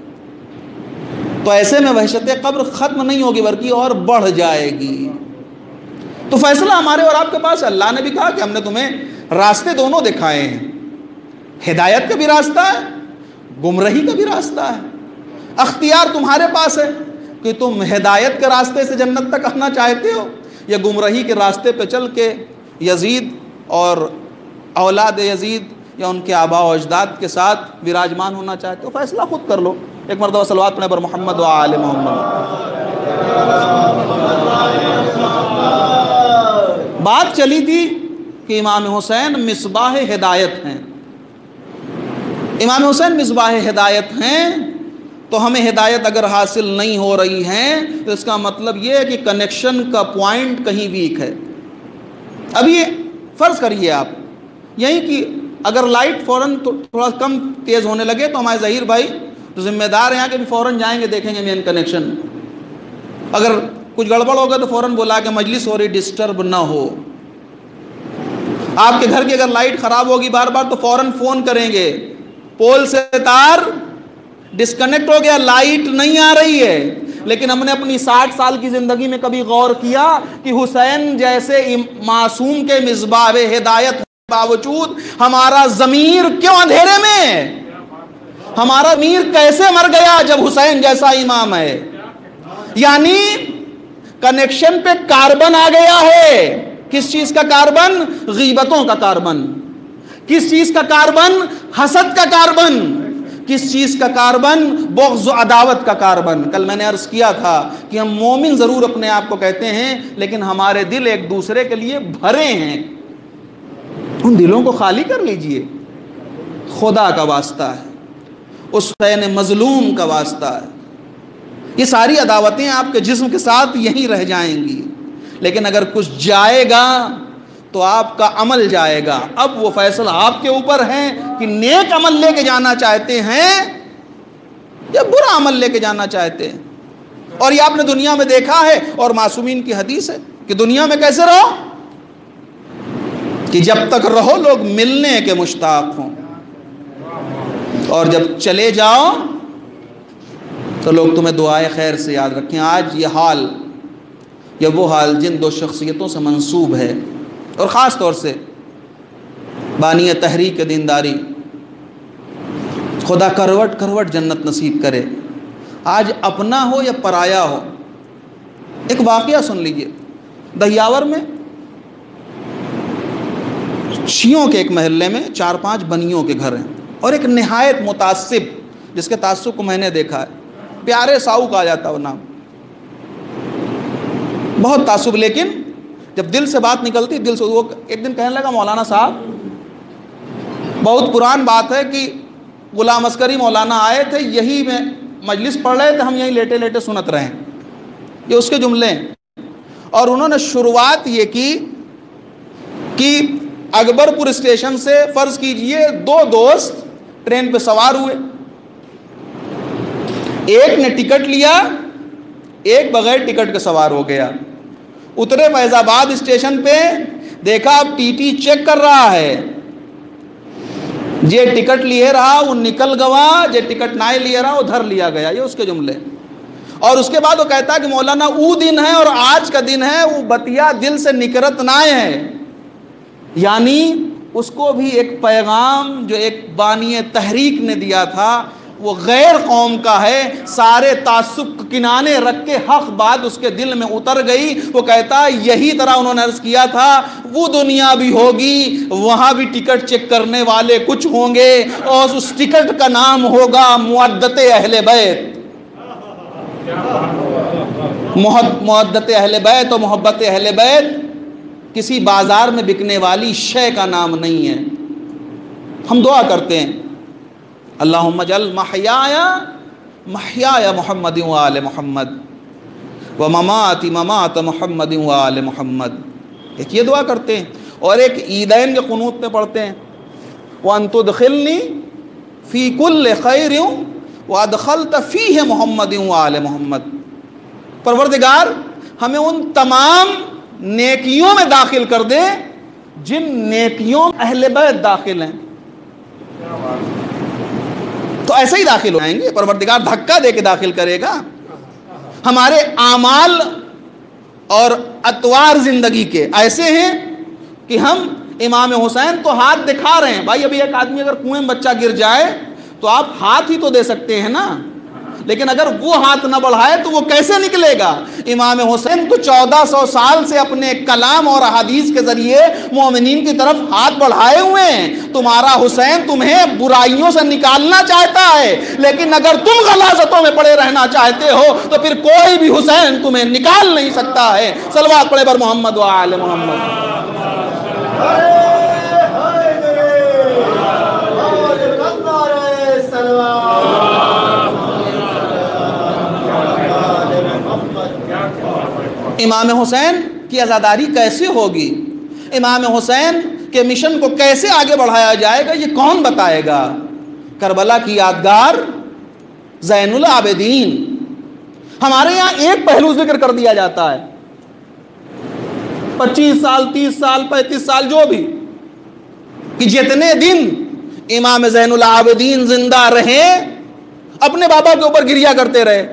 تو ایسے میں وحشت قبر ختم نہیں ہوگی بلکہ اور بڑھ جائے گی۔ تو فیصلہ ہمارے اور آپ کے پاس ہے۔ اللہ نے بھی کہا کہ ہم نے تمہیں راستے دونوں دکھائے ہیں، ہدایت کا بھی راستہ ہے، گمراہی کا بھی راستہ ہے۔ اختیار تمہارے پاس ہے کہ تم ہدایت کے راستے سے جنت تک آنا چاہتے ہو یا گمراہی کے راستے پہ چل کے یزید اور اولاد یزید یا ان کے آباء و اجداد کے ساتھ وراجمان ہونا چاہتے ہو۔ فیصلہ خود کر لو۔ ایک مرتبہ صلوات پڑھیں پر محمد و آل محمد۔ بات چلی تھی کہ امام حسین مصباح ہدایت ہیں، امام حسین مصباح ہدایت ہیں، تو ہمیں ہدایت اگر حاصل نہیں ہو رہی ہے تو اس کا مطلب یہ ہے کہ کنیکشن کا پوائنٹ کہیں ویک ہے۔ اب یہ فرض کریے آپ یہی کہ اگر لائٹ فوراً تھوڑا کم تیز ہونے لگے تو ہمارے ظہیر بھائی تو ذمہ دار ہیں کہ فوراً جائیں گے، دیکھیں گے مین کنیکشن، اگر کچھ گڑبڑ ہوگا تو فوراً بلا کے مجلس ہو رہی ڈسٹرب نہ ہو۔ آپ کے گھر کی اگر لائٹ خراب ہوگی بار بار تو فوراً فون کریں گے، پول سے تار ڈسکنیکٹ ہو گیا، لائٹ نہیں آ رہی ہے۔ لیکن ہم نے اپنی 60 سال کی زندگی میں کبھی غور کیا کہ حسین جیسے معصوم کے مصباح ہدایت کے باوجود ہمارا ضمیر کیوں اندھیرے میں؟ ہمارا ضمیر کیسے مر گیا جب حسین جیسا امام ہے؟ یعنی کنیکشن پہ کاربن آ گیا ہے۔ کس چیز کا کاربن؟ غیبتوں کا کاربن۔ کس چیز کا کاربن؟ حسد کا کاربن۔ کس چیز کا کاربن؟ بغض و عداوت کا کاربن۔ کل میں نے عرض کیا تھا کہ ہم مومن ضرور اپنے آپ کو کہتے ہیں لیکن ہمارے دل ایک دوسرے کے لیے بھرے ہیں۔ ان دلوں کو خالی کر لیجئے، خدا کا واسطہ ہے، اس حسین مظلوم کا واسطہ ہے۔ یہ ساری عداوتیں آپ کے جسم کے ساتھ یہیں رہ جائیں گی، لیکن اگر کچھ جائے گا تو آپ کا عمل جائے گا۔ اب وہ فیصلہ آپ کے اوپر ہے کہ نیک عمل لے کے جانا چاہتے ہیں یا برا عمل لے کے جانا چاہتے ہیں۔ اور یہ آپ نے دنیا میں دیکھا ہے اور معصومین کی حدیث ہے کہ دنیا میں کیسے رہو کہ جب تک رہو لوگ ملنے کے مشتاق ہوں، اور جب چلے جاؤ تو لوگ تمہیں دعائے خیر سے یاد رکھیں۔ آج یہ حال یا وہ حال جن دو شخصیتوں سے منسوب ہے، اور خاص طور سے بانی تحریک دینداری، خدا کروٹ کروٹ جنت نصیب کرے، آج اپنا ہو یا پرایا ہو۔ ایک واقعہ سن لیجئے، دہیاور میں شیعوں کے ایک محلے میں 4-5 بنیوں کے گھر ہیں، اور ایک نہایت متعصب جس کے تعصب کو میں نے دیکھا ہے، پیارے ساؤ کہا جاتا وہ نام، بہت تعصب. لیکن جب دل سے بات نکلتی, دل سے, وہ ایک دن کہنے لگا مولانا صاحب بہت پران بات ہے کہ غلام عسکری مولانا آئے تھے, یہی میں مجلس پڑھ رہے تھے, ہم یہیں لیٹے لیٹے سنت رہے ہیں. یہ اس کے جملے ہیں. اور انہوں نے شروعات یہ کی کہ اکبر پور اسٹیشن سے فرض کیجئے 2 دوست ٹرین پہ سوار ہوئے, ایک نے ٹکٹ لیا, ایک بغیر ٹکٹ کے سوار ہو گیا. اترے فیض آباد اسٹیشن پہ, دیکھا اب ٹی ٹی چیک کر رہا ہے, جے ٹکٹ لیے رہا وہ نکل گوا, جے ٹکٹ نہ لیے رہا وہ دھر لیا گیا. یہ اس کے جملے. اور اس کے بعد وہ کہتا ہے کہ مولانا وہ دن ہے اور آج کا دن ہے, وہ بتیا دل سے نکرت نہ ہے. یعنی اس کو بھی ایک پیغام جو ایک بانی تحریک نے دیا تھا وہ غیر قوم کا ہے, سارے تعصب کنانے رکھ کے حق بات اس کے دل میں اتر گئی. وہ کہتا ہے یہی طرح انہوں نے عرض کیا تھا وہ دنیا بھی ہوگی, وہاں بھی ٹکٹ چیک کرنے والے کچھ ہوں گے, اور اس ٹکٹ کا نام ہوگا مودت اہل بیت. مودت اہل بیت و محبت اہل بیت کسی بازار میں بکنے والی شے کا نام نہیں ہے. ہم دعا کرتے ہیں اللہم اجعل محیایا محمد و آل محمد و مماتی ممات محمد و آل محمد. ایک یہ دعا کرتے ہیں, اور ایک عیدین کے قنوت میں پڑھتے ہیں وَأَن تُدْخِلْنِي فِي كُلِّ خَيْرٍ وَأَدْخَلْتَ فِيهِ محمد و آل محمد. پروردگار ہمیں ان تمام نیکیوں میں داخل کر دے جن نیکیوں اہل بیت داخل ہیں. تو ایسے ہی داخل ہو جائیں گے, پروردگار دھکا دے کے داخل کرے گا. ہمارے اعمال اور اطوار زندگی کے ایسے ہیں کہ ہم امام حسین تو ہاتھ دکھا رہے ہیں. بھائی ابھی ایک آدمی اگر کنویں میں بچہ گر جائے تو آپ ہاتھ ہی تو دے سکتے ہیں نا, لیکن اگر وہ ہاتھ نہ بڑھائے تو وہ کیسے نکلے گا. امام حسین تو 1400 سال سے اپنے کلام اور احادیث کے ذریعے مومنین کی طرف ہاتھ بڑھائے ہوئے ہیں. تمہارا حسین تمہیں برائیوں سے نکالنا چاہتا ہے, لیکن اگر تم غلاظتوں میں پڑے رہنا چاہتے ہو تو پھر کوئی بھی حسین تمہیں نکال نہیں سکتا ہے. صلوات پڑھے بر محمد و آل محمد. امام حسین کی عزاداری کیسے ہوگی, امام حسین کے مشن کو کیسے آگے بڑھایا جائے گا, یہ کون بتائے گا. کربلا کی یادگار زین العابدین. ہمارے یہاں ایک پہلو ذکر کر دیا جاتا ہے, 25 سال 30 سال 35 سال جو بھی, کہ جتنے دن امام زین العابدین زندہ رہے اپنے بابا کے اوپر گریا کرتے رہے.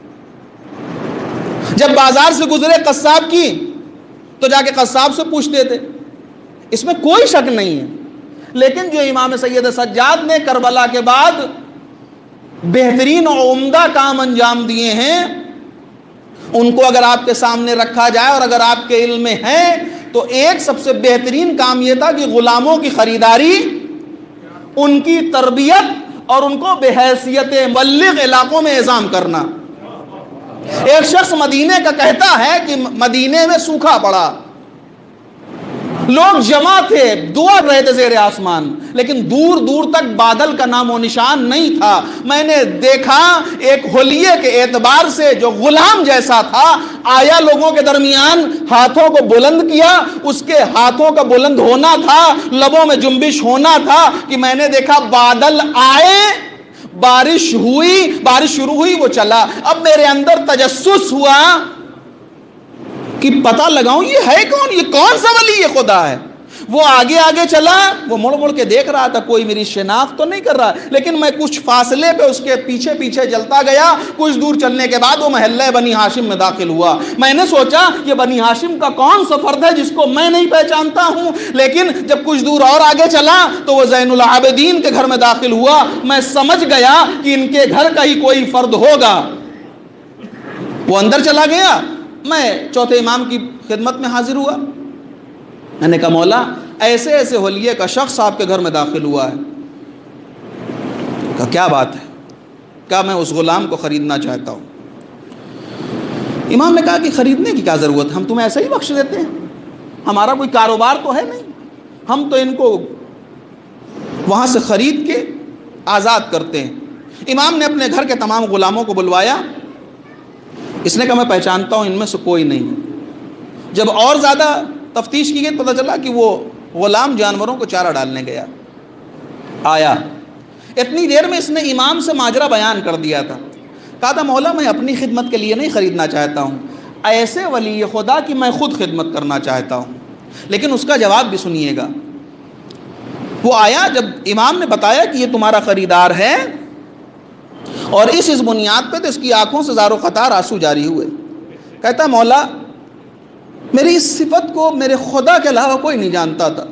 جب بازار سے گزرے قصاب کی تو جا کے قصاب سے پوچھتے تھے, اس میں کوئی شک نہیں ہے. لیکن جو امام سید سجاد نے کربلا کے بعد بہترین اور عمدہ کام انجام دیے ہیں, ان کو اگر آپ کے سامنے رکھا جائے اور اگر آپ کے علم میں ہے تو ایک سب سے بہترین کام یہ تھا کہ غلاموں کی خریداری, ان کی تربیت اور ان کو بحیثیت مبلغ علاقوں میں اعزام کرنا. ایک شخص مدینے کا کہتا ہے کہ مدینے میں سوکھا پڑا, لوگ جمع تھے, دعا رہے تھے زیر آسمان, لیکن دور دور تک بادل کا نام و نشان نہیں تھا. میں نے دیکھا ایک حلیے کے اعتبار سے جو غلام جیسا تھا آیا لوگوں کے درمیان, ہاتھوں کو بلند کیا, اس کے ہاتھوں کا بلند ہونا تھا, لبوں میں جنبش ہونا تھا کہ میں نے دیکھا بادل آئے, بارش ہوئی, بارش شروع ہوئی, وہ چلا. اب میرے اندر تجسس ہوا کہ پتہ لگاؤں یہ ہے کون, یہ کون سا ولی خدا ہے. وہ آگے آگے چلا, وہ مڑ مڑ کے دیکھ رہا تھا, کوئی میری شناخت تو نہیں کر رہا, لیکن میں کچھ فاصلے پہ اس کے پیچھے پیچھے چلتا گیا. کچھ دور چلنے کے بعد وہ محلہ بنی ہاشم میں داخل ہوا. میں نے سوچا یہ بنی ہاشم کا کون سا فرد ہے جس کو میں نہیں پہچانتا ہوں, لیکن جب کچھ دور اور آگے چلا تو وہ زین العابدین کے گھر میں داخل ہوا. میں سمجھ گیا کہ ان کے گھر کا ہی کوئی فرد ہوگا. وہ اندر چلا گیا, میں چوتھے امام کی خدمت میں حاضر ہوا. میں نے کہا مولا ایسے ایسے حلیے کا شخص آپ کے گھر میں داخل ہوا ہے. کہا کیا بات ہے, کہا میں اس غلام کو خریدنا چاہتا ہوں. امام نے کہا کہ خریدنے کی کیا ضرورت ہے، ہم تمہیں ایسے ہی بخش دیتے ہیں، ہمارا کوئی کاروبار تو ہے نہیں، ہم تو ان کو وہاں سے خرید کے آزاد کرتے ہیں۔ امام نے اپنے گھر کے تمام غلاموں کو بلوایا، اس نے کہا میں پہچانتا ہوں ان میں سے کوئی نہیں۔ جب اور زیادہ تفتیش کی گئی پتہ چلا کہ وہ غلام جانوروں کو چارہ ڈالنے گیا، آیا اتنی دیر میں اس نے امام سے ماجرا بیان کر دیا تھا، کہا تھا مولا میں اپنی خدمت کے لیے نہیں خریدنا چاہتا ہوں، ایسے ولی خدا کی میں خود خدمت کرنا چاہتا ہوں، لیکن اس کا جواب بھی سنیے گا۔ وہ آیا، جب امام نے بتایا کہ یہ تمہارا خریدار ہے اور اس بنیاد پہ تو اس کی آنکھوں سے زار و قطار آنسو جاری ہوئے، کہتا مولا میری اس صفت کو میرے خدا کے علاوہ کوئی نہیں جانتا تھا،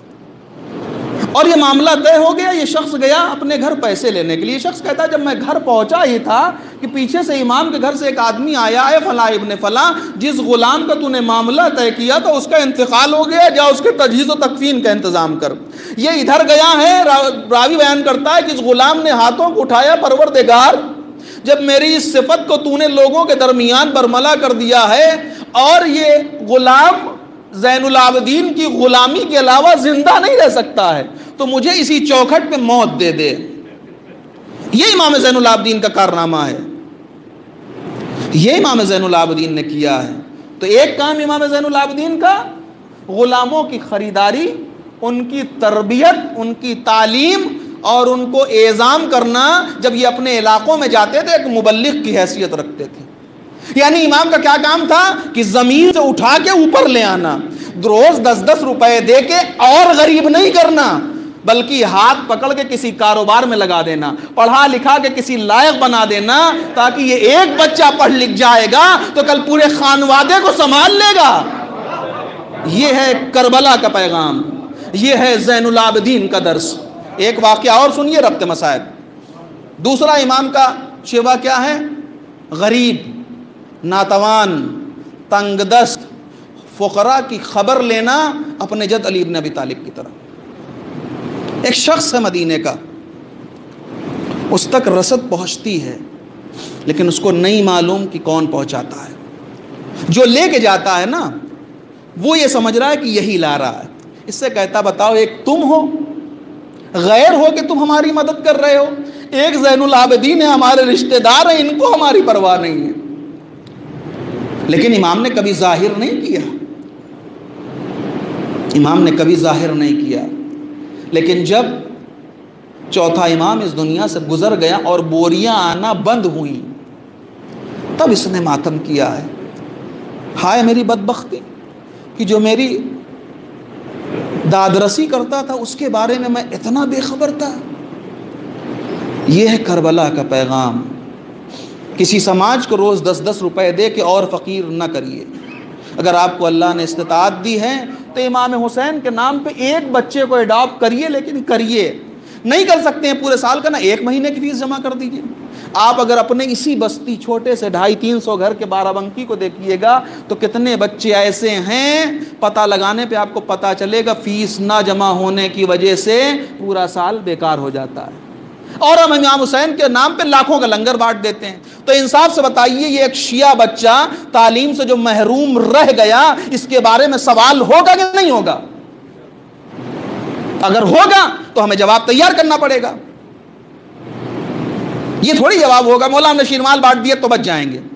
اور یہ معاملہ طے ہو گیا۔ یہ شخص گیا اپنے گھر پیسے لینے کے لیے، یہ شخص کہتا ہے جب میں گھر پہنچا ہی تھا کہ پیچھے سے امام کے گھر سے ایک آدمی آیا، اے فلاں ابن فلاں، جس غلام کا تو نے معاملہ طے کیا تھا اس کا انتقال ہو گیا، جا اس کے تجہیز و تکفین کا انتظام کر۔ یہ ادھر گیا ہے، راوی بیان کرتا ہے کہ اس غلام نے ہاتھوں کو اٹھایا، پروردگار جب میری اس صفت کو تو نے لوگوں کے درمیان برملا کر دیا ہے اور یہ غلام زین العابدین کی غلامی کے علاوہ زندہ نہیں رہ سکتا ہے، تو مجھے اسی چوکھٹ پہ موت دے دے۔ یہ امام زین العابدین کا کارنامہ ہے، یہ امام زین العابدین نے کیا ہے۔ تو ایک کام امام زین العابدین کا غلاموں کی خریداری، ان کی تربیت، ان کی تعلیم اور ان کو اعزام کرنا۔ جب یہ اپنے علاقوں میں جاتے تھے ایک مبلغ کی حیثیت رکھتے تھے، یعنی امام کا کیا کام تھا کہ زمین سے اٹھا کے اوپر لے آنا، روز 10-10 روپے دے کے اور غریب نہیں کرنا، بلکہ ہاتھ پکڑ کے کسی کاروبار میں لگا دینا، پڑھا لکھا کے کسی لائق بنا دینا، تاکہ یہ ایک بچہ پڑھ لکھ جائے گا تو کل پورے خانوادے کو سنبھال لے گا۔ یہ ہے کربلا کا پیغام، یہ ہے زین العابدین کا درس۔ ایک واقعہ اور سنیے ربط مسائل۔ دوسرا امام کا شیوا کیا ہے؟ غریب، ناتوان، تنگ دست فقراء کی خبر لینا، اپنے جد علی بن ابی طالب کی طرح۔ ایک شخص ہے مدینے کا، اس تک رسد پہنچتی ہے لیکن اس کو نہیں معلوم کہ کون پہنچاتا ہے۔ جو لے کے جاتا ہے نا وہ یہ سمجھ رہا ہے کہ یہی لا رہا ہے، اس سے کہتا بتاؤ ایک تم ہو، غیر ہو کہ تم ہماری مدد کر رہے ہو، ایک زین العابدین ہے، ہمارے رشتہ دار ہیں، ان کو ہماری پرواہ نہیں ہے۔ لیکن امام نے کبھی ظاہر نہیں کیا، امام نے کبھی ظاہر نہیں کیا، لیکن جب چوتھا امام اس دنیا سے گزر گیا اور بوریاں آنا بند ہوئیں، تب اس نے ماتم کیا ہے، ہائے میری بدبختی کہ جو میری دادرسی کرتا تھا اس کے بارے میں اتنا بے خبر تھا۔ یہ ہے کربلا کا پیغام۔ کسی سماج کو روز 10-10 روپے دے کے اور فقیر نہ کریے۔ اگر آپ کو اللہ نے استطاعت دی ہے تو امام حسین کے نام پہ ایک بچے کو اڈاپٹ کریے، لیکن کریے، نہیں کر سکتے ہیں پورے سال کا، نہ 1 مہینے کی فیس جمع کر دیجئے۔ آپ اگر اپنے اسی بستی چھوٹے سے 250-300 گھر کے بارہ بنکی کو دیکھیے گا تو کتنے بچے ایسے ہیں، پتہ لگانے پہ آپ کو پتہ چلے گا فیس نہ جمع ہونے کی وجہ سے پورا سال بیکار ہو جاتا ہے، اور ہم امام حسین کے نام پہ لاکھوں کا لنگر بانٹ دیتے ہیں۔ تو انصاف سے بتائیے یہ ایک شیعہ بچہ تعلیم سے جو محروم رہ گیا، اس کے بارے میں سوال ہوگا کہ نہیں ہوگا؟ اگر ہوگا تو ہمیں جواب تیار کرنا پڑے گا۔ یہ تھوڑی جواب ہوگا مولا ہم نے شیرمال بانٹ دیے تو بچ جائیں گے۔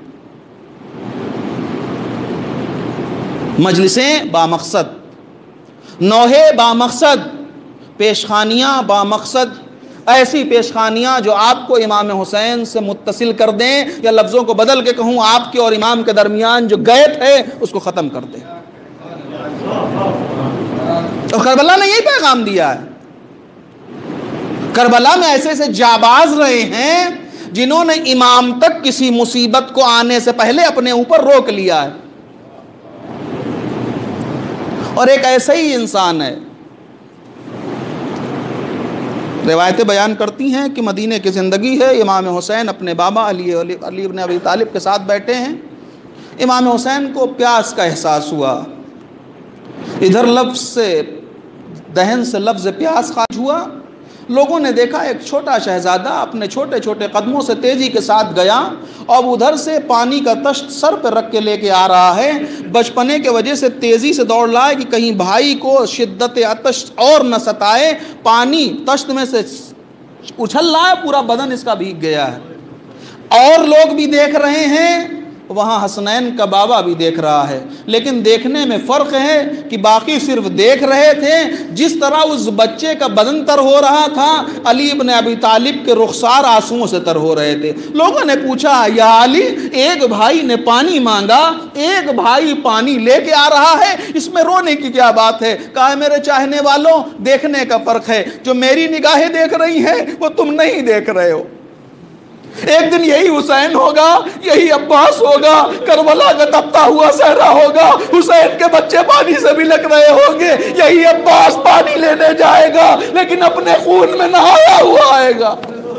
مجلسیں بامقصد، نوحے بامقصد، پیشخانیاں بامقصد، ایسی پیشخانیاں جو آپ کو امام حسین سے متصل کر دیں، یا لفظوں کو بدل کے کہوں آپ کے اور امام کے درمیان جو گیپ ہے اس کو ختم کر دیں۔ اور کربلا نے یہی پیغام دیا ہے۔ کربلا میں ایسے ایسے جاباز رہے ہیں جنہوں نے امام تک کسی مصیبت کو آنے سے پہلے اپنے اوپر روک لیا ہے۔ اور ایک ایسا ہی انسان ہے، روایتیں بیان کرتی ہیں کہ مدینے کی زندگی ہے، امام حسین اپنے بابا علی بن ابی طالب کے ساتھ بیٹھے ہیں، امام حسین کو پیاس کا احساس ہوا، ادھر لفظ سے دہن سے لفظ پیاس خارج ہوا، لوگوں نے دیکھا ایک چھوٹا شہزادہ اپنے چھوٹے چھوٹے قدموں سے تیزی کے ساتھ گیا اور ادھر سے پانی کا تشت سر پہ رکھ کے لے کے آ رہا ہے. بچپنے کے وجہ سے تیزی سے دوڑ رہا ہے کہ کہیں بھائی کو شدت عطش اور نہ ستائے. پانی تشت میں سے اچھل رہا ہے, پورا بدن اس کا بھیگ گیا ہے. اور لوگ بھی دیکھ رہے ہیں, وہاں حسنین کا بابا بھی دیکھ رہا ہے. لیکن دیکھنے میں فرق ہے کہ باقی صرف دیکھ رہے تھے. جس طرح اس بچے کا بدن تر ہو رہا تھا, علی ابن ابی طالب کے رخسار آنسوؤں سے تر ہو رہے تھے. لوگوں نے پوچھا, یا علی, ایک بھائی نے پانی مانگا, ایک بھائی پانی لے کے آ رہا ہے, اس میں رونے کی کیا بات ہے؟ کہا, میرے چاہنے والوں, دیکھنے کا فرق ہے. جو میری نگاہیں دیکھ رہی ہیں وہ تم نہیں دیکھ رہے ہو. ایک دن یہی حسین ہوگا, یہی عباس ہوگا, کربلا کا تپتا ہوا صحرا ہوگا, حسین کے بچے پانی سے بھی لگ رہے ہوں گے, یہی عباس پانی لینے جائے گا لیکن اپنے خون میں نہایا ہوا آئے گا.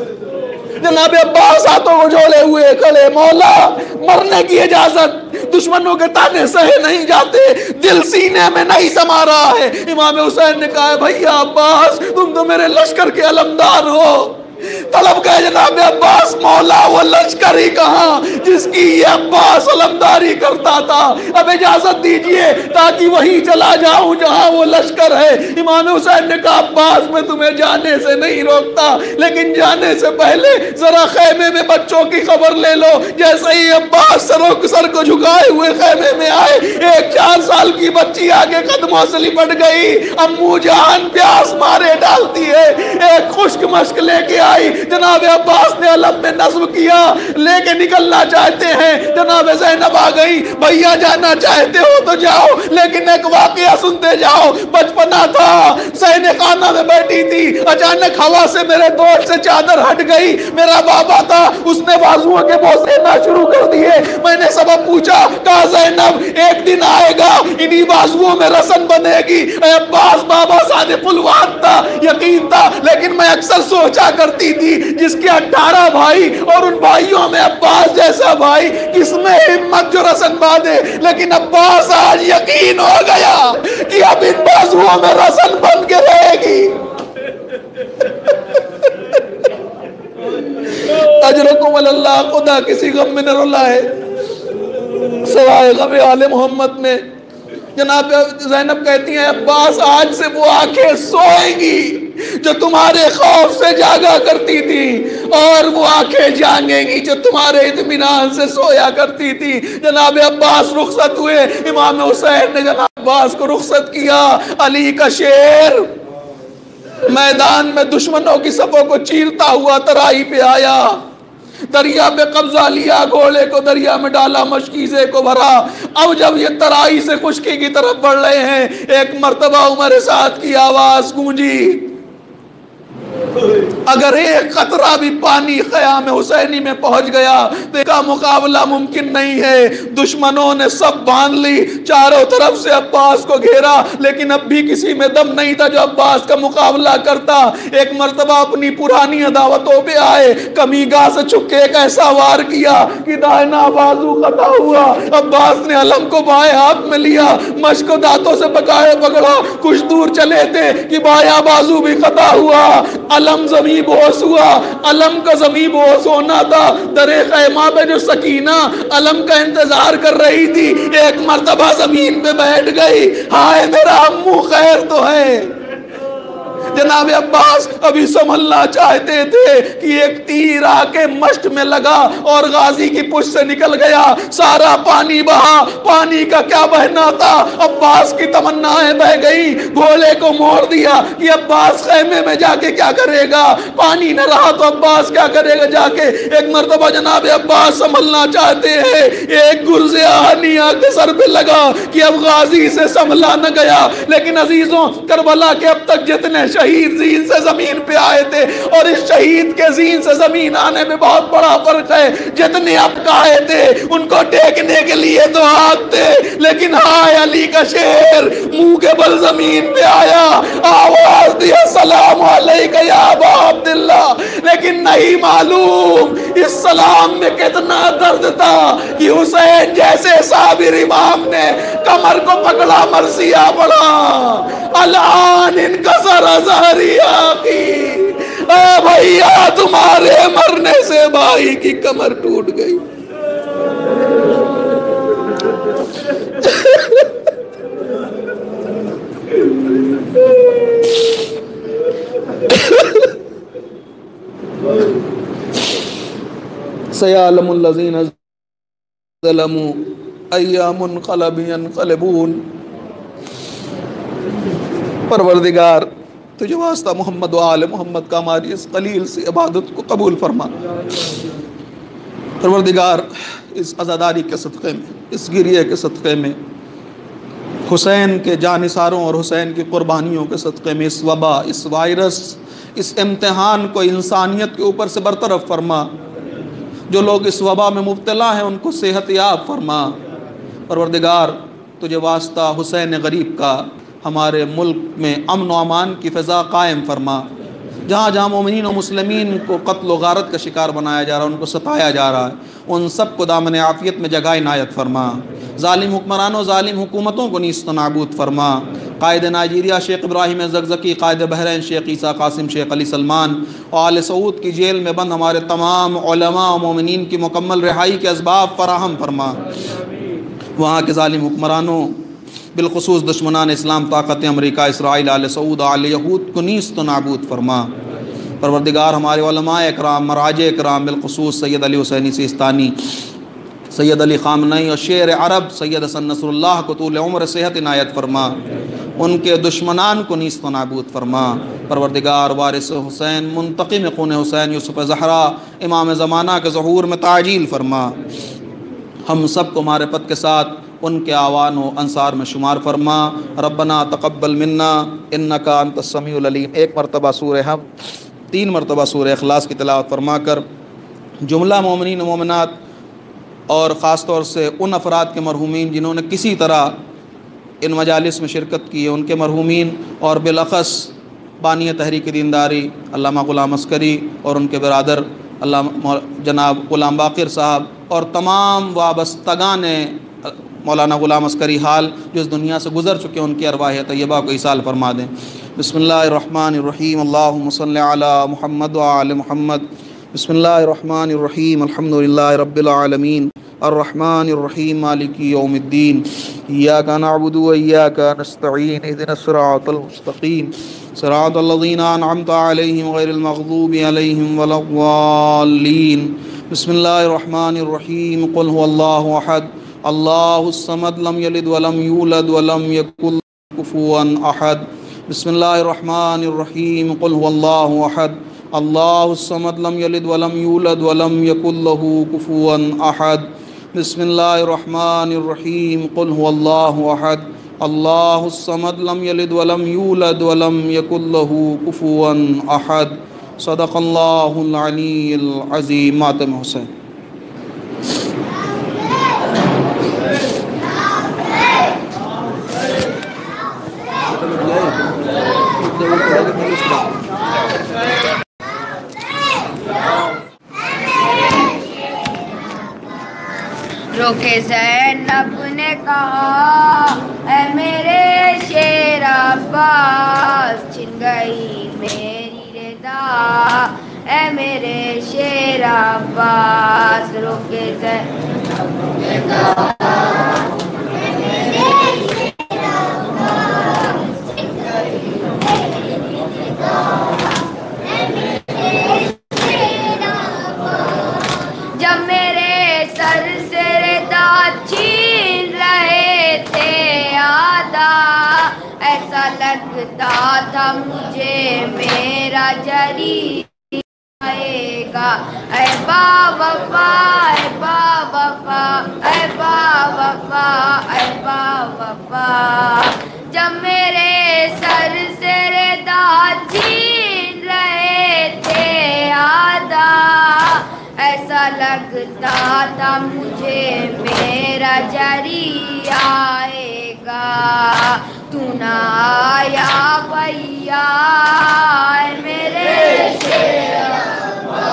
جناب عباس ہاتھوں کو جوڑے ہوئے کھڑے, مولا مرنے کی اجازت, دشمنوں کے تانے سہے نہیں جاتے, دل سینے میں نہیں سما رہا ہے. امام حسین نے کہا, بھیا عباس, تم تو میرے لشکر کے علمدار ہو. طلب گئے جناب عباس, مولا وہ لشکر ہی کہاں جس کی یہ عباس علمداری کرتا تھا, اب اجازت دیجئے تاکہ وہیں چلا جاؤں جہاں وہ لشکر ہے. امام حسین نے کہا, عباس میں تمہیں جانے سے نہیں روکتا, لیکن جانے سے پہلے ذرا خیمے میں بچوں کی خبر لے لو. جیسے ہی عباس سر کو جھکائے ہوئے خیمے میں آئے, ایک 4 سال کی بچی آگے قدموں سے لپٹ گئی. امو جان پیاس مارے ڈالتی ہے, ایک خشک مشک لے کے آئی. جناب عباس نے علم میں نظم کیا, لے کے نکلنا چاہتے ہیں. جناب زینب آ گئی, بھیا جانا چاہتے ہو تو جاؤ, لیکن ایک واقعہ سنتے جاؤ. بچپنا تھا, صحن خانہ میں بیٹھی تھی, اچانک ہوا سے میرے دوست سے چادر ہٹ گئی. میرا بابا تھا, اس نے بازوؤں کے بوسے نہ شروع کر دیے. میں نے سبب پوچھا, کہا زینب ایک دن آئے گا انہی بازوؤں میں رسن بنے گی. اے عباس, بابا صادق الوعد تھا, یقین تھا, لیکن میں اکثر سوچا کرتی تھی جس کے 18 بھائی اور ان بھائیوں میں عباس جیسا بھائی, کس میں ہمت جو رسن باندھے. لیکن عباس آج یقین ہو گیا کہ اب ان بازوؤں میں رسن بن کے رہے گی. اجرکم اللہ, خدا کسی غم میں نہ رلا ہے سوائے غم آل محمد میں. جناب زینب کہتی ہیں, عباس آج سے وہ آنکھیں سوئیں گی جو تمہارے خوف سے جاگا کرتی تھی, اور وہ آنکھیں جاگیں گی جو تمہارے اطمینان سے سویا کرتی تھی. جناب عباس رخصت ہوئے. امام حسین نے جناب عباس کو رخصت کیا. علی کا شیر میدان میں دشمنوں کی صفوں کو چیرتا ہوا ترائی پہ آیا, دریا پہ قبضہ لیا, گھوڑے کو دریا میں ڈالا, مشکیزے کو بھرا. اب جب یہ ترائی سے خشکی کی طرف بڑھ رہے ہیں, ایک مرتبہ عمر سعد کی آواز گونجی, اگر ایک قطرہ بھی پانی خیام حسینی میں پہنچ گیا تو اس کا مقابلہ ممکن نہیں ہے. دشمنوں نے سب باندھ لی, چاروں طرف سے عباس کو گھیرا, لیکن اب بھی کسی میں دم نہیں تھا جو عباس کا مقابلہ کرتا. ایک مرتبہ اپنی پرانی عداوتوں پہ آئے, کمیگاہ سے چھک کے ایک ایسا وار کیا کہ دائنا بازو قطع ہوا. عباس نے علم کو بائیں ہاتھ میں لیا, مشق کو دانتوں سے پکڑا. کچھ دور چلے تھے کہ بایاں بازو بھی قطع ہوا. علم زمین بہوش ہوا. علم کا زمین بہوش ہونا تھا. در خیمہ پہ جو سکینہ علم کا انتظار کر رہی تھی, ایک مرتبہ زمین پہ بیٹھ گئی. ہائے میرا امو خیر تو ہے. جناب عباس ابھی سنبھلنا چاہتے تھے کہ ایک تیر آ کے مشت میں لگا اور غازی کی پشت سے نکل گیا. سارا پانی بہا. پانی کا کیا بہنا تھا, عباس کی تمنائیں بہ گئی. گھوڑے کو موڑ دیا کہ عباس خیمے میں جا کے کیا کرے گا. پانی نہ رہا تو عباس کیا کرے گا جا کے. ایک مرتبہ جناب عباس سنبھلنا چاہتے ہیں, ایک گرز آہنی آ کے سر پہ لگا کہ اب غازی سے سنبھلا نہ گیا. لیکن عزیزوں, کربلا کے اب تک جتنے شہید زین سے زمین پہ آئے تھے اور اس شہید کے زین سے زمین آنے میں بہت بڑا فرق ہے. جتنے اب آئے تھے ان کو ٹیکنے کے لیے تو ہاتھ تھے, لیکن ہائے علی کا شیر منہ کے بل زمین پہ آیا, آواز دیا سلام علیکہ یا ابا عبداللہ. لیکن لیکن نہیں معلوم اس سلام میں کتنا درد تھا کہ حسین جیسے صابر امام نے کمر کو پکڑا مرثیہ پڑھا، الان انکسر ظہری آخی، اے بھیا تمہارے مرنے سے بھائی کی کمر ٹوٹ گئی۔ سیعلم الذین ظلموا ای منقلب ینقلبون۔ پروردگار تجھے واسطہ محمد و آل محمد کا ہماری اس قلیل سی عبادت کو قبول فرما۔ پروردگار اس عزاداری کے صدقے میں، اس گریہ کے صدقے میں، حسین کے جانثاروں اور حسین کی قربانیوں کے صدقے میں اس وبا، اس وائرس، اس امتحان کو انسانیت کے اوپر سے برطرف فرما۔ جو لوگ اس وبا میں مبتلا ہیں ان کو صحت یاب فرما۔ پروردگار تجھے واسطہ حسین غریب کا ہمارے ملک میں امن و امان کی فضا قائم فرما۔ جہاں جہاں مومنین و مسلمین کو قتل و غارت کا شکار بنایا جا رہا ہے، ان کو ستایا جا رہا ہے، ان سب کو دامن عافیت میں جگہ عنایت فرما۔ ظالم حکمرانوں، ظالم حکومتوں کو نیست و نابود فرما۔ قائد نائجیریا شیخ ابراہیم زغزغی، قائد بحرین شیخ عیسیٰ قاسم، شیخ علی سلمان اور آل سعود کی جیل میں بند ہمارے تمام علماء و مومنین کی مکمل رہائی کے اسباب فراہم فرما۔ وہاں کے ظالم حکمرانوں، بالخصوص دشمنان اسلام، طاقت امریکہ، اسرائیل، آل سعود، آل یہود کو نیست و نابود فرما۔ پروردگار ہمارے علماء اکرام، مراجع اکرام، بالخصوص سید علی حسینی سیستانی، سید علی خامنئی اور شیر عرب سید حسن نصر اللہ کو طول عمر صحت عنایت فرما۔ ان کے دشمنان کو نیست و نابود فرما۔ پروردگار وارث حسین، منتقم خون حسین یوسف زہرا، امام زمانہ کے ظہور میں تعجیل فرما۔ ہم سب کو معرفت کے ساتھ ان کے آوان و انصار میں شمار فرما۔ ربنا تقبل منا انکا انت السمیع العلیم۔ ایک مرتبہ سورہ حمد، 3 مرتبہ سورہ اخلاص کی تلاوت فرما کر جملہ مومنین و مومنات اور خاص طور سے ان افراد کے مرحومین جنہوں نے کسی طرح ان مجالس میں شرکت کی ہے، ان کے مرحومین اور بالاخص بانی تحریک دینداری علامہ غلام عسکری اور ان کے برادر علامہ جناب غلام باقر صاحب اور تمام وابستگان مولانا غلام عسکری حال جو اس دنیا سے گزر چکے ہیں، ان کی ارواح طیبہ کو ایصال فرما دیں۔ بسم اللہ الرحمن الرحیم، اللہم صلی علی محمد وآل محمد۔ بسم اللہ الرحمن الرحیم، الحمدللہ رب العالمین، الرحمن الرحیم، مالک یوم الدین، ایاک نعبد و ایاک نستعین، اہدنا الصراط المستقیم، صراط الذین انعمت علیہم غیر المغضوب علیہم ولا الضالین۔ بسم اللہ الرحمن الرحیم، قل هو اللہ احد، اللہ الصمد، لم یلد ولم یولد ولم یکن له کفوا احد۔ بسم اللہ الرحمن الرحیم، قل هو اللہ احد، اللہ الصمد، لم یلد ولم یولد ولم یکن له کفوا احد۔ بسم اللہ الرحمن الرحیم، قل هو اللہ احد، اللہ الصمد، لم یلد ولم یولد ولم یکن له کفوا احد۔ صدق اللہ العلی العظیم۔ ماتم حسین۔ روکے زینب نے کہا اے میرے شیر عباس، چھن گئی میری ردا اے میرے شیر عباس۔ روکے زینب نے کہا اے میرے شیر عباس، چھن گئی میری ردا اے میرے شیر عباس۔ جب میرے سر سے ردا چھین رہے تھے آدھا، ایسا لگتا تھا مجھے میرا جری آئے گا۔ اے با وفا، اے با وفا، اے با وفا، اے با وفا۔ جب میرے سر سے ردا چھین رہے تھے آدھا، ایسا لگتا تھا مجھے میرا جری آئے گا۔ تو نہ آیا بھیا اے میرے شیر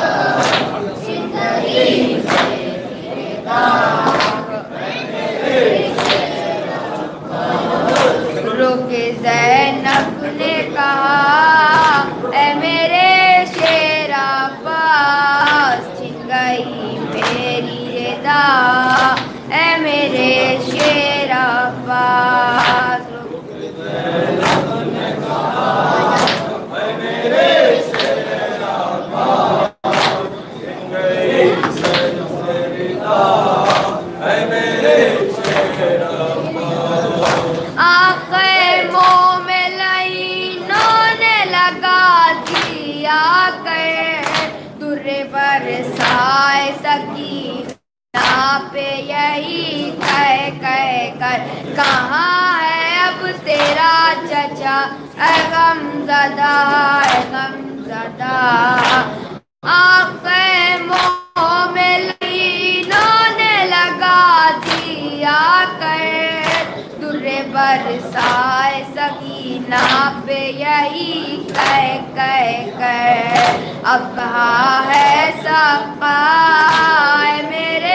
बरसाए सकीना पे यही कह कर कहाँ है अब तेरा चचा ऐ गमज़दा आँखें मोह में लीनों ने लगा दिया कर दुर्रे बरसाए सकीना पे यही कह कर अब कहाँ है सफ़ाए मेरे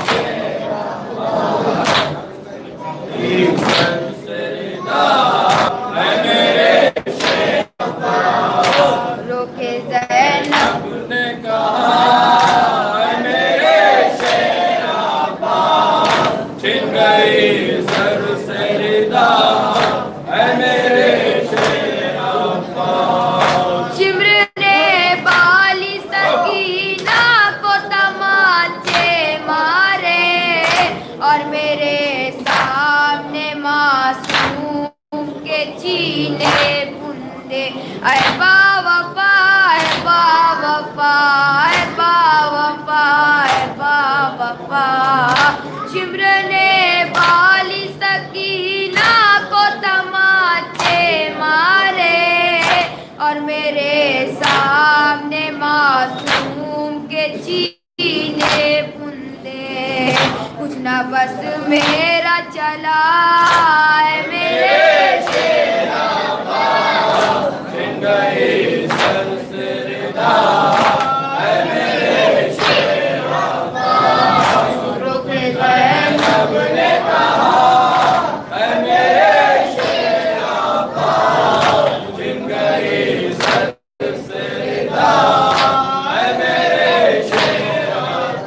रोके ज़ैनब ने कहा मेरे शेरा छिन गई सर से रिदा है मेरे शेरा चिम्र ने बाली सकीना को तमाचे मारे और मेरे सामने मासूम के चीने बुंदे ऐ बावफा ऐ बावफा ऐ बावफा ऐ बावफा शिम्र ने बाली सकीना को तमाचे मारे और मेरे सामने मासूम के चीने बुंदे कुछ न बस मेरा चला है मेरे शेरा छिन गई सर से रिदा है मेरे शेरा रोके ज़ैनब ने कहा है मेरे शेरा छिन गई सर से रिदा है मेरे शेरा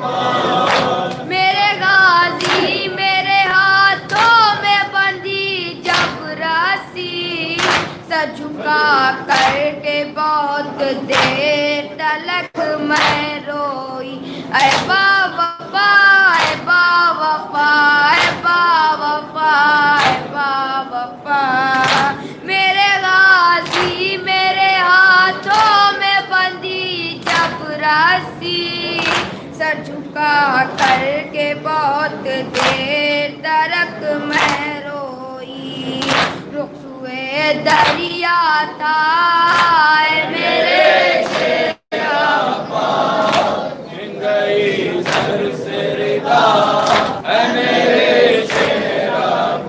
मेरे गाजी मेरे हाथों में बंधी जब रस्सी सर झुका करके बहुत देर तलक मैं रोई ऐ बावफा ऐ बावफा ऐ बावफा ऐ बावफा मेरे गाजी मेरे हाथों में बंधी जब रस्सी सर झुका करके बहुत देर तलक मैं रोई रुख हुए दरिया था ऐ मेरे शेरा छिन गई सर से रिदा ऐ मेरे शेरा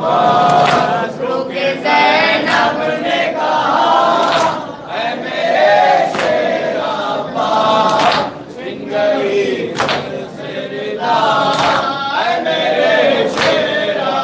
रोके ज़ैनब ने कहा ऐ मेरे शेरा छिन गई सर से रिदा ऐ मेरे शेरा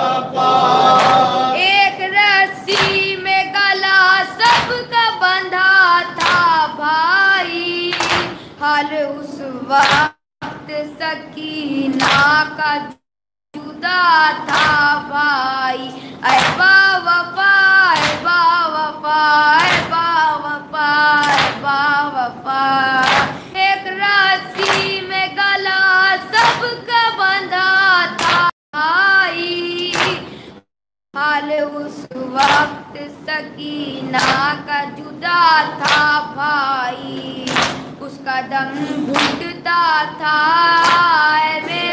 एक रस्सी में गला सबका बंधा था भाई हाल उस वक्त सकीना का जुदा था भाई ऐ बावफा ऐ बावफा ऐ बावफा ऐ बावफा एक रस्सी में गला सबका बंधा था भाई हाल उस वक्त सकीना का जुदा था भाई उसका दम घुटता था ऐ